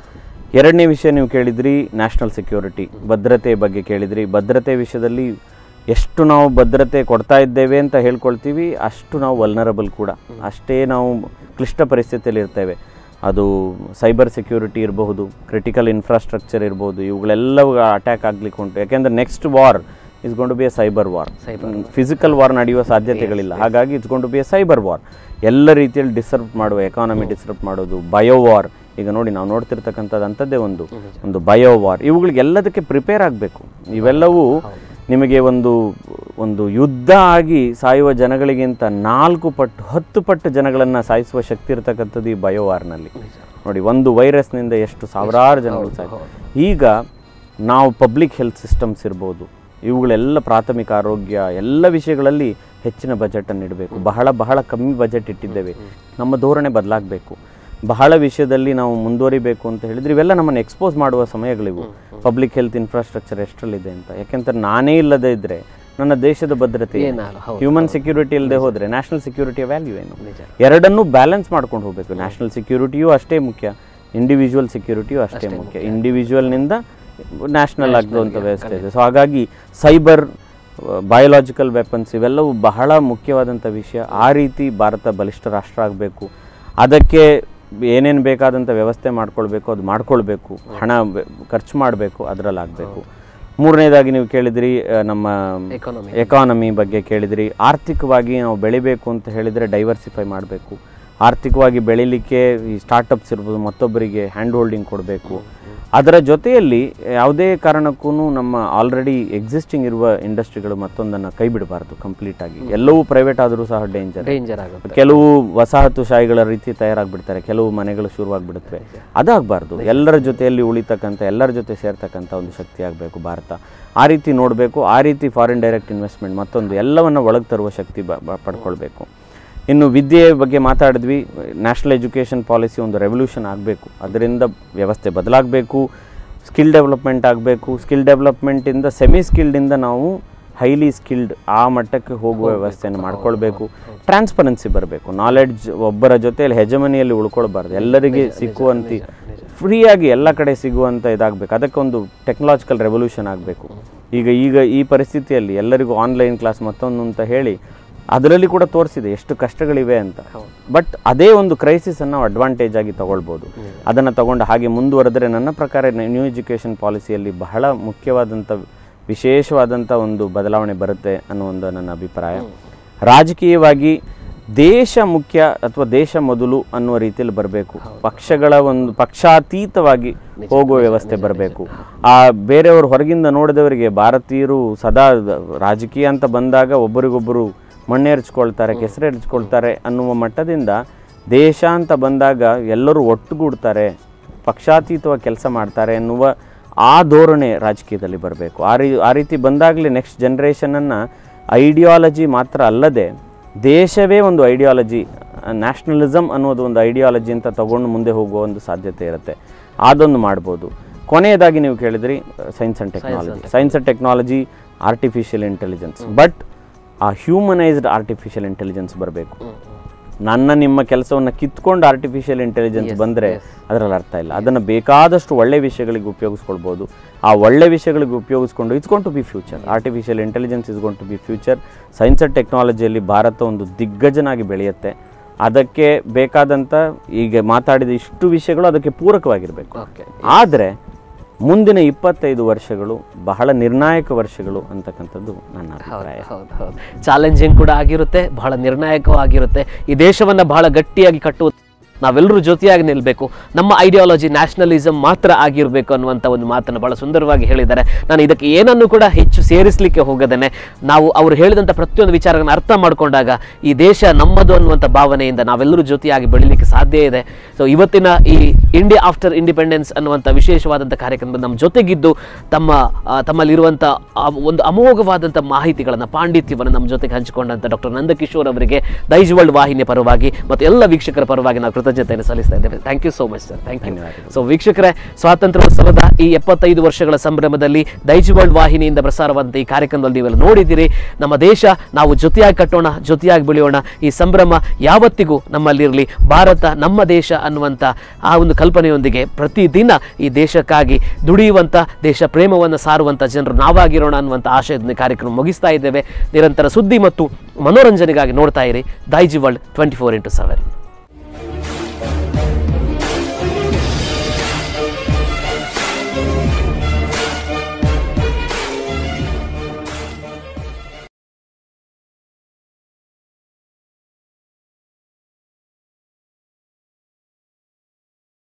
ಎರಡನೇ ವಿಷಯ ನೀವು ಕೇಳಿದ್ರಿ ನ್ಯಾಷನಲ್ ಸೆಕ್ಯೂರಿಟಿ, ಭದ್ರತೆ ಬಗ್ಗೆ ಕೇಳಿದ್ರಿ. ಭದ್ರತೆ ವಿಷಯದಲ್ಲಿ ಎಷ್ಟು ನಾವು ಭದ್ರತೆ ಕೊಡ್ತಾ ಇದ್ದೇವೆ ಅಂತ ಹೇಳ್ಕೊಳ್ತೀವಿ, ಅಷ್ಟು ನಾವು ವಲ್ನರಬಲ್ ಕೂಡ, ಅಷ್ಟೇ ನಾವು ಕ್ಲಿಷ್ಟ ಪರಿಸ್ಥಿತಿಯಲ್ಲಿ ಇರ್ತೇವೆ. ಅದು ಸೈಬರ್ ಸೆಕ್ಯೂರಿಟಿ ಇರಬಹುದು, ಕ್ರಿಟಿಕಲ್ ಇನ್ಫ್ರಾಸ್ಟ್ರಕ್ಚರ್ ಇರ್ಬೋದು, ಇವುಗಳೆಲ್ಲವೂ ಅಟ್ಯಾಕ್ ಆಗ್ಲಿಕ್ಕೆ ಉಂಟು. ಯಾಕೆಂದರೆ next war is going to be a cyber war. Physical war ನಡೆಯುವ ಸಾಧ್ಯತೆಗಳಿಲ್ಲ, ಹಾಗಾಗಿ it's going to be a cyber war. ಎಲ್ಲ ರೀತಿಯಲ್ಲಿ ಡಿಸ್ಟರ್ಬ್ ಮಾಡುವ, ಎಕಾನಮಿ ಡಿಸ್ಟರ್ಬ್ ಮಾಡೋದು, ಬಯೋ ವಾರ್. ಈಗ ನೋಡಿ ನಾವು ನೋಡ್ತಿರ್ತಕ್ಕಂಥದ್ದು ಅಂಥದ್ದೇ ಒಂದು ಒಂದು ಬಯೋ ವಾರ್. ಇವುಗಳಿಗೆಲ್ಲದಕ್ಕೆ ಪ್ರಿಪೇರ್ ಆಗಬೇಕು. ಇವೆಲ್ಲವೂ ನಿಮಗೆ ಒಂದು ಒಂದು ಯುದ್ಧ ಆಗಿ ಸಾಯುವ ಜನಗಳಿಗಿಂತ ನಾಲ್ಕು ಪಟ್ಟು ಹತ್ತು ಪಟ್ಟು ಜನಗಳನ್ನು ಸಾಯಿಸುವ ಶಕ್ತಿ ಇರತಕ್ಕಂಥದ್ದು ಈ ಬಯೋ ವಾರ್ನಲ್ಲಿ. ನೋಡಿ, ಒಂದು ವೈರಸ್ನಿಂದ ಎಷ್ಟು ಸಾವಿರಾರು ಜನಗಳು ಸಾಯ್ತಾರೆ. ಈಗ ನಾವು ಪಬ್ಲಿಕ್ ಹೆಲ್ತ್ ಸಿಸ್ಟಮ್ಸ್ ಇರ್ಬೋದು, ಇವುಗಳೆಲ್ಲ ಪ್ರಾಥಮಿಕ ಆರೋಗ್ಯ ಎಲ್ಲ ವಿಷಯಗಳಲ್ಲಿ ಹೆಚ್ಚಿನ ಬಜೆಟನ್ನು ಇಡಬೇಕು. ಬಹಳ ಬಹಳ ಕಮ್ಮಿ ಬಜೆಟ್ ಇಟ್ಟಿದ್ದೇವೆ. ನಮ್ಮ ಧೋರಣೆ ಬದಲಾಗಬೇಕು. ಬಹಳ ವಿಷಯದಲ್ಲಿ ನಾವು ಮುಂದುವರಿಬೇಕು ಅಂತ ಹೇಳಿದ್ರೆ ಇವೆಲ್ಲ ನಮ್ಮನ್ನು ಎಕ್ಸ್ಪೋಸ್ ಮಾಡುವ ಸಮಯಗಳಿವು. ಪಬ್ಲಿಕ್ ಹೆಲ್ತ್ ಇನ್ಫ್ರಾಸ್ಟ್ರಕ್ಚರ್ ಎಷ್ಟರಲ್ಲಿದೆ ಅಂತ. ಯಾಕೆಂದ್ರೆ ನಾನೇ ಇಲ್ಲದೇ ಇದ್ದರೆ ನನ್ನ ದೇಶದ ಭದ್ರತೆ, ಹ್ಯೂಮನ್ ಸೆಕ್ಯೂರಿಟಿ ಇಲ್ಲದೆ ಹೋದರೆ ನ್ಯಾಷನಲ್ ಸೆಕ್ಯೂರಿಟಿಯ ವ್ಯಾಲ್ಯೂ ಏನು? ಎರಡನ್ನೂ ಬ್ಯಾಲೆನ್ಸ್ ಮಾಡ್ಕೊಂಡು ಹೋಗಬೇಕು. ನ್ಯಾಷನಲ್ ಸೆಕ್ಯೂರಿಟಿಯೂ ಅಷ್ಟೇ ಮುಖ್ಯ, ಇಂಡಿವಿಜುವಲ್ ಸೆಕ್ಯೂರಿಟಿಯೂ ಅಷ್ಟೇ ಮುಖ್ಯ. ಇಂಡಿವಿಜುವಲ್ನಿಂದ ನ್ಯಾಷನಲ್ ಆಗುವಂಥ ವ್ಯವಸ್ಥೆ ಇದೆ. ಸೊ ಹಾಗಾಗಿ ಸೈಬರ್, ಬಯೋಲಾಜಿಕಲ್ ವೆಪನ್ಸ್ ಇವೆಲ್ಲವೂ ಬಹಳ ಮುಖ್ಯವಾದಂಥ ವಿಷಯ. ಆ ರೀತಿ ಭಾರತ ಬಲಿಷ್ಠ ರಾಷ್ಟ್ರ ಆಗಬೇಕು. ಅದಕ್ಕೆ ಏನೇನು ಬೇಕಾದಂಥ ವ್ಯವಸ್ಥೆ ಮಾಡ್ಕೊಳ್ಬೇಕು, ಅದು ಮಾಡ್ಕೊಳ್ಬೇಕು. ಹಣ ಖರ್ಚು ಮಾಡಬೇಕು, ಅದರಲ್ಲಿ ಆಗಬೇಕು. ಮೂರನೇದಾಗಿ ನೀವು ಕೇಳಿದ್ರಿ ನಮ್ಮ ಎಕಾನಮಿ ಬಗ್ಗೆ ಕೇಳಿದ್ರಿ. ಆರ್ಥಿಕವಾಗಿ ನಾವು ಬೆಳಿಬೇಕು ಅಂತ ಹೇಳಿದರೆ ಡೈವರ್ಸಿಫೈ ಮಾಡಬೇಕು. ಆರ್ಥಿಕವಾಗಿ ಬೆಳೀಲಿಕ್ಕೆ ಈ ಸ್ಟಾರ್ಟಪ್ಸ್ ಇರ್ಬೋದು, ಮತ್ತೊಬ್ಬರಿಗೆ ಹ್ಯಾಂಡ್ ಹೋಲ್ಡಿಂಗ್ ಕೊಡಬೇಕು. ಅದರ ಜೊತೆಯಲ್ಲಿ ಯಾವುದೇ ಕಾರಣಕ್ಕೂ ನಮ್ಮ ಆಲ್ರೆಡಿ ಎಕ್ಸಿಸ್ಟಿಂಗ್ ಇರುವ ಇಂಡಸ್ಟ್ರಿಗಳು ಮತ್ತೊಂದನ್ನು ಕೈ ಬಿಡಬಾರ್ದು ಕಂಪ್ಲೀಟಾಗಿ. ಎಲ್ಲವೂ ಪ್ರೈವೇಟ್ ಆದರೂ ಸಹ ಡೇಂಜರ್ ಡೇಂಜರ್ ಆಗುತ್ತೆ. ಕೆಲವು ವಸಾಹತುಶಾಹಿಗಳ ರೀತಿ ತಯಾರಾಗಿಬಿಡ್ತಾರೆ, ಕೆಲವು ಮನೆಗಳು ಶುರುವಾಗ್ಬಿಡುತ್ತವೆ. ಅದಾಗಬಾರ್ದು. ಎಲ್ಲರ ಜೊತೆಯಲ್ಲಿ ಉಳಿತಕ್ಕಂಥ, ಎಲ್ಲರ ಜೊತೆ ಸೇರ್ತಕ್ಕಂಥ ಒಂದು ಶಕ್ತಿ ಆಗಬೇಕು ಭಾರತ. ಆ ರೀತಿ ನೋಡಬೇಕು. ಆ ರೀತಿ ಫಾರಿನ್ ಡೈರೆಕ್ಟ್ ಇನ್ವೆಸ್ಟ್ಮೆಂಟ್ ಮತ್ತೊಂದು ಎಲ್ಲವನ್ನು ಒಳಗೆ ತರುವ ಶಕ್ತಿ ಬ ಪಡ್ಕೊಳ್ಬೇಕು. ಇನ್ನು ವಿದ್ಯೆ ಬಗ್ಗೆ ಮಾತಾಡಿದ್ವಿ. ನ್ಯಾಷನಲ್ ಎಜುಕೇಷನ್ ಪಾಲಿಸಿ ಒಂದು ರೆವಲ್ಯೂಷನ್ ಆಗಬೇಕು. ಅದರಿಂದ ವ್ಯವಸ್ಥೆ ಬದಲಾಗಬೇಕು. ಸ್ಕಿಲ್ ಡೆವಲಪ್ಮೆಂಟ್ ಆಗಬೇಕು. ಸ್ಕಿಲ್ ಡೆವಲಪ್ಮೆಂಟಿಂದ ಸೆಮಿ ಸ್ಕಿಲ್ಡಿಂದ ನಾವು ಹೈಲಿ ಸ್ಕಿಲ್ಡ್ ಆ ಮಟ್ಟಕ್ಕೆ ಹೋಗುವ ವ್ಯವಸ್ಥೆಯನ್ನು ಮಾಡ್ಕೊಳ್ಬೇಕು. ಟ್ರಾನ್ಸ್ಪರೆನ್ಸಿ ಬರಬೇಕು. ನಾಲೆಡ್ಜ್ ಒಬ್ಬರ ಜೊತೆಯಲ್ಲಿ ಹೆಜಮನಿಯಲ್ಲಿ ಉಳ್ಕೊಳ್ಬಾರ್ದು. ಎಲ್ಲರಿಗೆ ಸಿಕ್ಕುವಂತೆ ಫ್ರೀಯಾಗಿ ಎಲ್ಲ ಕಡೆ ಸಿಗುವಂಥ ಇದಾಗಬೇಕು. ಅದಕ್ಕೊಂದು ಟೆಕ್ನಾಲಜಿಕಲ್ ರೆವಲ್ಯೂಷನ್ ಆಗಬೇಕು. ಈಗ ಈಗ ಈ ಪರಿಸ್ಥಿತಿಯಲ್ಲಿ ಎಲ್ಲರಿಗೂ ಆನ್ಲೈನ್ ಕ್ಲಾಸ್ ಮತ್ತೊಂದು ಅಂತ ಹೇಳಿ ಅದರಲ್ಲಿ ಕೂಡ ತೋರಿಸಿದೆ ಎಷ್ಟು ಕಷ್ಟಗಳಿವೆ ಅಂತ. ಬಟ್ ಅದೇ ಒಂದು ಕ್ರೈಸಿಸನ್ನು ನಾವು ಅಡ್ವಾಂಟೇಜ್ ಆಗಿ ತಗೊಳ್ಬೋದು. ಅದನ್ನು ತಗೊಂಡು ಹಾಗೆ ಮುಂದುವರೆದರೆ ನನ್ನ ಪ್ರಕಾರ ನ್ಯೂ ಎಜುಕೇಷನ್ ಪಾಲಿಸಿಯಲ್ಲಿ ಬಹಳ ಮುಖ್ಯವಾದಂಥ ವಿಶೇಷವಾದಂಥ ಒಂದು ಬದಲಾವಣೆ ಬರುತ್ತೆ ಅನ್ನೋ ಒಂದು ನನ್ನ ಅಭಿಪ್ರಾಯ. ರಾಜಕೀಯವಾಗಿ ದೇಶ ಮುಖ್ಯ ಅಥವಾ ದೇಶ ಮೊದಲು ಅನ್ನುವ ರೀತಿಯಲ್ಲಿ ಬರಬೇಕು. ಪಕ್ಷಗಳ ಒಂದು ಪಕ್ಷಾತೀತವಾಗಿ ಹೋಗುವ ವ್ಯವಸ್ಥೆ ಬರಬೇಕು. ಆ ಬೇರೆಯವರು ಹೊರಗಿಂದ ನೋಡಿದವರಿಗೆ ಭಾರತೀಯರು ಸದಾ ರಾಜಕೀಯ ಅಂತ ಬಂದಾಗ ಒಬ್ಬರಿಗೊಬ್ಬರು ಮಣ್ಣೇರ್ಚ್ಕೊಳ್ತಾರೆ, ಕೆಸರೇರ್ಚ್ಕೊಳ್ತಾರೆ ಅನ್ನುವ ಮಟ್ಟದಿಂದ ದೇಶ ಅಂತ ಬಂದಾಗ ಎಲ್ಲರೂ ಒಟ್ಟುಗೂಡ್ತಾರೆ, ಪಕ್ಷಾತೀತವಾಗಿ ಕೆಲಸ ಮಾಡ್ತಾರೆ ಎನ್ನುವ ಆ ಧೋರಣೆ ರಾಜಕೀಯದಲ್ಲಿ ಬರಬೇಕು. ಆ ರೀ ಆ ರೀತಿ ಬಂದಾಗಲೇ ನೆಕ್ಸ್ಟ್ ಜನ್ರೇಷನನ್ನು ಐಡಿಯಾಲಜಿ ಮಾತ್ರ ಅಲ್ಲದೆ ದೇಶವೇ ಒಂದು ಐಡಿಯಾಲಜಿ, ನ್ಯಾಷನಲಿಸಮ್ ಅನ್ನೋದು ಒಂದು ಐಡಿಯಾಲಜಿ ಅಂತ ತಗೊಂಡು ಮುಂದೆ ಹೋಗುವ ಒಂದು ಸಾಧ್ಯತೆ ಇರುತ್ತೆ. ಅದೊಂದು ಮಾಡ್ಬೋದು. ಕೊನೆಯದಾಗಿ ನೀವು ಕೇಳಿದ್ರಿ science and technology. Science and technology, artificial intelligence, but a humanized artificial intelligence ಬರಬೇಕು. ನನ್ನ ನಿಮ್ಮ ಕೆಲಸವನ್ನು ಕಿತ್ಕೊಂಡು ಆರ್ಟಿಫಿಷಿಯಲ್ ಇಂಟೆಲಿಜೆನ್ಸ್ ಬಂದರೆ ಅದರಲ್ಲಿ ಅರ್ಥ ಇಲ್ಲ. ಅದನ್ನು ಬೇಕಾದಷ್ಟು ಒಳ್ಳೆ ವಿಷಯಗಳಿಗೆ ಉಪಯೋಗಿಸ್ಕೊಳ್ಬೋದು. ಆ ಒಳ್ಳೆ ವಿಷಯಗಳಿಗೆ ಉಪಯೋಗಿಸ್ಕೊಂಡು it's going to be future. Artificial intelligence is going to be future. Science and ಟೆಕ್ನಾಲಜಿಯಲ್ಲಿ ಭಾರತ ಒಂದು ದಿಗ್ಗಜನಾಗಿ ಬೆಳೆಯುತ್ತೆ. ಅದಕ್ಕೆ ಬೇಕಾದಂಥ ಈಗ ಮಾತಾಡಿದ ಇಷ್ಟು ವಿಷಯಗಳು ಅದಕ್ಕೆ ಪೂರಕವಾಗಿರಬೇಕು. ಆದರೆ ಮುಂದಿನ ಇಪ್ಪತ್ತೈದು ವರ್ಷಗಳು ಬಹಳ ನಿರ್ಣಾಯಕ ವರ್ಷಗಳು ಅಂತಕ್ಕಂಥದ್ದು ನನ್ನ ಅಭಿಪ್ರಾಯ. ಹೌದು ಹೌದು ಚಾಲೆಂಜಿಂಗ್ ಕೂಡ ಆಗಿರುತ್ತೆ, ಬಹಳ ನಿರ್ಣಾಯಕವಾಗಿರುತ್ತೆ. ಈ ದೇಶವನ್ನು ಬಹಳ ಗಟ್ಟಿಯಾಗಿ ಕಟ್ಟುವ ನಾವೆಲ್ಲರೂ ಜೊತೆಯಾಗಿ ನಿಲ್ಲಬೇಕು. ನಮ್ಮ ಐಡಿಯಾಲಜಿ ನ್ಯಾಷನಲಿಸಮ್ ಮಾತ್ರ ಆಗಿರಬೇಕು ಅನ್ನುವಂಥ ಒಂದು ಮಾತನ್ನು ಬಹಳ ಸುಂದರವಾಗಿ ಹೇಳಿದ್ದಾರೆ. ನಾನು ಇದಕ್ಕೆ ಏನನ್ನು ಕೂಡ ಹೆಚ್ಚು ಸೇರಿಸಲಿಕ್ಕೆ ಹೋಗದೇನೆ ನಾವು ಅವರು ಹೇಳಿದಂಥ ಪ್ರತಿಯೊಂದು ವಿಚಾರಗಳನ್ನು ಅರ್ಥ ಮಾಡಿಕೊಂಡಾಗ ಈ ದೇಶ ನಮ್ಮದು ಅನ್ನುವಂಥ ಭಾವನೆಯಿಂದ ನಾವೆಲ್ಲರೂ ಜೊತೆಯಾಗಿ ಬೆಳೀಲಿಕ್ಕೆ ಸಾಧ್ಯ ಇದೆ. ಸೊ ಇವತ್ತಿನ ಈ ಇಂಡಿಯಾ ಆಫ್ಟರ್ ಇಂಡಿಪೆಂಡೆನ್ಸ್ ಅನ್ನುವಂಥ ವಿಶೇಷವಾದಂಥ ಕಾರ್ಯಕ್ರಮದಲ್ಲಿ ನಮ್ಮ ಜೊತೆಗಿದ್ದು ತಮ್ಮ ತಮ್ಮಲ್ಲಿರುವಂಥ ಒಂದು ಅಮೋಘವಾದಂಥ ಮಾಹಿತಿಗಳನ್ನು, ಪಾಂಡಿತ್ಯವನ್ನು ನಮ್ಮ ಜೊತೆಗೆ ಹಂಚಿಕೊಂಡಂಥ ಡಾಕ್ಟರ್ ನಂದಕಿಶೋರ್ ಅವರಿಗೆ ದೈಜ್ ವರ್ಲ್ಡ್ ವಾಹಿನಿಯ ಪರವಾಗಿ ಮತ್ತು ಎಲ್ಲ ವೀಕ್ಷಕರ ಪರವಾಗಿ ನಾವು ಕೃತಜ್ಞತೆಯನ್ನು ಸಲ್ಲಿಸ್ತಾ ಇದ್ದೇವೆ. Thank you so much sir. Thank you. ಧನ್ಯವಾದಗಳು. ಸೊ ವೀಕ್ಷಕರೇ, ಸ್ವಾತಂತ್ರ್ಯೋತ್ಸವದ ಈ ಎಪ್ಪತ್ತೈದು ವರ್ಷಗಳ ಸಂಭ್ರಮದಲ್ಲಿ ದೈಜ್ ವರ್ಲ್ಡ್ ವಾಹಿನಿಯಿಂದ ಪ್ರಸಾರವಾದಂಥ ಈ ಕಾರ್ಯಕ್ರಮದಲ್ಲಿ ನೀವೆಲ್ಲ ನೋಡಿದ್ದೀರಿ. ನಮ್ಮ ದೇಶ ನಾವು ಜೊತೆಯಾಗಿ ಕಟ್ಟೋಣ, ಜೊತೆಯಾಗಿ ಬೆಳೆಯೋಣ. ಈ ಸಂಭ್ರಮ ಯಾವತ್ತಿಗೂ ನಮ್ಮಲ್ಲಿರಲಿ. ಭಾರತ ನಮ್ಮ ದೇಶ ಅನ್ನುವಂಥ ಆ ಒಂದು ಕಲ್ಪನೆಯೊಂದಿಗೆ ಪ್ರತಿದಿನ ಈ ದೇಶಕ್ಕಾಗಿ ದುಡಿಯುವಂಥ, ದೇಶ ಪ್ರೇಮವನ್ನು ಸಾರುವಂಥ ಜನರು ನಾವಾಗಿರೋಣ ಅನ್ನುವಂಥ ಆಶಯದಿಂದ ಕಾರ್ಯಕ್ರಮ ಮುಗಿಸ್ತಾ ಇದ್ದೇವೆ. ನಿರಂತರ ಸುದ್ದಿ ಮತ್ತು ಮನೋರಂಜನೆಗಾಗಿ ನೋಡ್ತಾ ಇರಿ Daijiworld twenty four into seven.